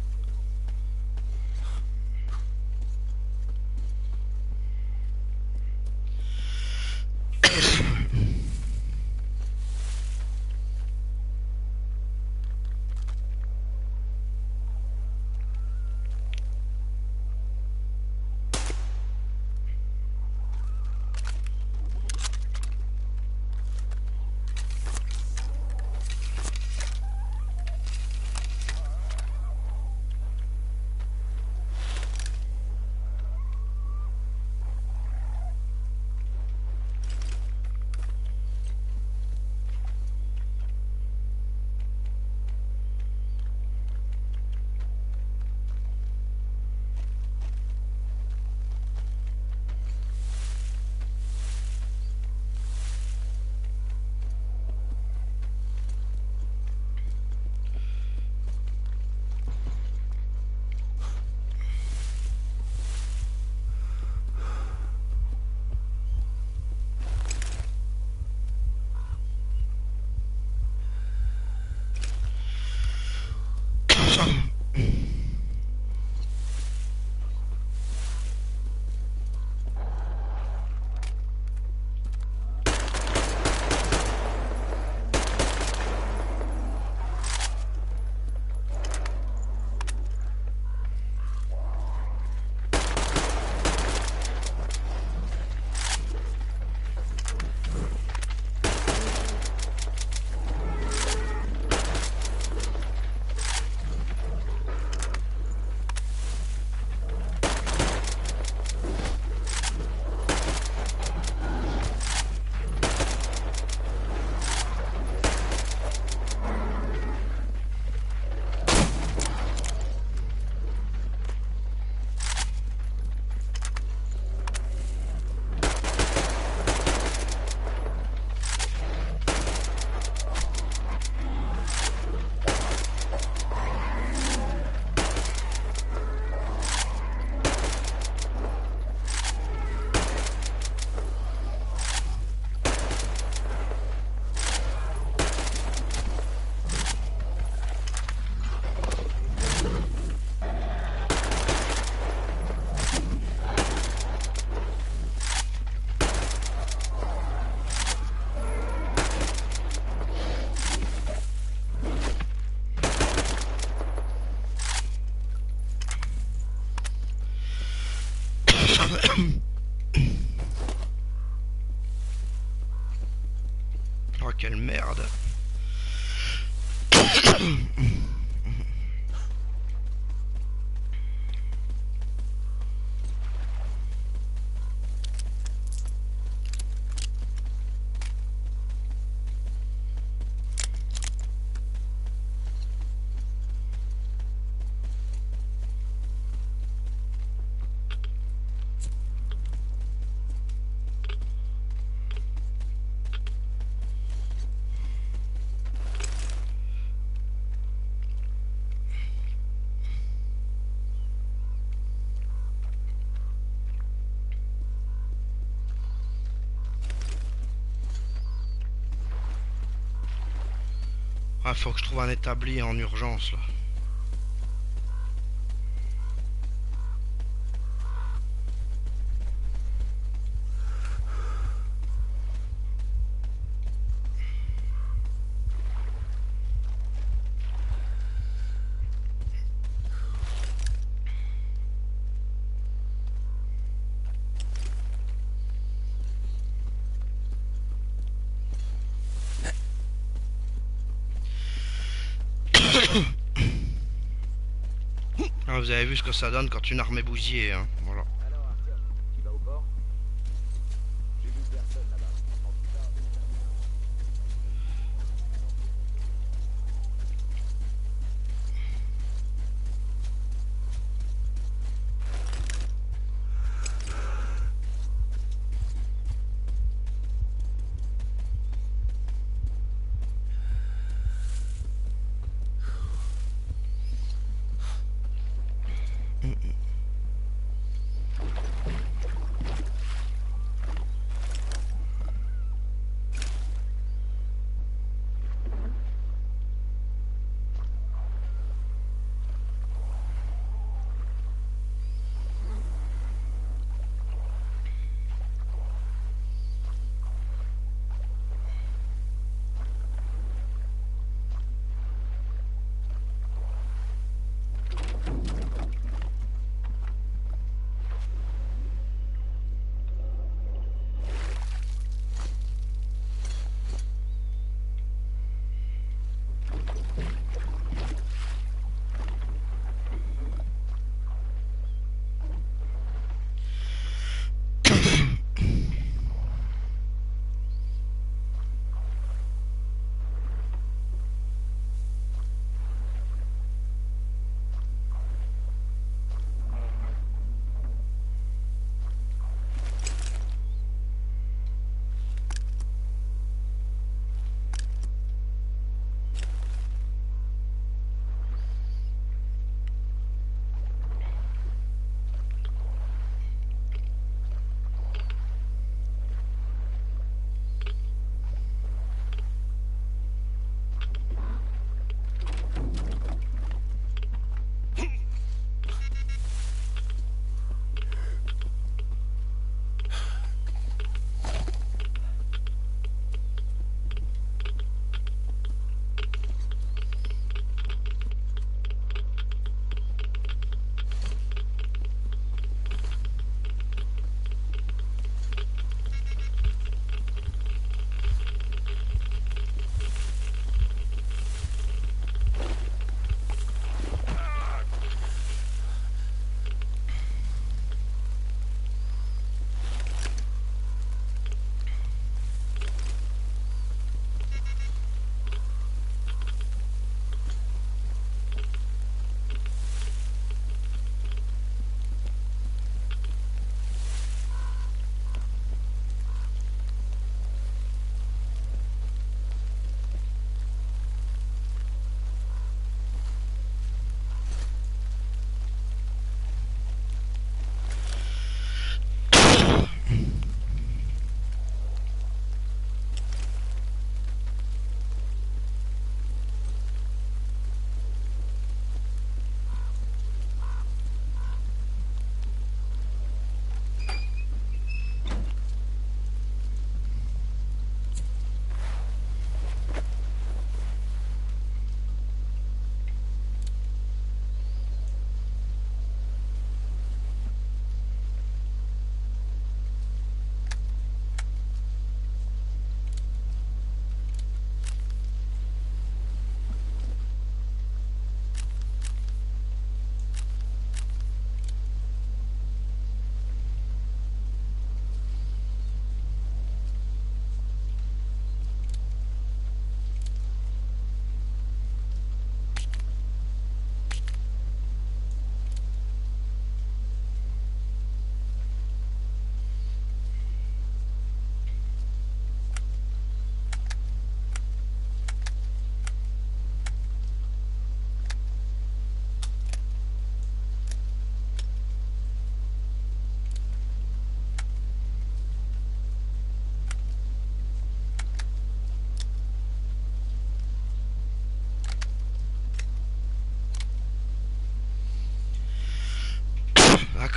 Oh, quelle merde. Ah, faut que je trouve un établi en urgence là. Ah, vous avez vu ce que ça donne quand une arme est bousillée, hein. Voilà. Alors, Artyom, tu vas au port? J'ai vu personne là-bas. En tout cas...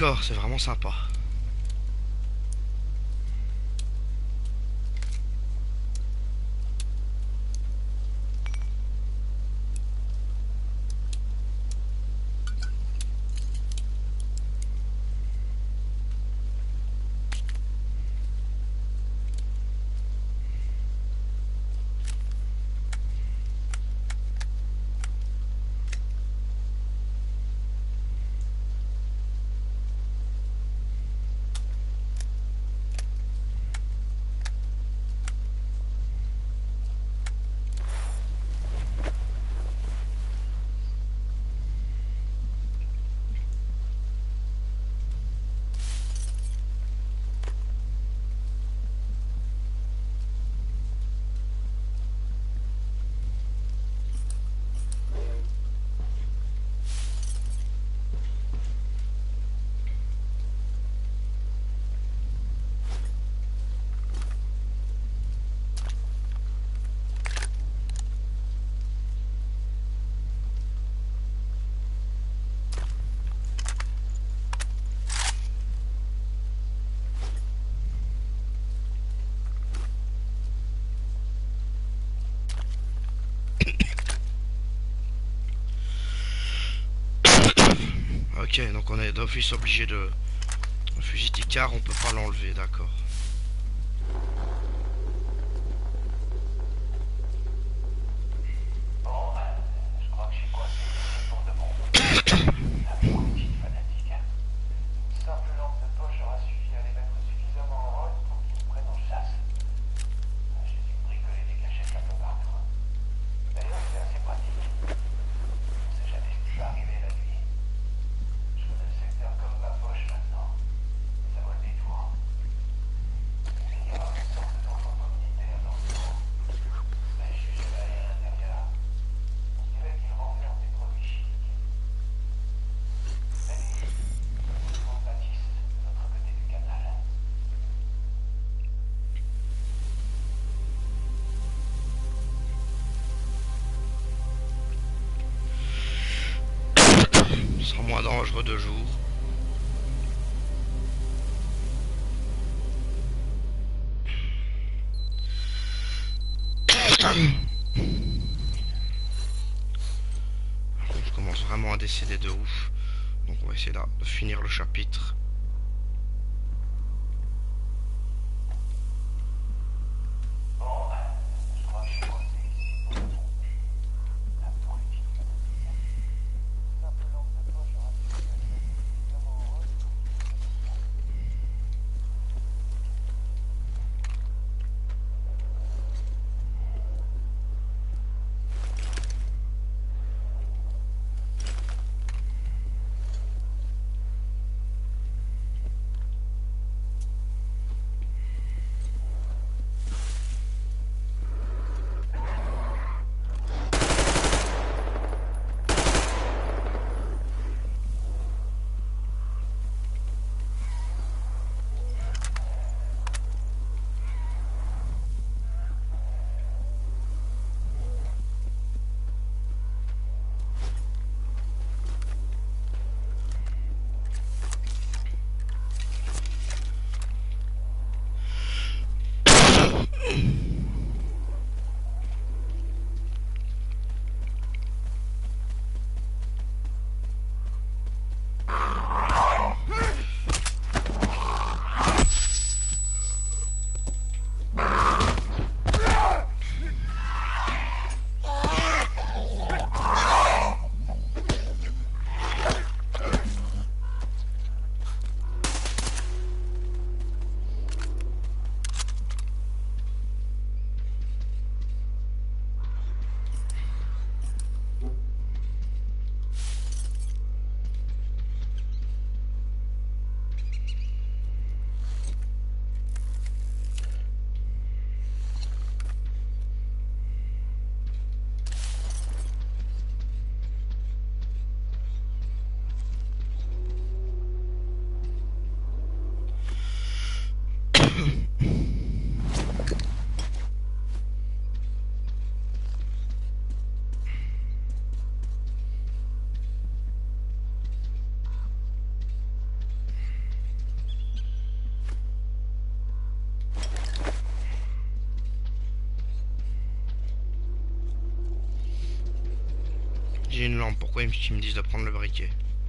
décor, c'est vraiment sympa. Ok, donc on est d'office obligé de... Le fusil Ticard, on peut pas l'enlever, d'accord. Ce sera moins dangereux de jour. Je commence vraiment à décéder de ouf. Donc on va essayer là de finir le chapitre. J'ai une lampe, pourquoi ils me disent de prendre le briquet?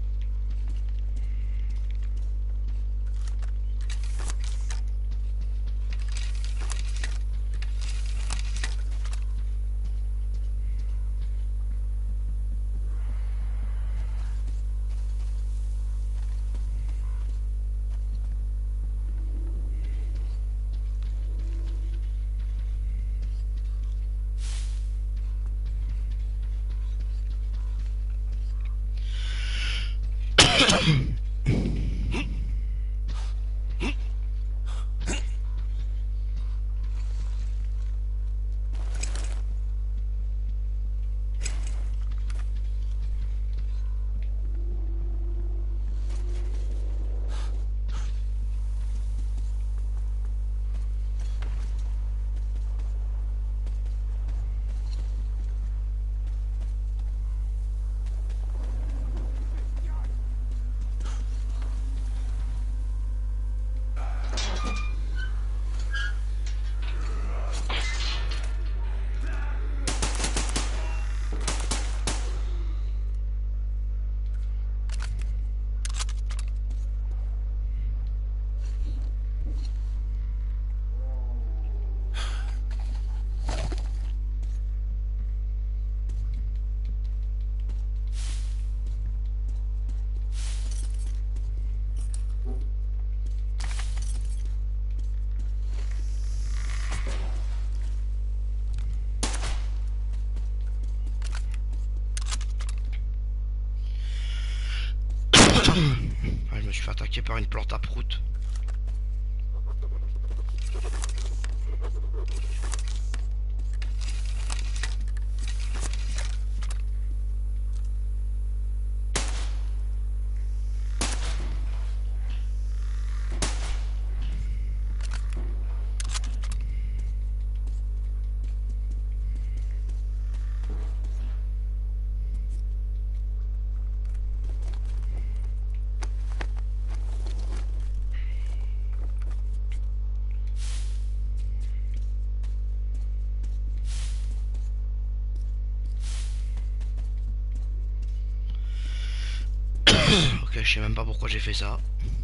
Ah, je me suis fait attaquer par une plante à prout. Ok, je sais même pas pourquoi j'ai fait ça.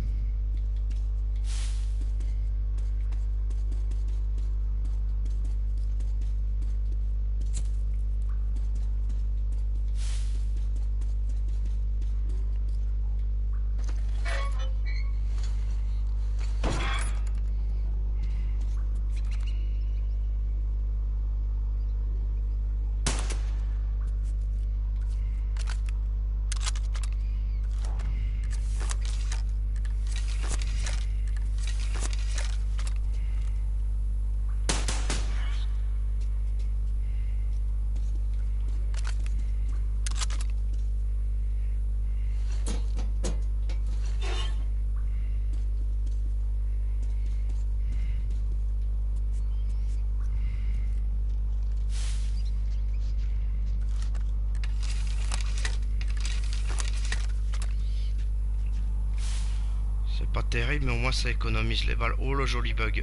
C'est pas terrible, mais au moins ça économise les balles. Oh le joli bug.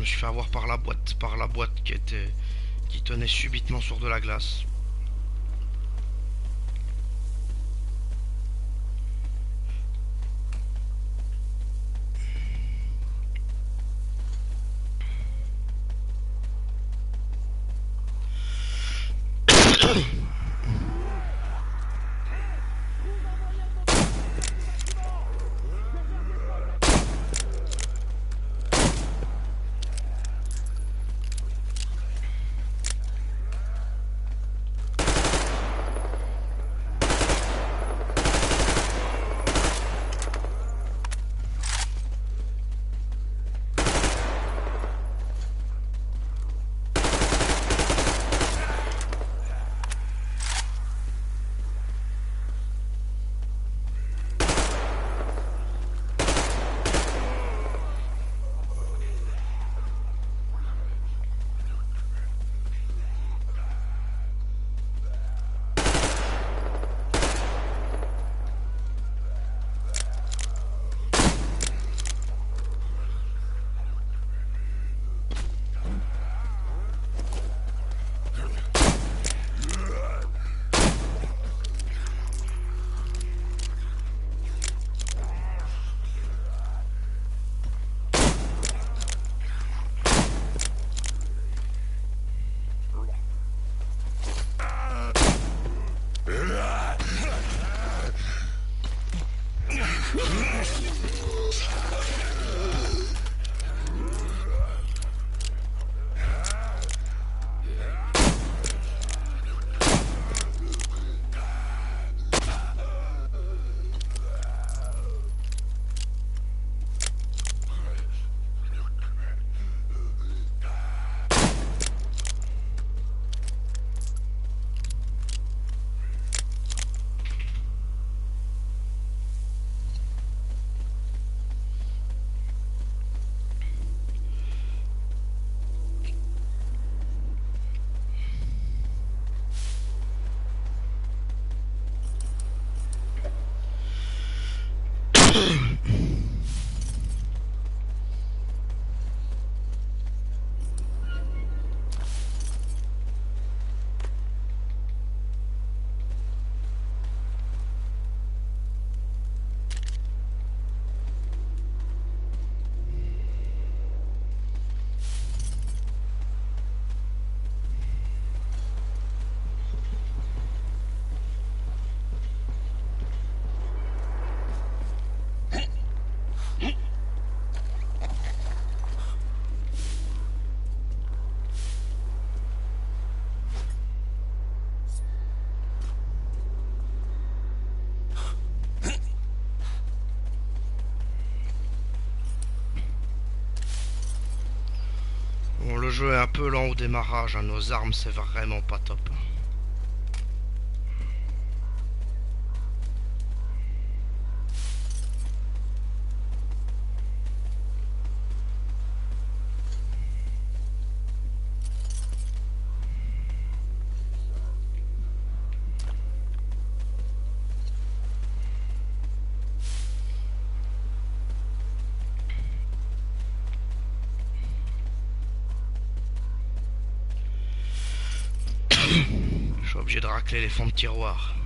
me suis fait avoir par la boîte, par la boîte qui était, qui tenait subitement sur de la glace. Bon, le jeu est un peu lent au démarrage, hein. Nos armes c'est vraiment pas top. Je suis obligé de racler les fonds de tiroir.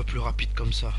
peu plus rapide comme ça.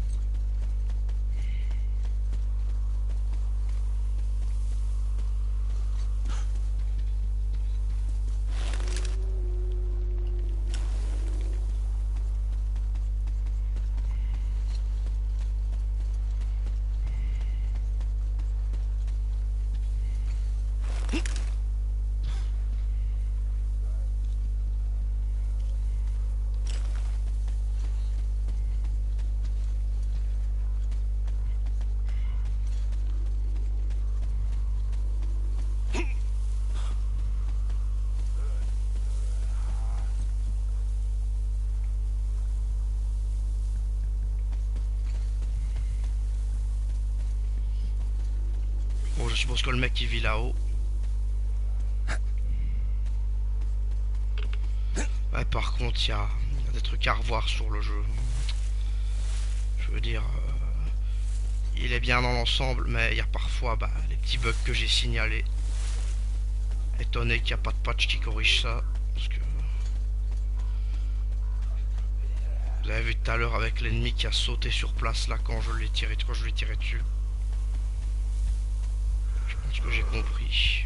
Bon, je suppose que le mec qui vit là-haut. Ouais, par contre, il y, y a des trucs à revoir sur le jeu. Je veux dire, euh, il est bien dans l'ensemble, mais il y a parfois bah, les petits bugs que j'ai signalés. Étonné qu'il n'y a pas de patch qui corrige ça. Parce que vous avez vu tout à l'heure avec l'ennemi qui a sauté sur place là quand je l'ai tiré, quand je l'ai tiré dessus. Je pense que j'ai compris.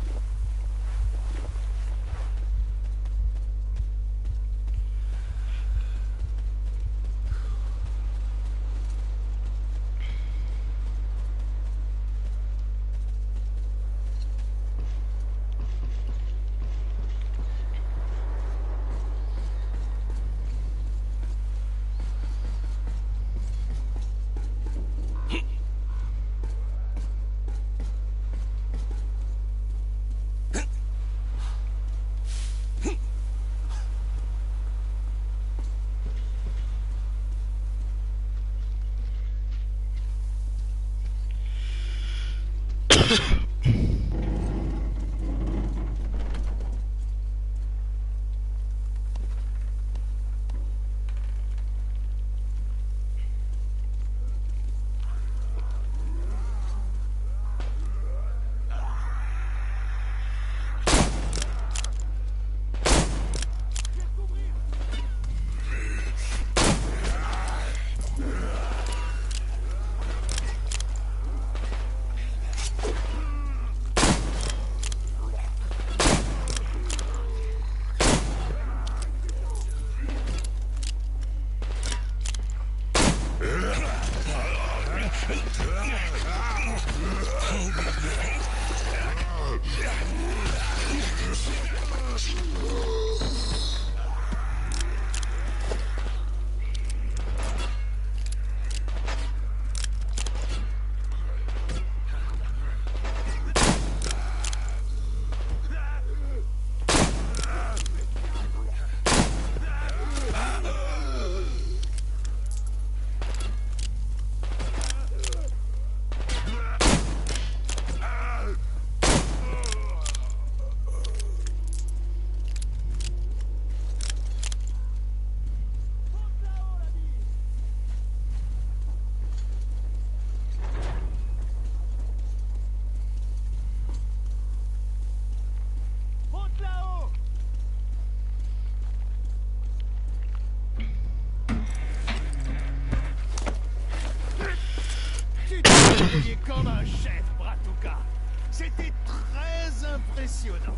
Comme un chef, Bratuka. C'était très impressionnant.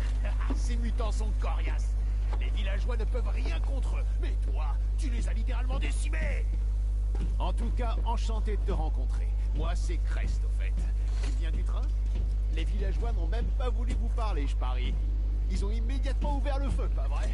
Ces mutants sont coriaces. Les villageois ne peuvent rien contre eux. Mais toi, tu les as littéralement décimés. En tout cas, enchanté de te rencontrer. Moi, c'est Crest, au fait. Tu viens du train? Les villageois n'ont même pas voulu vous parler, je parie. Ils ont immédiatement ouvert le feu, pas vrai?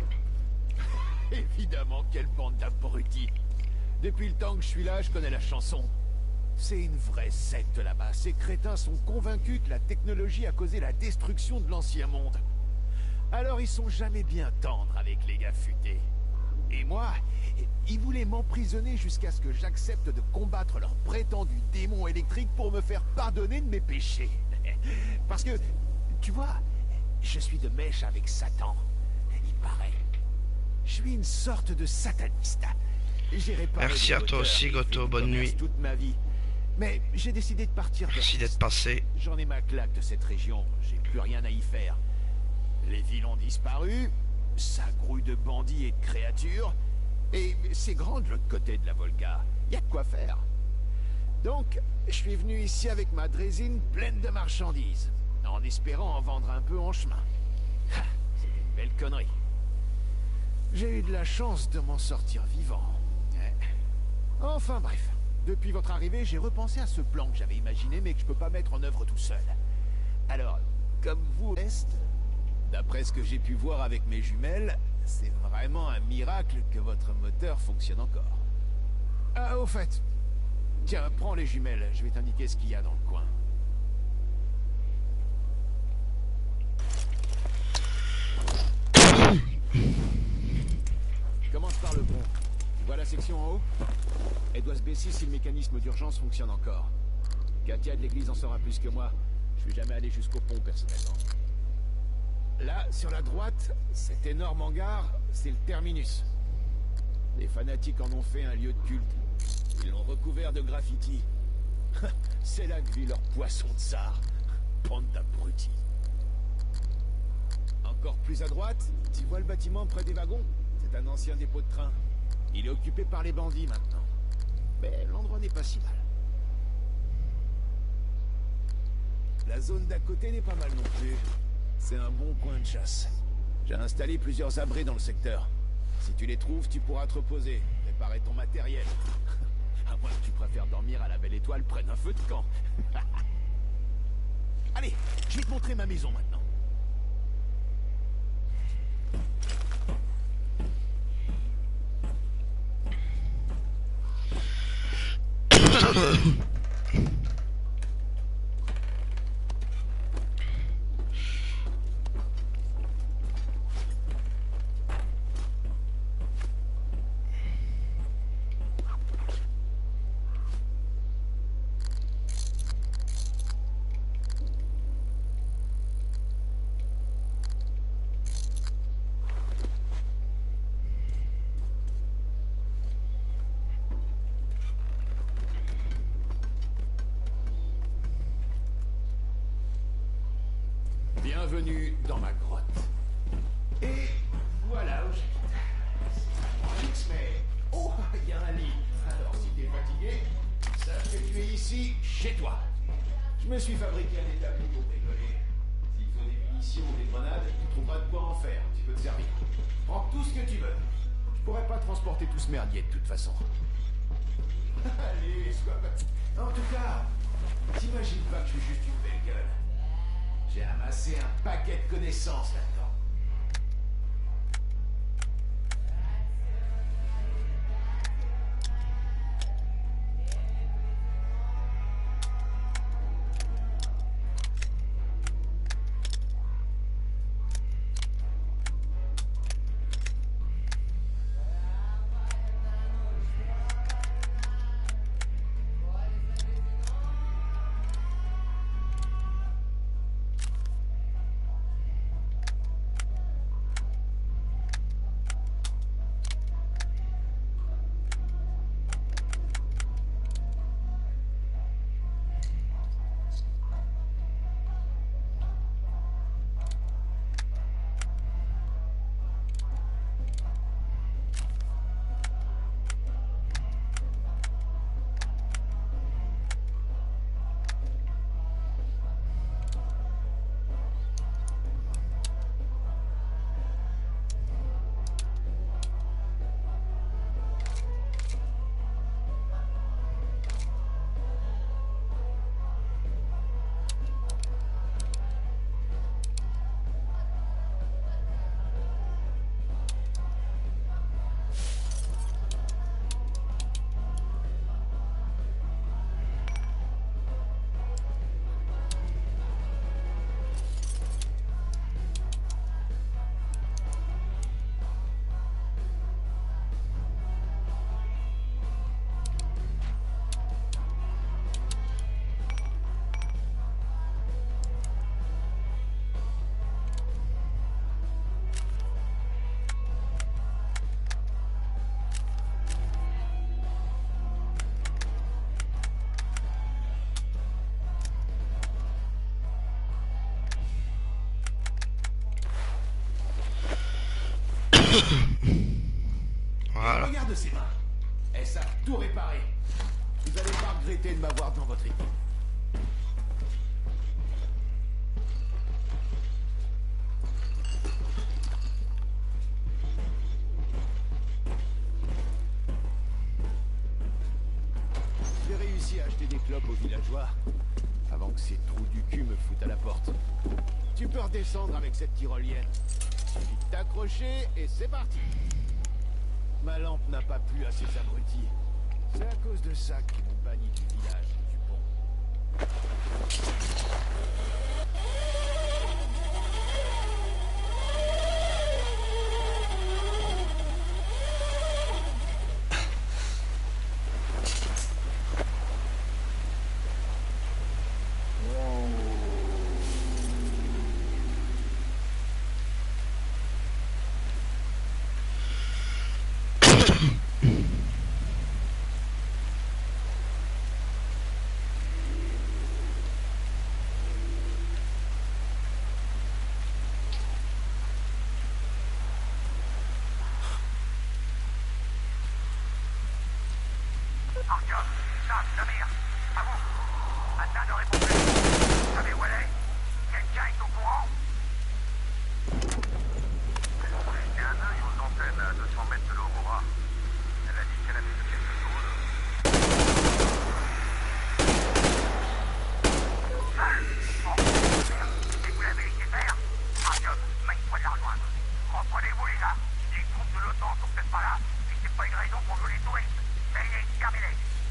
Évidemment, quelle bande d'abrutis. Depuis le temps que je suis là, je connais la chanson. C'est une vraie secte là-bas. Ces crétins sont convaincus que la technologie a causé la destruction de l'ancien monde. Alors ils sont jamais bien tendres avec les gars futés. Et moi, ils voulaient m'emprisonner jusqu'à ce que j'accepte de combattre leur prétendu démon électrique pour me faire pardonner de mes péchés. Parce que, tu vois, je suis de mèche avec Satan. Il paraît. Je suis une sorte de sataniste. Merci à toi aussi, Goto. Bonne nuit. Toute ma vie. Mais j'ai décidé de partir. Merci d'être passé. J'en ai ma claque de cette région. J'ai plus rien à y faire. Les villes ont disparu. Ça grouille de bandits et de créatures. Et c'est grand de l'autre côté de la Volga. Y a de quoi faire. Donc, je suis venu ici avec ma drésine pleine de marchandises, en espérant en vendre un peu en chemin. C'est une belle connerie. J'ai eu de la chance de m'en sortir vivant. Enfin bref, depuis votre arrivée, j'ai repensé à ce plan que j'avais imaginé, mais que je peux pas mettre en œuvre tout seul. Alors, comme vous, Est, d'après ce que j'ai pu voir avec mes jumelles, c'est vraiment un miracle que votre moteur fonctionne encore. Ah, au fait, tiens, prends les jumelles, je vais t'indiquer ce qu'il y a dans le coin. Commence par le pont. Tu vois la section en haut? Elle doit se baisser si le mécanisme d'urgence fonctionne encore. Katia de l'église en saura plus que moi. Je suis jamais allé jusqu'au pont, personnellement. Là, sur la droite, cet énorme hangar, c'est le terminus. Les fanatiques en ont fait un lieu de culte. Ils l'ont recouvert de graffiti. C'est là que vit leur poisson de tsar. Bande d'abrutis. Encore plus à droite, tu vois le bâtiment près des wagons? C'est un ancien dépôt de train. Il est occupé par les bandits maintenant. Mais l'endroit n'est pas si mal. La zone d'à côté n'est pas mal non plus. C'est un bon coin de chasse. J'ai installé plusieurs abris dans le secteur. Si tu les trouves, tu pourras te reposer, préparer ton matériel. À moins que tu préfères dormir à la belle étoile près d'un feu de camp. Allez, je vais te montrer ma maison maintenant. Bienvenue dans ma grotte. Et voilà où j'habite. Mais oh, il y a un lit. Alors si t'es fatigué, sache que tu es ici, chez toi. Je me suis fabriqué un établi pour rigoler. S'il faut des munitions ou des grenades, tu trouveras de quoi en faire. Tu peux te servir. Prends tout ce que tu veux. Je pourrais pas transporter tout ce merdier de toute façon. Allez, sois pas... En tout cas, t'imagines pas que je suis juste une belle gueule. J'ai amassé un paquet de connaissances là-dedans. Voilà. Regarde de ses mains. Elles savent tout réparer. Vous allez pas regretter de m'avoir dans votre équipe. J'ai réussi à acheter des clopes aux villageois avant que ces trous du cul me foutent à la porte. Tu peux redescendre avec cette tyrolienne. Suffit de t'accrocher et c'est parti. Ma lampe n'a pas plu à ces abrutis. C'est à cause de ça qu'ils m'ont banni du village et du pont. Artyom, Sam, Samir, à vous. Anna ne répond plus. Vous savez où elle est? Quelqu'un est au courant? Elle a jeté un œil aux antennes à deux cents mètres de l'Aurora. Elle a dit qu'elle avait vu quelque chose. Seul. Bon, si vous l'avez laissé faire, Artyom, Mike pourrait la rejoindre. Reprenez-vous les gars. Les troupes de l'OTAN sont peut-être pas là, mais c'est pas une raison pour nous les touristes. Ça y est, terminé.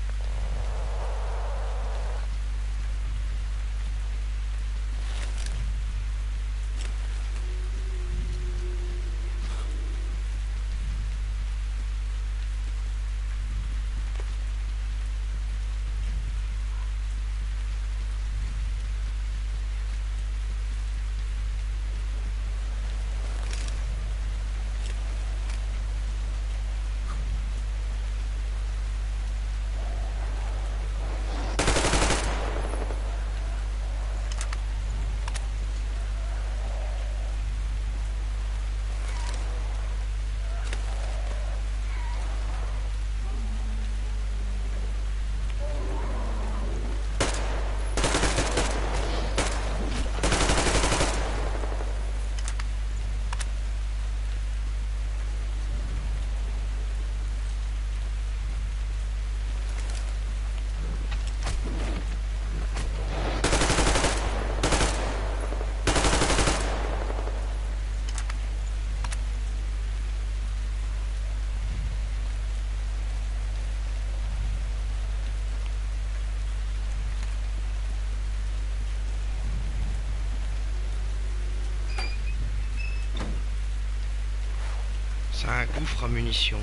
C'est un gouffre à munitions.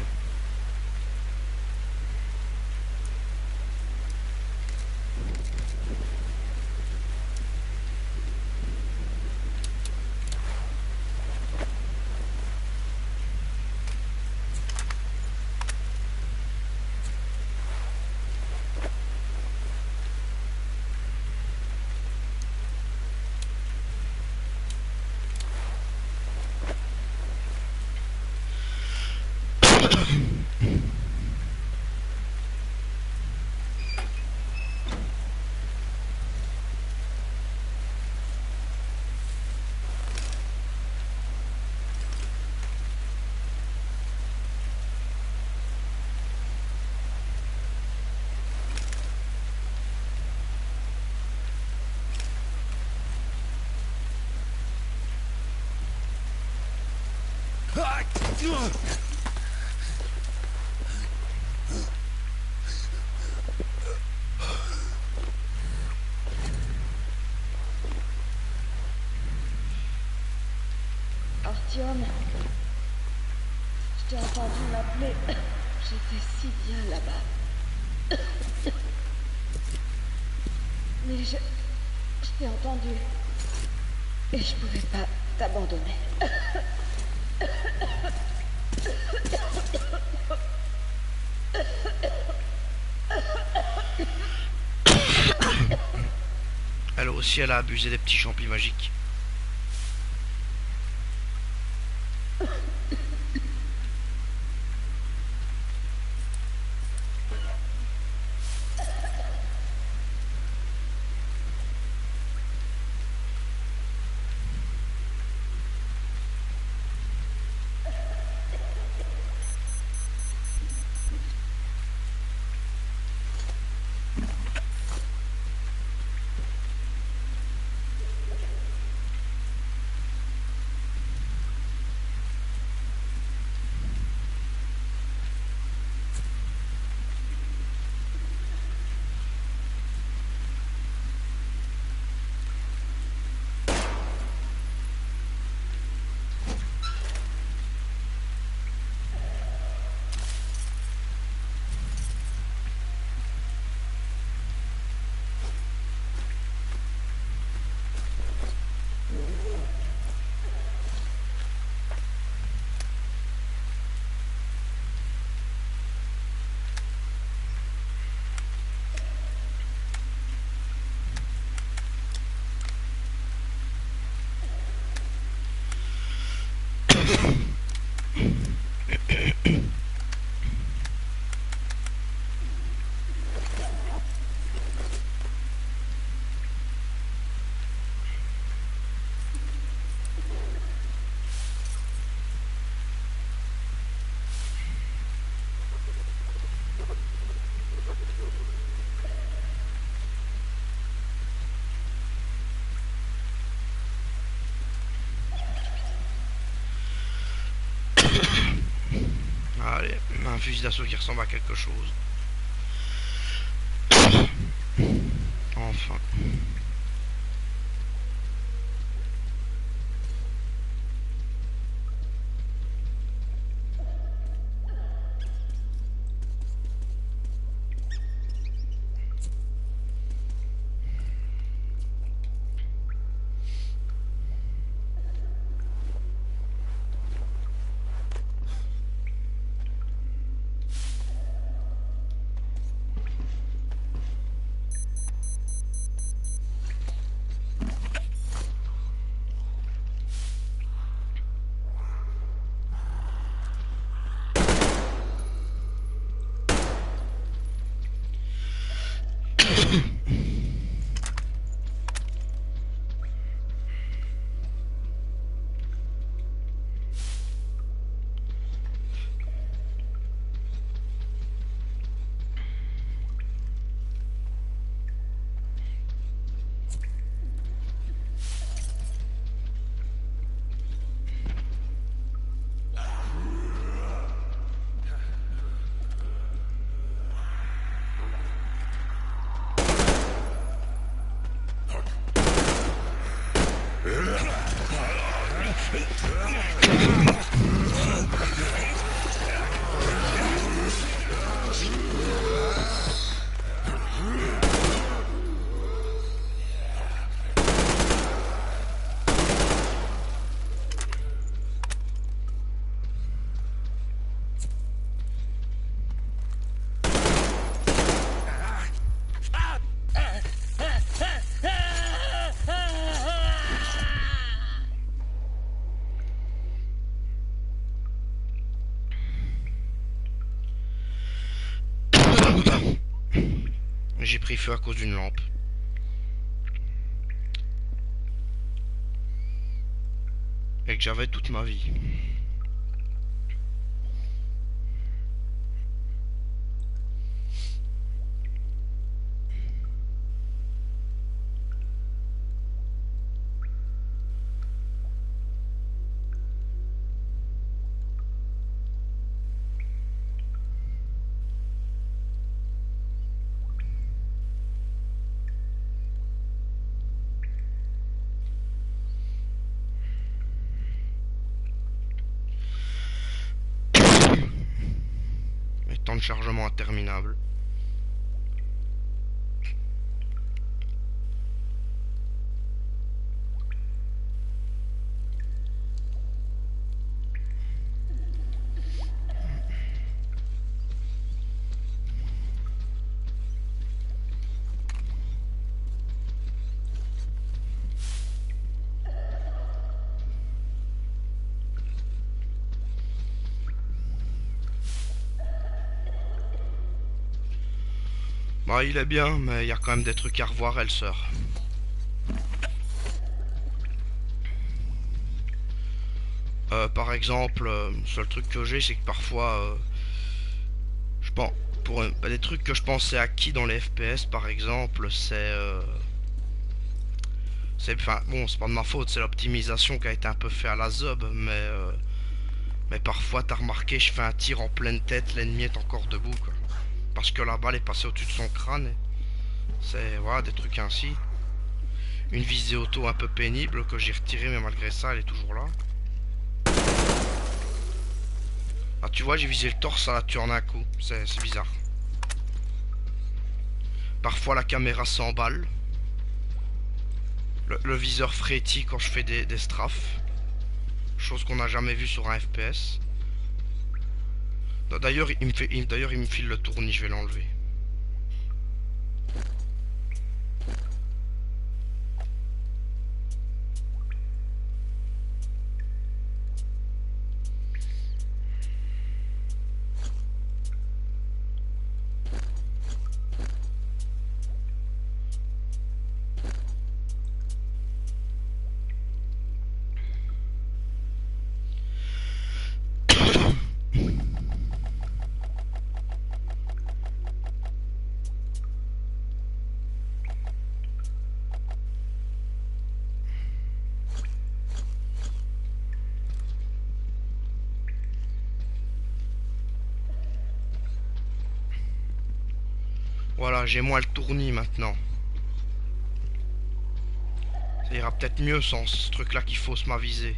Artyom, je t'ai entendu m'appeler. J'étais si bien là-bas. Mais je... je t'ai entendu. Et je pouvais pas t'abandonner. Elle aussi, elle a abusé des petits champis magiques. Allez, un fusil d'assaut qui ressemble à quelque chose. Enfin. J'ai pris feu à cause d'une lampe. Et que j'avais toute ma vie. Temps de chargement interminable. Bah, il est bien, mais il y a quand même des trucs à revoir, elle sœur. Euh, par exemple, euh, le seul truc que j'ai, c'est que parfois, euh, je pense, pour euh, bah, des trucs que je pensais acquis dans les F P S, par exemple, c'est, euh, c'est, enfin, bon, c'est pas de ma faute, c'est l'optimisation qui a été un peu fait à la zob, mais, euh, mais parfois, t'as remarqué, je fais un tir en pleine tête, l'ennemi est encore debout, quoi. Parce que la balle est passée au-dessus de son crâne. C'est, voilà, des trucs ainsi. Une visée auto un peu pénible que j'ai retirée, mais malgré ça, elle est toujours là. Ah, tu vois, j'ai visé le torse, ça la tue en un coup. C'est bizarre. Parfois, la caméra s'emballe. Le, le viseur frétille quand je fais des, des strafes. Chose qu'on n'a jamais vue sur un F P S. D'ailleurs, il me fait, d'ailleurs, il me file le tournis, je vais l'enlever. Voilà, j'ai moins le tournis maintenant. Ça ira peut-être mieux sans ce truc-là qui fausse ma visée.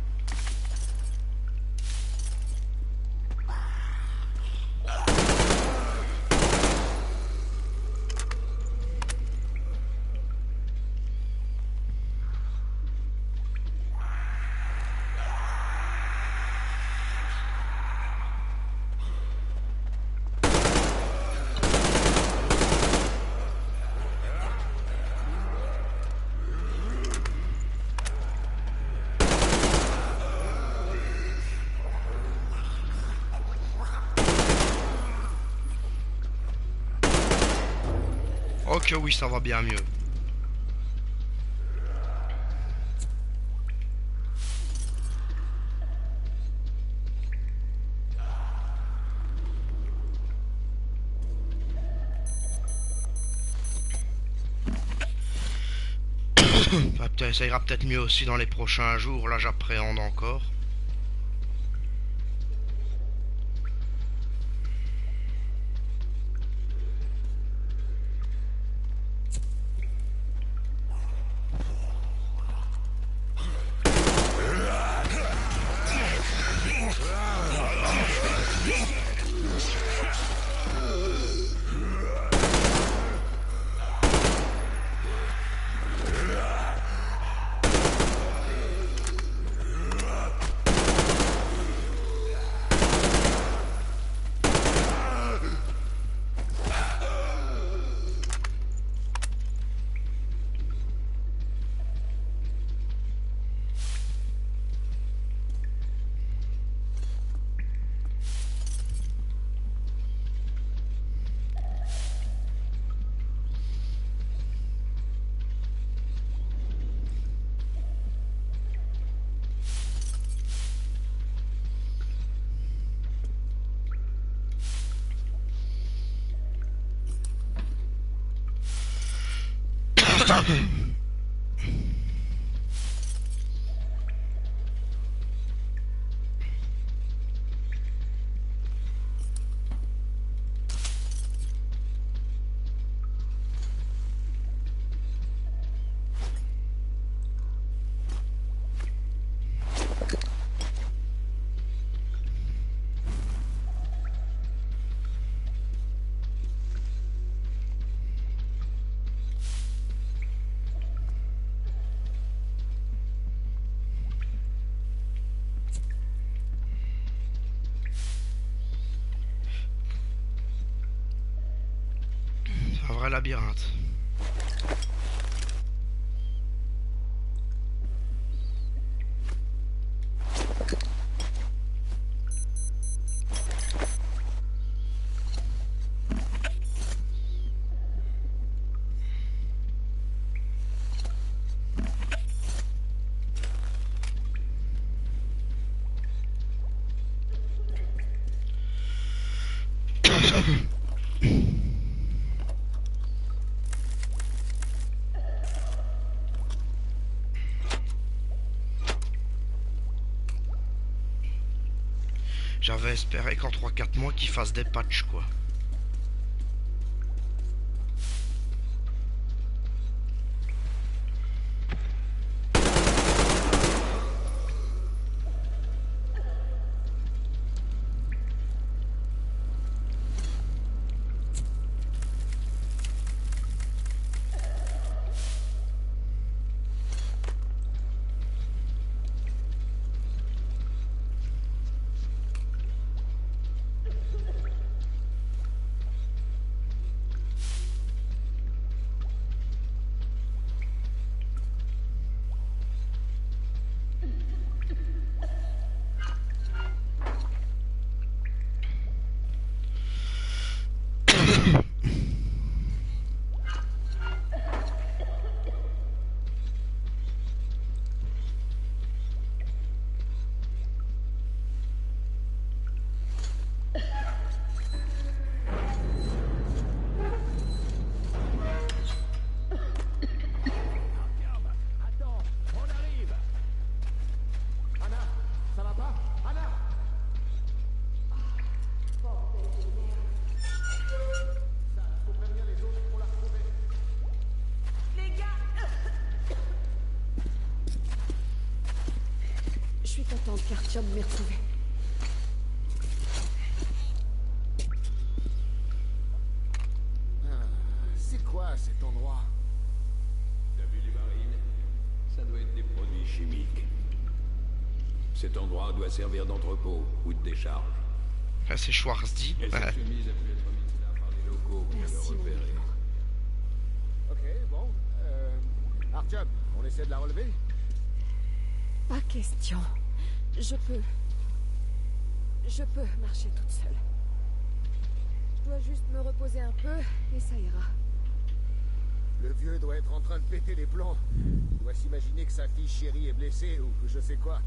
Ok, oui, ça va bien mieux. Enfin, peut-être, ça ira peut-être mieux aussi dans les prochains jours. Là, j'appréhende encore. Un vrai labyrinthe. J'avais espéré qu'en trois quatre mois qu'ils fassent des patchs quoi. Artyom m'ait retrouvé. Ah, c'est quoi cet endroit? T'as vu les marines? Ça doit être des produits chimiques. Cet endroit doit servir d'entrepôt ou de décharge. Ah, c'est Schwarzy. Et cette Ouais. chemise a pu être mise là par des locaux pour le repérer. Ok, bon. Euh... Artyom, on essaie de la relever? Pas question. Je peux... Je peux marcher toute seule. Je dois juste me reposer un peu et ça ira. Le vieux doit être en train de péter les plombs. Il doit s'imaginer que sa fille chérie est blessée ou que je sais quoi.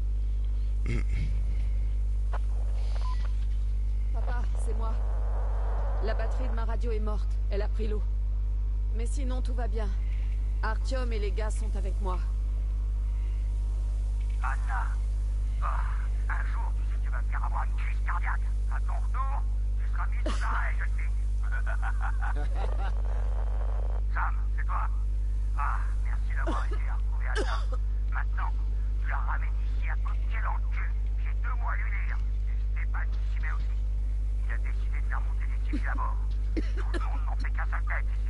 Papa, c'est moi. La batterie de ma radio est morte. Elle a pris l'eau. Mais sinon, tout va bien. Artyom et les gars sont avec moi. Anna, oh, un jour, tu sais, tu vas me faire avoir une crise cardiaque. À ton retour, tu seras mis sous arrêt, jeune fille. Sam, c'est toi? Ah, merci d'avoir aidé à retrouver Anna. Maintenant, tu la ramènes ici à coup de pied dans le cul. J'ai deux mois à lui dire. Et Stéphane s'y met aussi. Il a décidé de faire monter des civils à bord. Tout le monde n'en fait qu'à sa tête ici.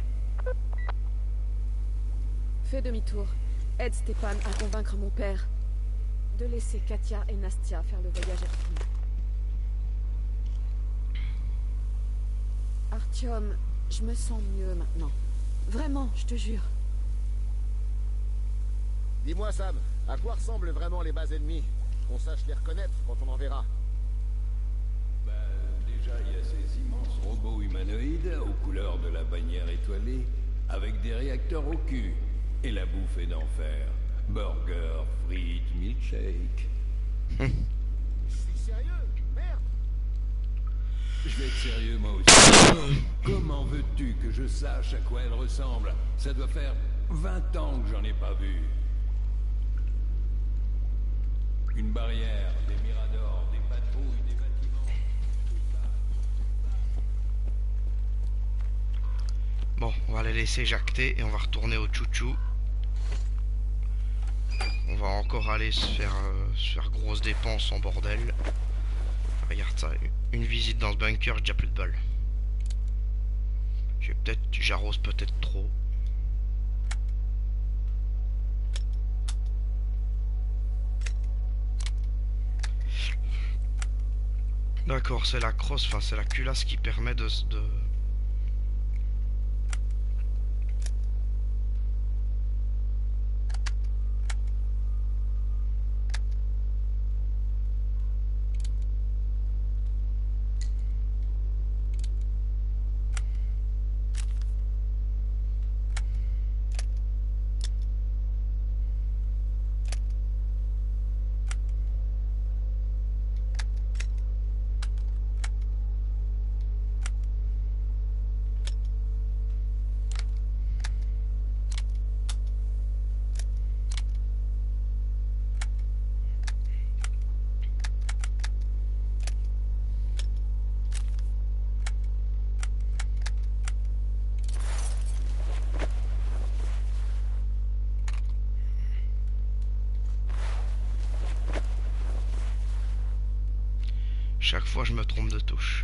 Fais demi-tour. Aide Stéphane à convaincre mon père de laisser Katia et Nastia faire le voyage Hercule. Artyom, je me sens mieux maintenant. Vraiment, je te jure. Dis-moi, Sam, à quoi ressemblent vraiment les bases ennemies? Qu'on sache les reconnaître quand on en verra. Bah, déjà, il y a ces immenses robots humanoïdes aux couleurs de la bannière étoilée, avec des réacteurs au cul. Et la bouffe est d'enfer. Burger, frites, milkshake. Je suis sérieux? Merde! Je vais être sérieux moi aussi. Comment veux-tu que je sache à quoi elle ressemble? Ça doit faire vingt ans que j'en ai pas vu. Une barrière, des miradors, des patrouilles, des bâtiments. Bon, on va les laisser jacter et on va retourner au chouchou. On va encore aller se faire, euh, se faire grosses dépenses en bordel. Regarde ça, une visite dans ce bunker, j'ai déjà plus de balles. J'ai peut-être, j'arrose peut-être trop. D'accord, c'est la crosse, enfin c'est la culasse qui permet de... de... Chaque fois je me trompe de touche.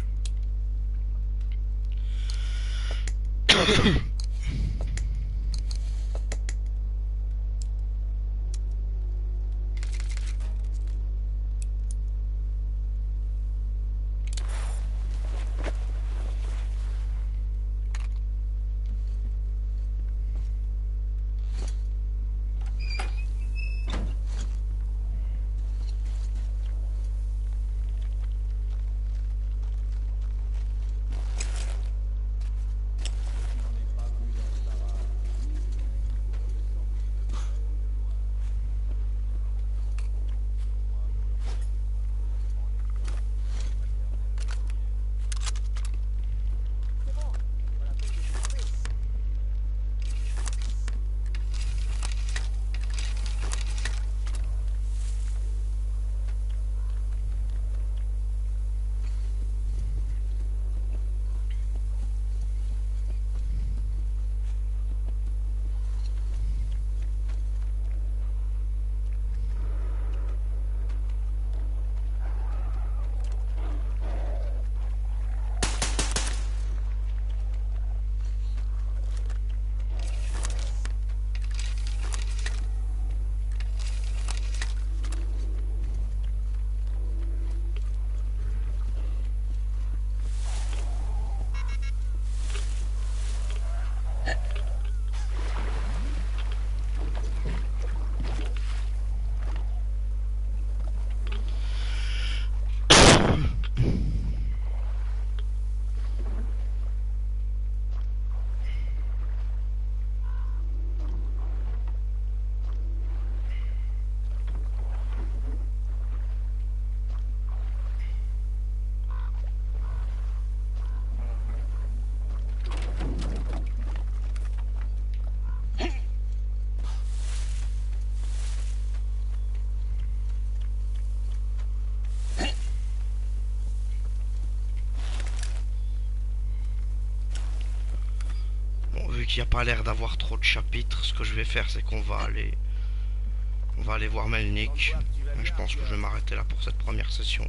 qu'il n'y a pas l'air d'avoir trop de chapitres, ce que je vais faire, c'est qu'on va aller... On va aller voir Melnik. Je pense que je vais m'arrêter là pour cette première session.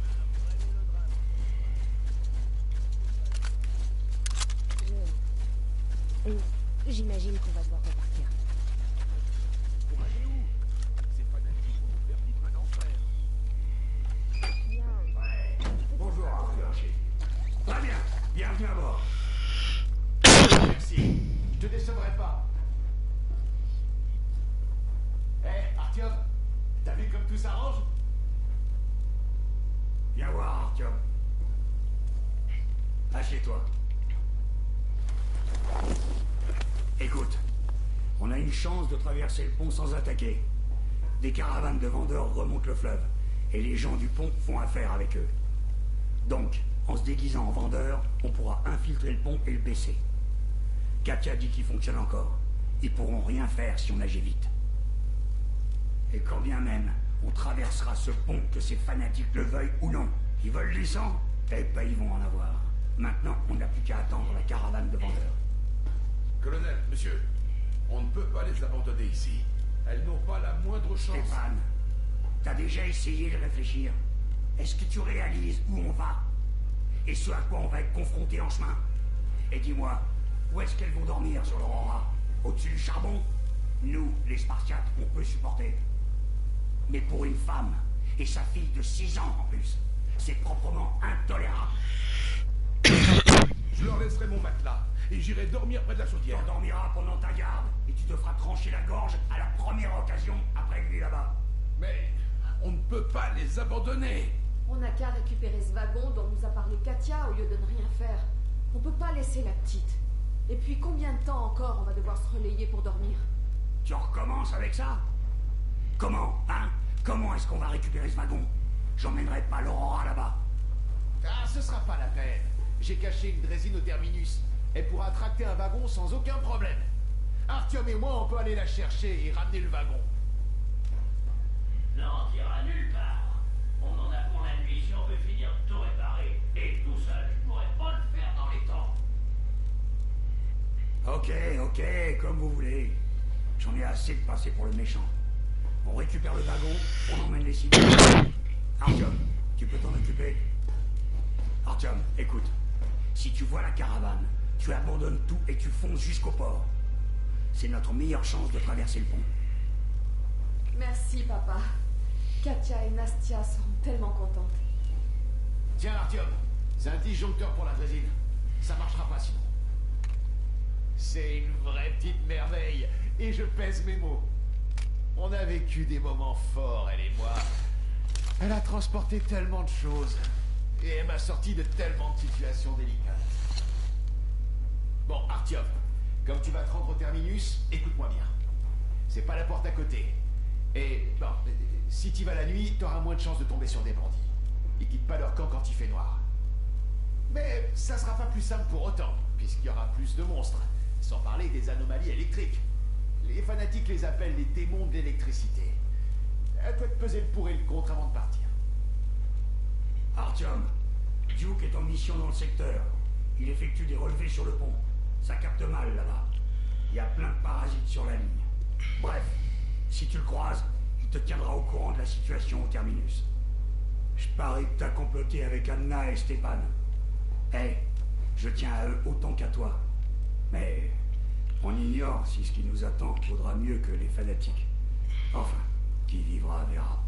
J'imagine qu'on va devoir repartir. Pour aller où? Ces fanatiques vont nous faire vivre un enfer. Bonjour, Arthur. Très bien, bienvenue à bord. Merci, je te décevrai pas. Hé, hey, Artyom, t'as vu comme tout s'arrange? Viens voir, Artyom. Assieds-toi. Écoute, on a une chance de traverser le pont sans attaquer. Des caravanes de vendeurs remontent le fleuve, et les gens du pont font affaire avec eux. Donc, en se déguisant en vendeur, on pourra infiltrer le pont et le baisser. Katya dit qu'il fonctionne encore. Ils pourront rien faire si on agit vite. Et quand bien même on traversera ce pont, que ces fanatiques le veuillent ou non, ils veulent du sang, eh ben ils vont en avoir. Maintenant, on n'a plus qu'à attendre la caravane de vendeurs. Colonel, monsieur, on ne peut pas les abandonner ici. Elles n'ont pas la moindre chance. Stéphane, t'as déjà essayé de réfléchir? Est-ce que tu réalises où on va? Et ce à quoi on va être confronté en chemin? Et dis-moi, où est-ce qu'elles vont dormir sur l'Aurora? Au-dessus du charbon? Nous, les Spartiates, on peut supporter. Mais pour une femme, et sa fille de six ans en plus, c'est proprement intolérable. Je leur laisserai mon matelas, et j'irai dormir près de la chaudière. Tu dormiras pendant ta garde, et tu te feras trancher la gorge à la première occasion après lui là-bas. Mais on ne peut pas les abandonner. On n'a qu'à récupérer ce wagon dont nous a parlé Katya au lieu de ne rien faire. On peut pas laisser la petite. Et puis combien de temps encore on va devoir se relayer pour dormir? Tu recommences avec ça? Comment, hein? Comment est-ce qu'on va récupérer ce wagon? J'emmènerai pas l'Aurora là-bas. Ah, ce sera pas la peine. J'ai caché une drésine au terminus. Elle pourra tracter un wagon sans aucun problème. Artyom et moi, on peut aller la chercher et ramener le wagon. Non, t'ira nulle part. On en a pour la nuit si on veut finir de tout réparer. Et tout seul, je pourrais pas le faire dans les temps. Ok, ok, comme vous voulez. J'en ai assez de passer pour le méchant. On récupère le wagon, on emmène les civils. Artyom, tu peux t'en occuper? Artyom, écoute. Si tu vois la caravane, tu abandonnes tout et tu fonces jusqu'au port. C'est notre meilleure chance de traverser le pont. Merci, papa. Katya et Nastia seront tellement contentes. Tiens, Artyom, c'est un disjoncteur pour la drésine. Ça marchera pas sinon. C'est une vraie petite merveille, et je pèse mes mots. On a vécu des moments forts, elle et moi. Elle a transporté tellement de choses, et elle m'a sorti de tellement de situations délicates. Bon, Artyom, comme tu vas te rendre au terminus, écoute-moi bien. C'est pas la porte à côté. Et, bon, si tu vas la nuit, t'auras moins de chances de tomber sur des bandits. Ils quittent pas leur camp quand il fait noir. Mais ça sera pas plus simple pour autant, puisqu'il y aura plus de monstres. Sans parler des anomalies électriques. Les fanatiques les appellent les démons de l'électricité. À toi de peser le pour et le contre avant de partir. Artyom, Duke est en mission dans le secteur. Il effectue des relevés sur le pont. Ça capte mal là-bas. Il y a plein de parasites sur la ligne. Bref, si tu le croises, il te tiendra au courant de la situation au terminus. Je parie que t'as comploté avec Anna et Stéphane. Eh, hey, je tiens à eux autant qu'à toi. Mais on ignore si ce qui nous attend vaudra mieux que les fanatiques. Enfin, qui vivra verra.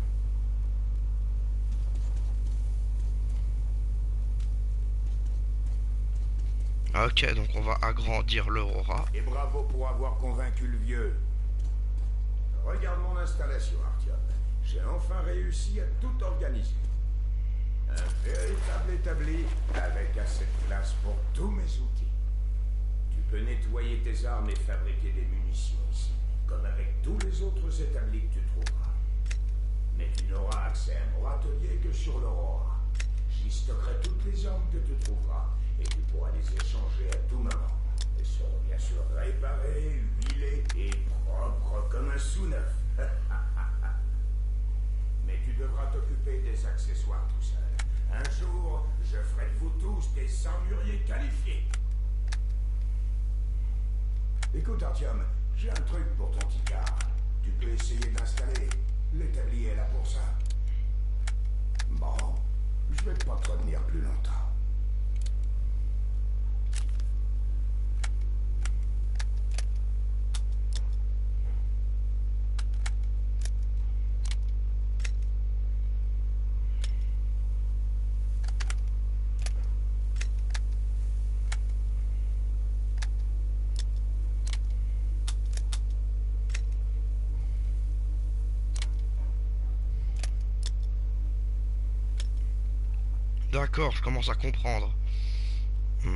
Ok, donc on va agrandir l'Aurora. Et bravo pour avoir convaincu le vieux. Regarde mon installation, Artyom. J'ai enfin réussi à tout organiser. Un véritable établi avec assez de place pour tous mes outils. Tu peux nettoyer tes armes et fabriquer des munitions ici, comme avec tous les autres établis que tu trouveras. Mais tu n'auras accès à mon atelier que sur l'Aurora. J'y stockerai toutes les armes que tu trouveras, et tu pourras les échanger à tout moment. Elles seront bien sûr réparées, huilées et propres comme un sous-neuf. Mais tu devras t'occuper des accessoires tout seul. Un jour, je ferai de vous tous des armuriers qualifiés. Écoute, Artyom, j'ai un truc pour ton Ticard. Tu peux essayer d'installer. L'établi est là pour ça. Bon, je vais pas te retenir plus longtemps. D'accord, je commence à comprendre. Hmm.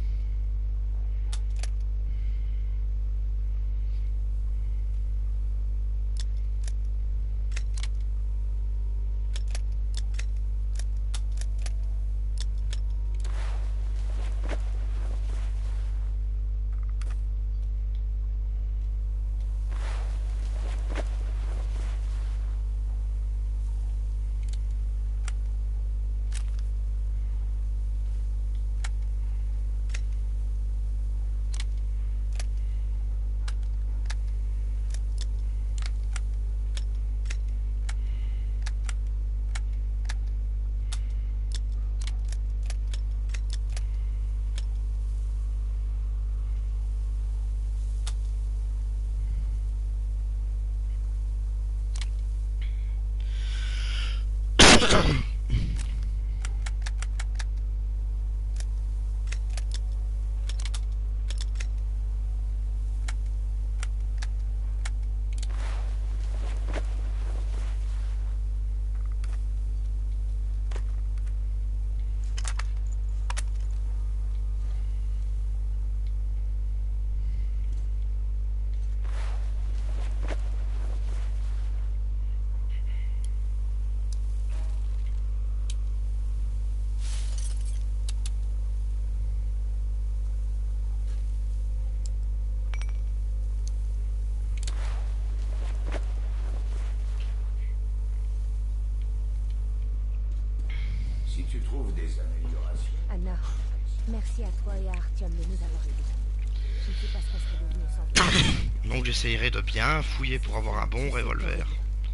Si tu trouves des améliorations... Anna, merci à toi et à Artyom de nous avoir aidés. Je ne sais pas ce qu'on serait devenu sans toi. Donc j'essayerai de bien fouiller pour avoir un bon revolver.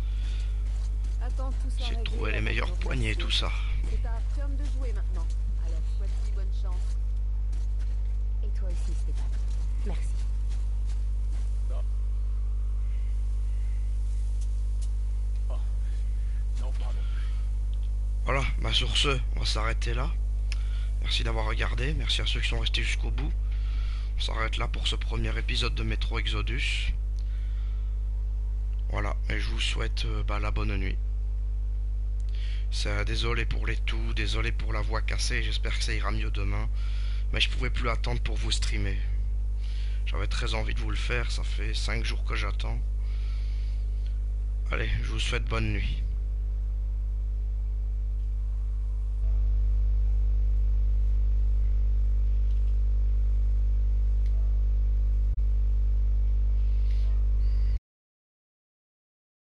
J'ai trouvé les meilleurs poignets et tout ça. C'est à Artyom de jouer maintenant. Alors, souhaite-lui bonne chance. Et toi aussi, Stéphane. Merci. Voilà, bah sur ce, on va s'arrêter là. Merci d'avoir regardé, merci à ceux qui sont restés jusqu'au bout. On s'arrête là pour ce premier épisode de Metro Exodus. Voilà, et je vous souhaite euh, bah, la bonne nuit. Désolé pour les tout, désolé pour la voix cassée, j'espère que ça ira mieux demain. Mais je pouvais plus attendre pour vous streamer. J'avais très envie de vous le faire, ça fait cinq jours que j'attends. Allez, je vous souhaite bonne nuit.